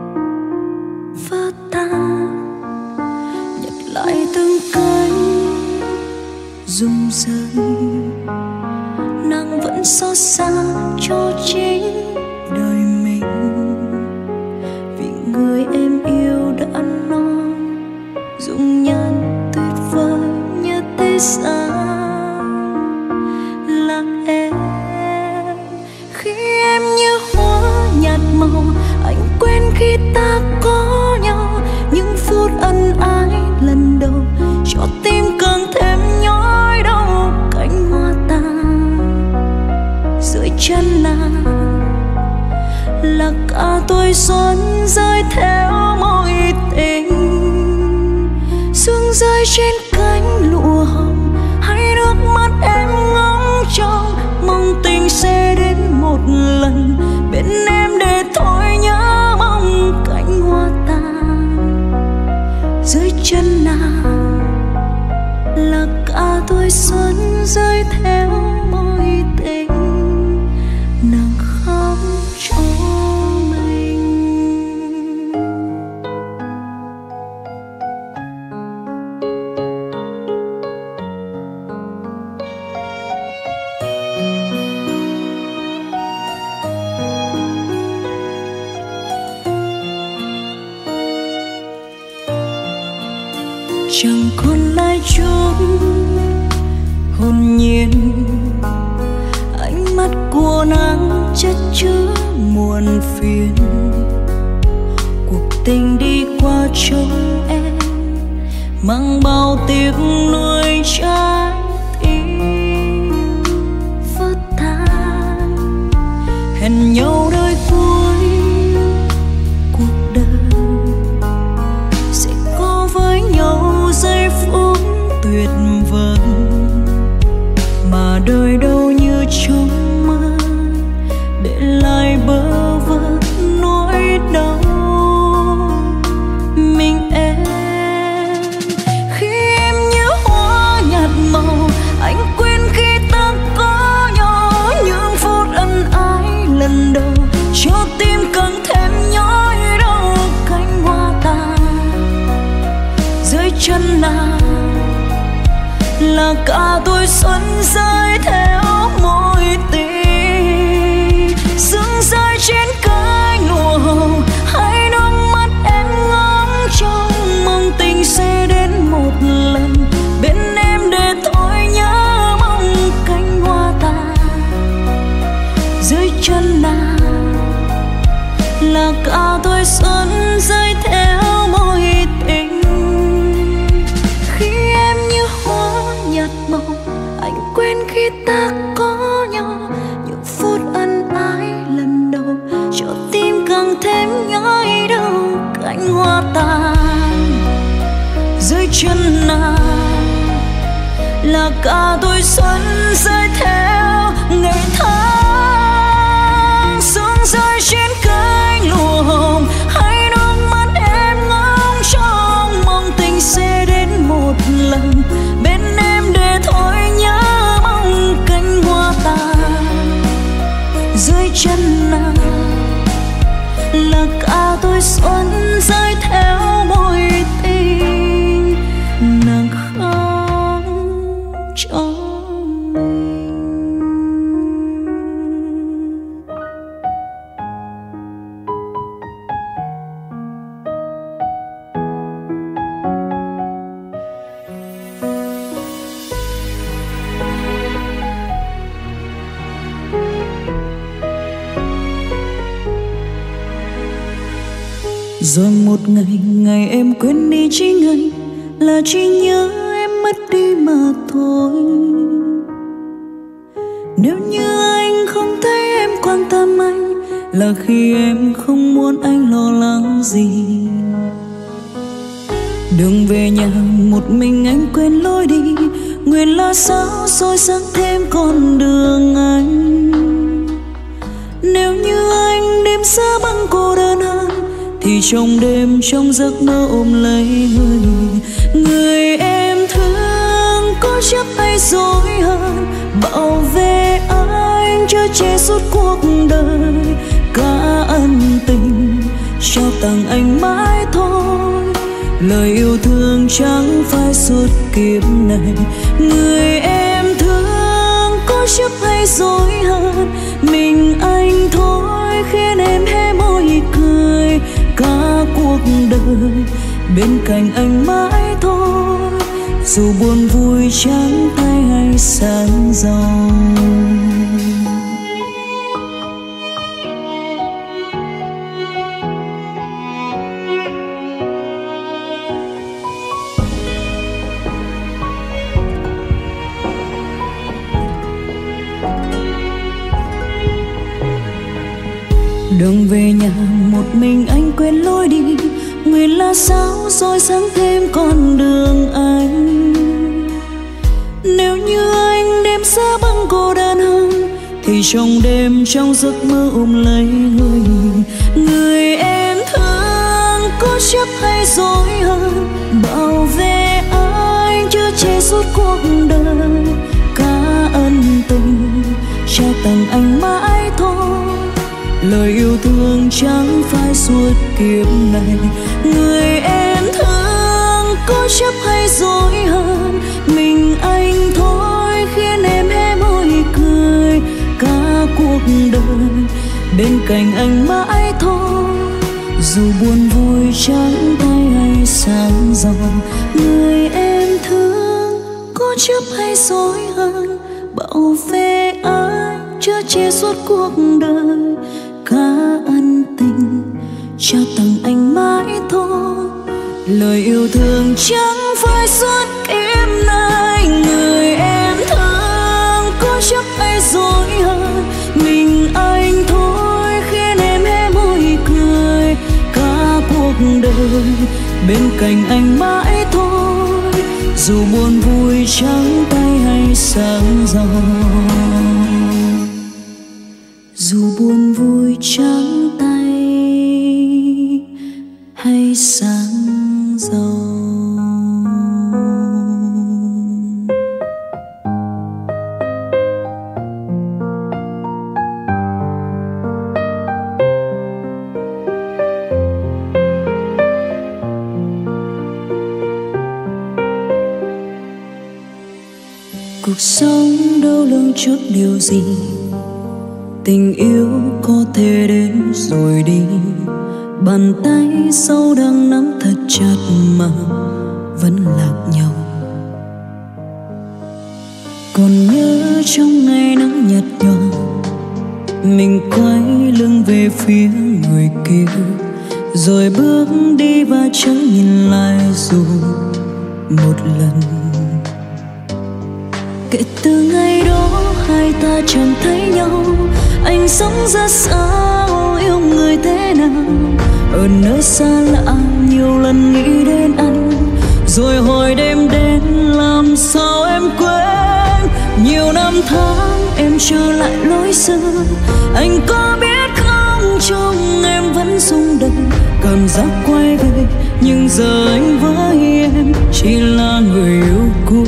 vỡ tan. Nhặt lại từng cánh rụng rơi, nàng vẫn xót xa cho chính đời mình, vì người em yêu đã nói dung nhan tuyệt vời như thế sao là em. Khi em như hoa nhạt màu, anh quên khi ta có nhau, những phút ân ái lần đầu cho tim càng thêm nhói đau. Cánh hoa tàn dưới chân nàng là cả tuổi xuân rơi theo mối tình, sương rơi trên cánh lụa hồng, hay nước mắt em ngóng trông mong tình sẽ đến một lần bên em để thôi nhớ mong. Cánh hoa tàn dưới chân nàng là cả tuổi xuân rơi theo mối tình, nàng khóc cho chẳng còn lại chút hồn nhiên. Ánh mắt của nàng chất chứa muôn phiền, cuộc tình đi qua trong em mang bao tiếc nuối trái tim vỡ hẹn nhau đời cuối cuộc đời sẽ có với nhau giây phút tuyệt vời mà đời đâu như trong mơ để lại bơ vơ nỗi đau. Mình em khi em như hoa nhạt màu, anh quên khi ta có nhau những phút ân ái lần đầu, cho tim càng thêm nhói đau. Cánh hoa tàn dưới chân nàng là cả tuổi xuân rơi theo mối tình, dưng rơi trên cánh lụa hồng. Hai đôi mắt em ngắm trong mong tình sẽ đến một lần bên em để thôi nhớ mong. Cánh hoa tàn dưới chân nàng là cả tuổi xuân rơi theo mối tình. Khi em như hoa nhạt màu, anh quên khi ta có nhau những phút ân ái lần đầu, cho tim càng thêm nhói đau. Cánh hoa tàn dưới chân nàng là cả tuổi xuân rơi theo ngày tháng, sương rơi trên cánh lụa hồng. Hai đôi mắt em ngóng trông mong tình sẽ đến một lần bên em để thôi nhớ mong. Cánh hoa tàn dưới chân nàng là cả tuổi xuân rơi theo mối tình, nàng khóc cho mình. Rồi một ngày em quên đi chỉ ngày là chỉ nhớ em mất đi mà thôi. Nếu như anh không thấy em quan tâm anh là khi em không muốn anh lo lắng gì. Đường về nhà một mình anh quên lối đi, nguyện là sao soi sáng thêm con đường anh. Nếu như anh đêm xa băng cô đơn hơn thì trong đêm trong giấc mơ ôm lấy người em thương. Có chấp hay dối hơn bảo vệ anh chở che suốt cuộc đời, cả ân tình trao tặng anh mãi thôi. Lời yêu thương chẳng phải suốt kiếp này. Người em thương có chấp hay dối hơn mình anh thôi, khiến em hé môi cười cả cuộc đời bên cạnh anh mãi thôi. Dù buồn vui trắng tay hay sáng giàu. Đường về nhà một mình anh quên lối đi, nguyện là sao soi sáng thêm con đường anh. Nếu như anh đêm xa băng cô đơn hơn thì trong đêm trong giấc mơ ôm lấy người em thương. Có chấp hay dối hơn bảo vệ anh chở che suốt cuộc đời, cả ân tình trao tặng anh mãi thôi. Lời yêu thương chẳng phải suốt kiếp này. Người em thương có chấp hay dối hơn mình anh thôi, khiến em hé môi cười cả cuộc đời bên cạnh anh mãi thôi. Dù buồn vui trắng tay hay sáng giàu. Người em thương có chấp hay dối hơn bảo vệ anh chở che suốt cuộc đời, cả ân tình trao tặng anh mãi thôi. Lời yêu thương chẳng phải suốt kiếp này. Người em thương có chấp hay dối hơn mình anh thôi, vời bên cạnh anh mãi thôi, dù buồn vui trắng tay hay sáng giàu. Dù buồn vui trắng tay hay sáng giàu. Cuộc sống đâu lường trước điều gì, tình yêu có thể đến rồi đi, bàn tay sau đang nắm thật chặt mà vẫn lạc nhau. Còn nhớ trong ngày nắng nhạt nhòa, mình quay lưng về phía người kia, rồi bước đi và chẳng nhìn lại dù một lần. Kể từ ngày đó hai ta chẳng thấy nhau, anh sống ra sao, yêu người thế nào. Ở nơi xa lạ nhiều lần nghĩ đến anh, rồi hồi đêm đến làm sao em quên. Nhiều năm tháng em trở lại lối xưa, anh có biết không, trong em vẫn rung động cảm giác quay về. Nhưng giờ anh với em chỉ là người yêu cũ.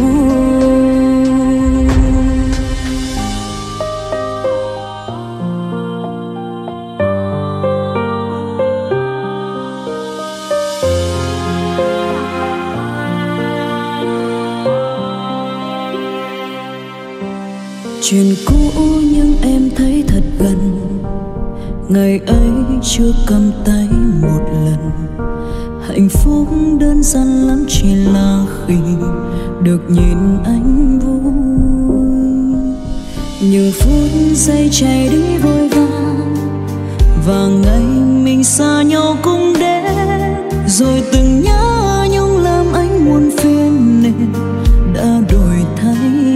Chuyện cũ nhưng em thấy thật gần, ngày ấy chưa cầm tay một lần. Hạnh phúc đơn giản lắm chỉ là khi được nhìn anh vui. Nhưng phút giây chạy đi vội vã, và ngày mình xa nhau cũng đến. Rồi từng nhớ nhung làm anh muộn phiền nên đã đổi thay.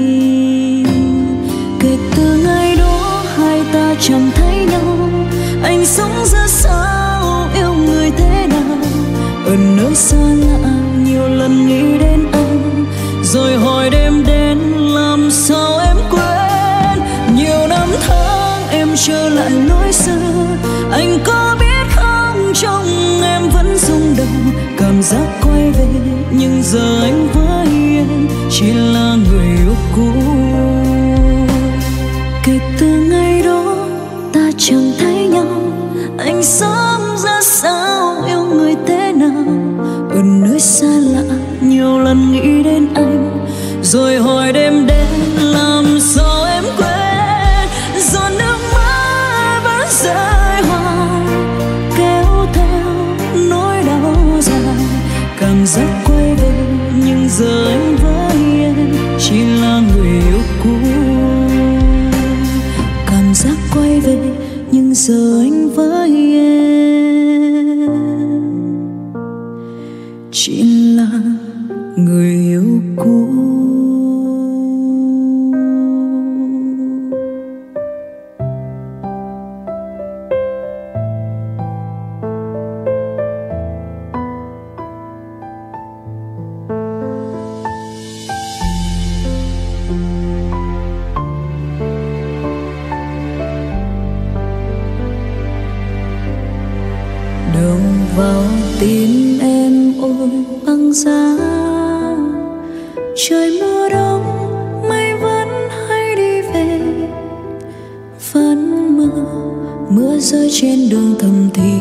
Kể từ ngày đó hai ta chẳng thấy nhau, anh sống ra sao, yêu người thế nào. Ở nơi xa lạ nhiều lần nghĩ đến anh, rồi hồi đêm đến làm sao em quên. Nhiều năm tháng em trở lại lối xưa, anh có biết không, trong em vẫn rung động cảm giác quay về. Nhưng giờ anh với em chỉ là người yêu cũ. Kể từ ngày đó ta chẳng thấy nhau, anh sống ra sao, yêu người thế nào. Ở nơi xa lạ nhiều lần nghĩ đến anh, rồi hồi đêm đến làm sao em quên. Giọt nước mắt vẫn rơi hoài, kéo theo nỗi đau dài. Cảm giác quay về nhưng giờ anh với em chỉ là người yêu cũ. Cảm giác quay về nhưng giờ anh với em chỉ là người yêu cũ. Đầu vào tim em ôi băng giá, trời mùa đông mây vẫn hay đi về. Vẫn mưa rơi trên đường thầm thì,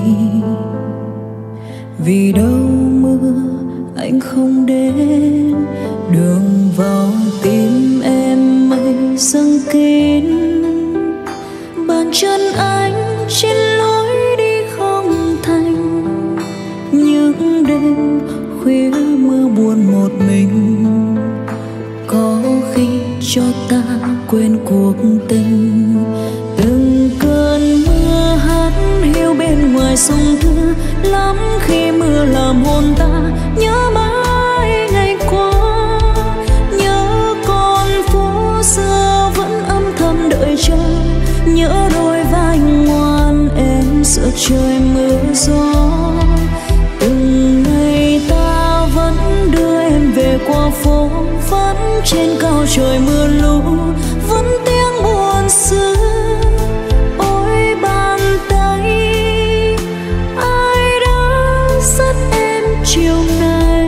vì đâu mưa anh không đến. Đường vào tim em mây dâng kín, bàn chân anh trên lối đi không thành. Những đêm khuya mưa buồn một mình, có khi cho ta quên cuộc tình. Từng cơn mưa hát hiu bên ngoài sông Thưa, lắm khi mưa làm hồn ta nhớ mãi ngày qua. Nhớ con phố xưa vẫn âm thầm đợi chờ, nhớ đôi vai ngoan em giữa trời mưa gió. Từng phố vẫn trên cao trời mưa lũ, vẫn tiếng buồn xưa. Ôi bàn tay ai đã dắt em chiều nay.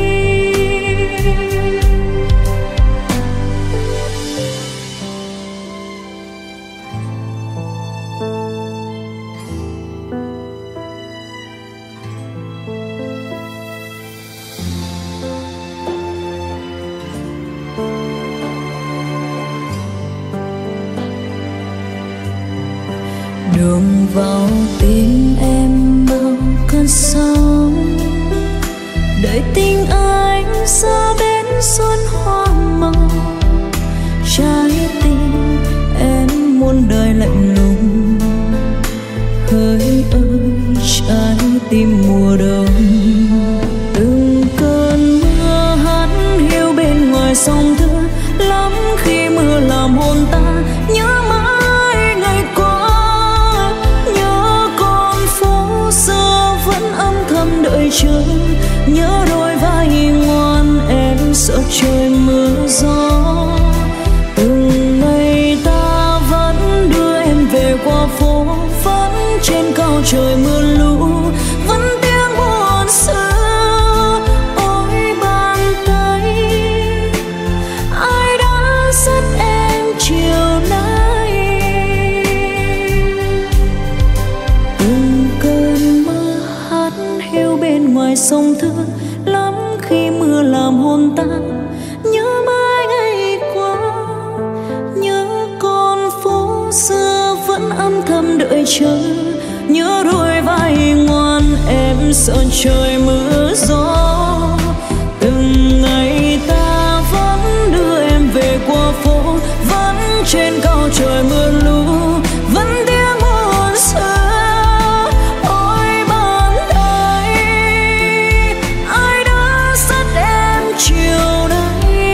Đường vào tim em bao cơn sóng, đợi tình anh ra bên xuân hoa màu. Trái tim em muôn đời lạnh lùng, hỡi ơi trái tim mùa đông. Từng cơn mưa hát hiu bên ngoài sông thưa, lắm khi mưa làm hồn ta nhớ mãi ngày qua. Nhớ con phố xưa vẫn âm thầm đợi chờ, nhớ đôi vai ngoan em sợ trời mưa gió. Từng ngày ta vẫn đưa em về qua phố, vẫn trên cao trời mưa lũ, vẫn tiếng buồn xưa. Ôi bàn tay ai đã dắt em chiều nay. Từng cơn mưa hát hiu bên ngoài sông thưa, lắm khi mưa làm hồn ta nhớ mãi ngày qua. Nhớ con phố xưa vẫn âm thầm đợi chờ, nhớ đôi vai ngoan em sợ trời mưa gió. Từng ngày ta vẫn đưa em về qua phố, vẫn trên cao trời mưa lũ, vẫn tiếng buồn xưa. Ôi bàn tay ai đã dắt em chiều nay.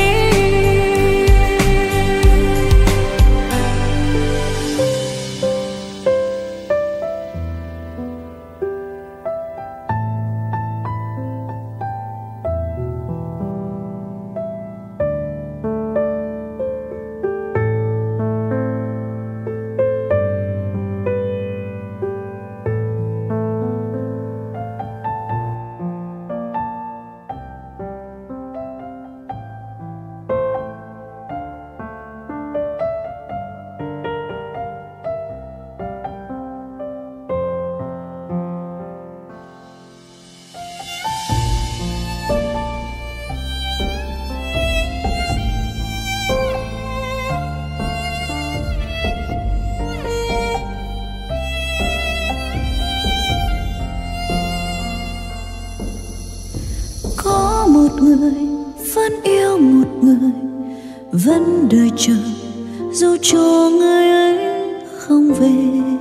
Có một người vẫn yêu một người, vẫn đợi chờ dù cho người ấy không về.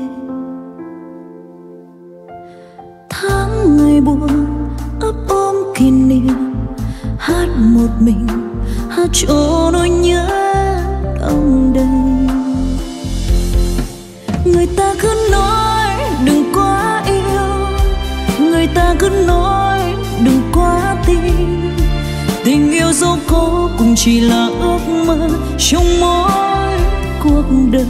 Tháng ngày buồn ấp ôm kỷ niệm, hát một mình hát cho nỗi nhớ đong đầy. Người ta cứ nói đừng quá yêu, người ta cứ nói đừng quá tin. Tình yêu dẫu có cũng chỉ là ước mơ trong mỗi cuộc đời.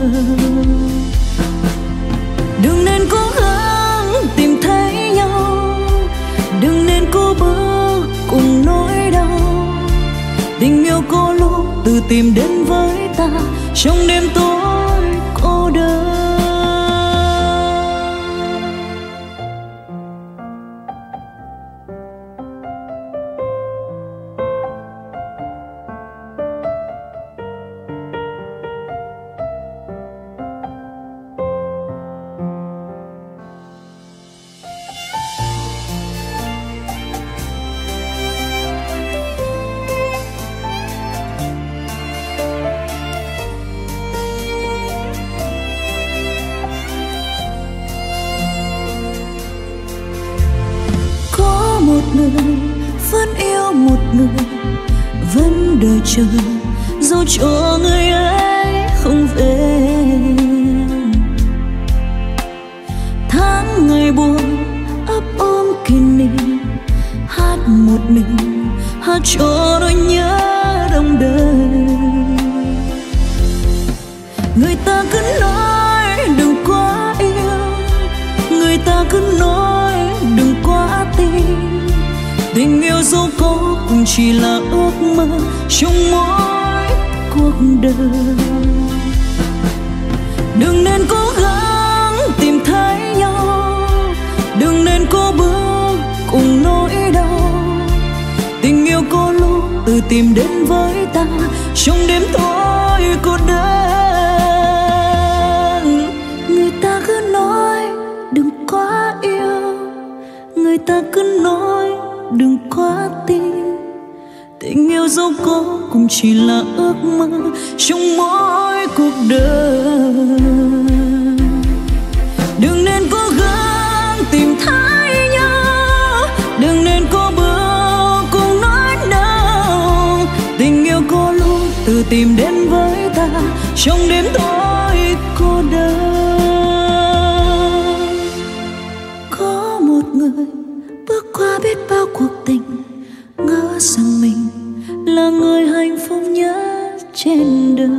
Đừng nên cố gắng tìm thấy nhau, đừng nên cố bước cùng nỗi đau. Tình yêu có lúc tự tìm đến với ta trong đêm tối cô đơn. Một người vẫn yêu một người, vẫn đợi chờ dẫu cho người ấy không về. Tháng ngày buồn ấp ôm kỷ niệm, hát một mình hát cho nỗi nhớ cứ nói đừng quá tin. Tình yêu dẫu có cũng chỉ là ước mơ trong mỗi cuộc đời. Đừng nên cố gắng tìm thấy nhau, đừng nên cố bước cùng nỗi đau. Tình yêu có lúc tự tìm đến với ta trong đêm tối cô đơn. Người ta cứ nói đừng quá yêu, người ta cứ nói đừng quá tin. Tình yêu dẫu có cũng chỉ là ước mơ trong mỗi cuộc đời. Đừng nên cố gắng tìm thấy nhau, đừng nên cố bước cùng nói nào. Tình yêu có lúc tự tìm đến với ta trong đêm tối cô đơn. Có một người bước qua biết bao cuộc tình, ngỡ rằng mình là người hạnh phúc nhất trên đời.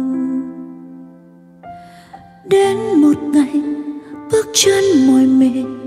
Đến một ngày bước chân mỏi mệt,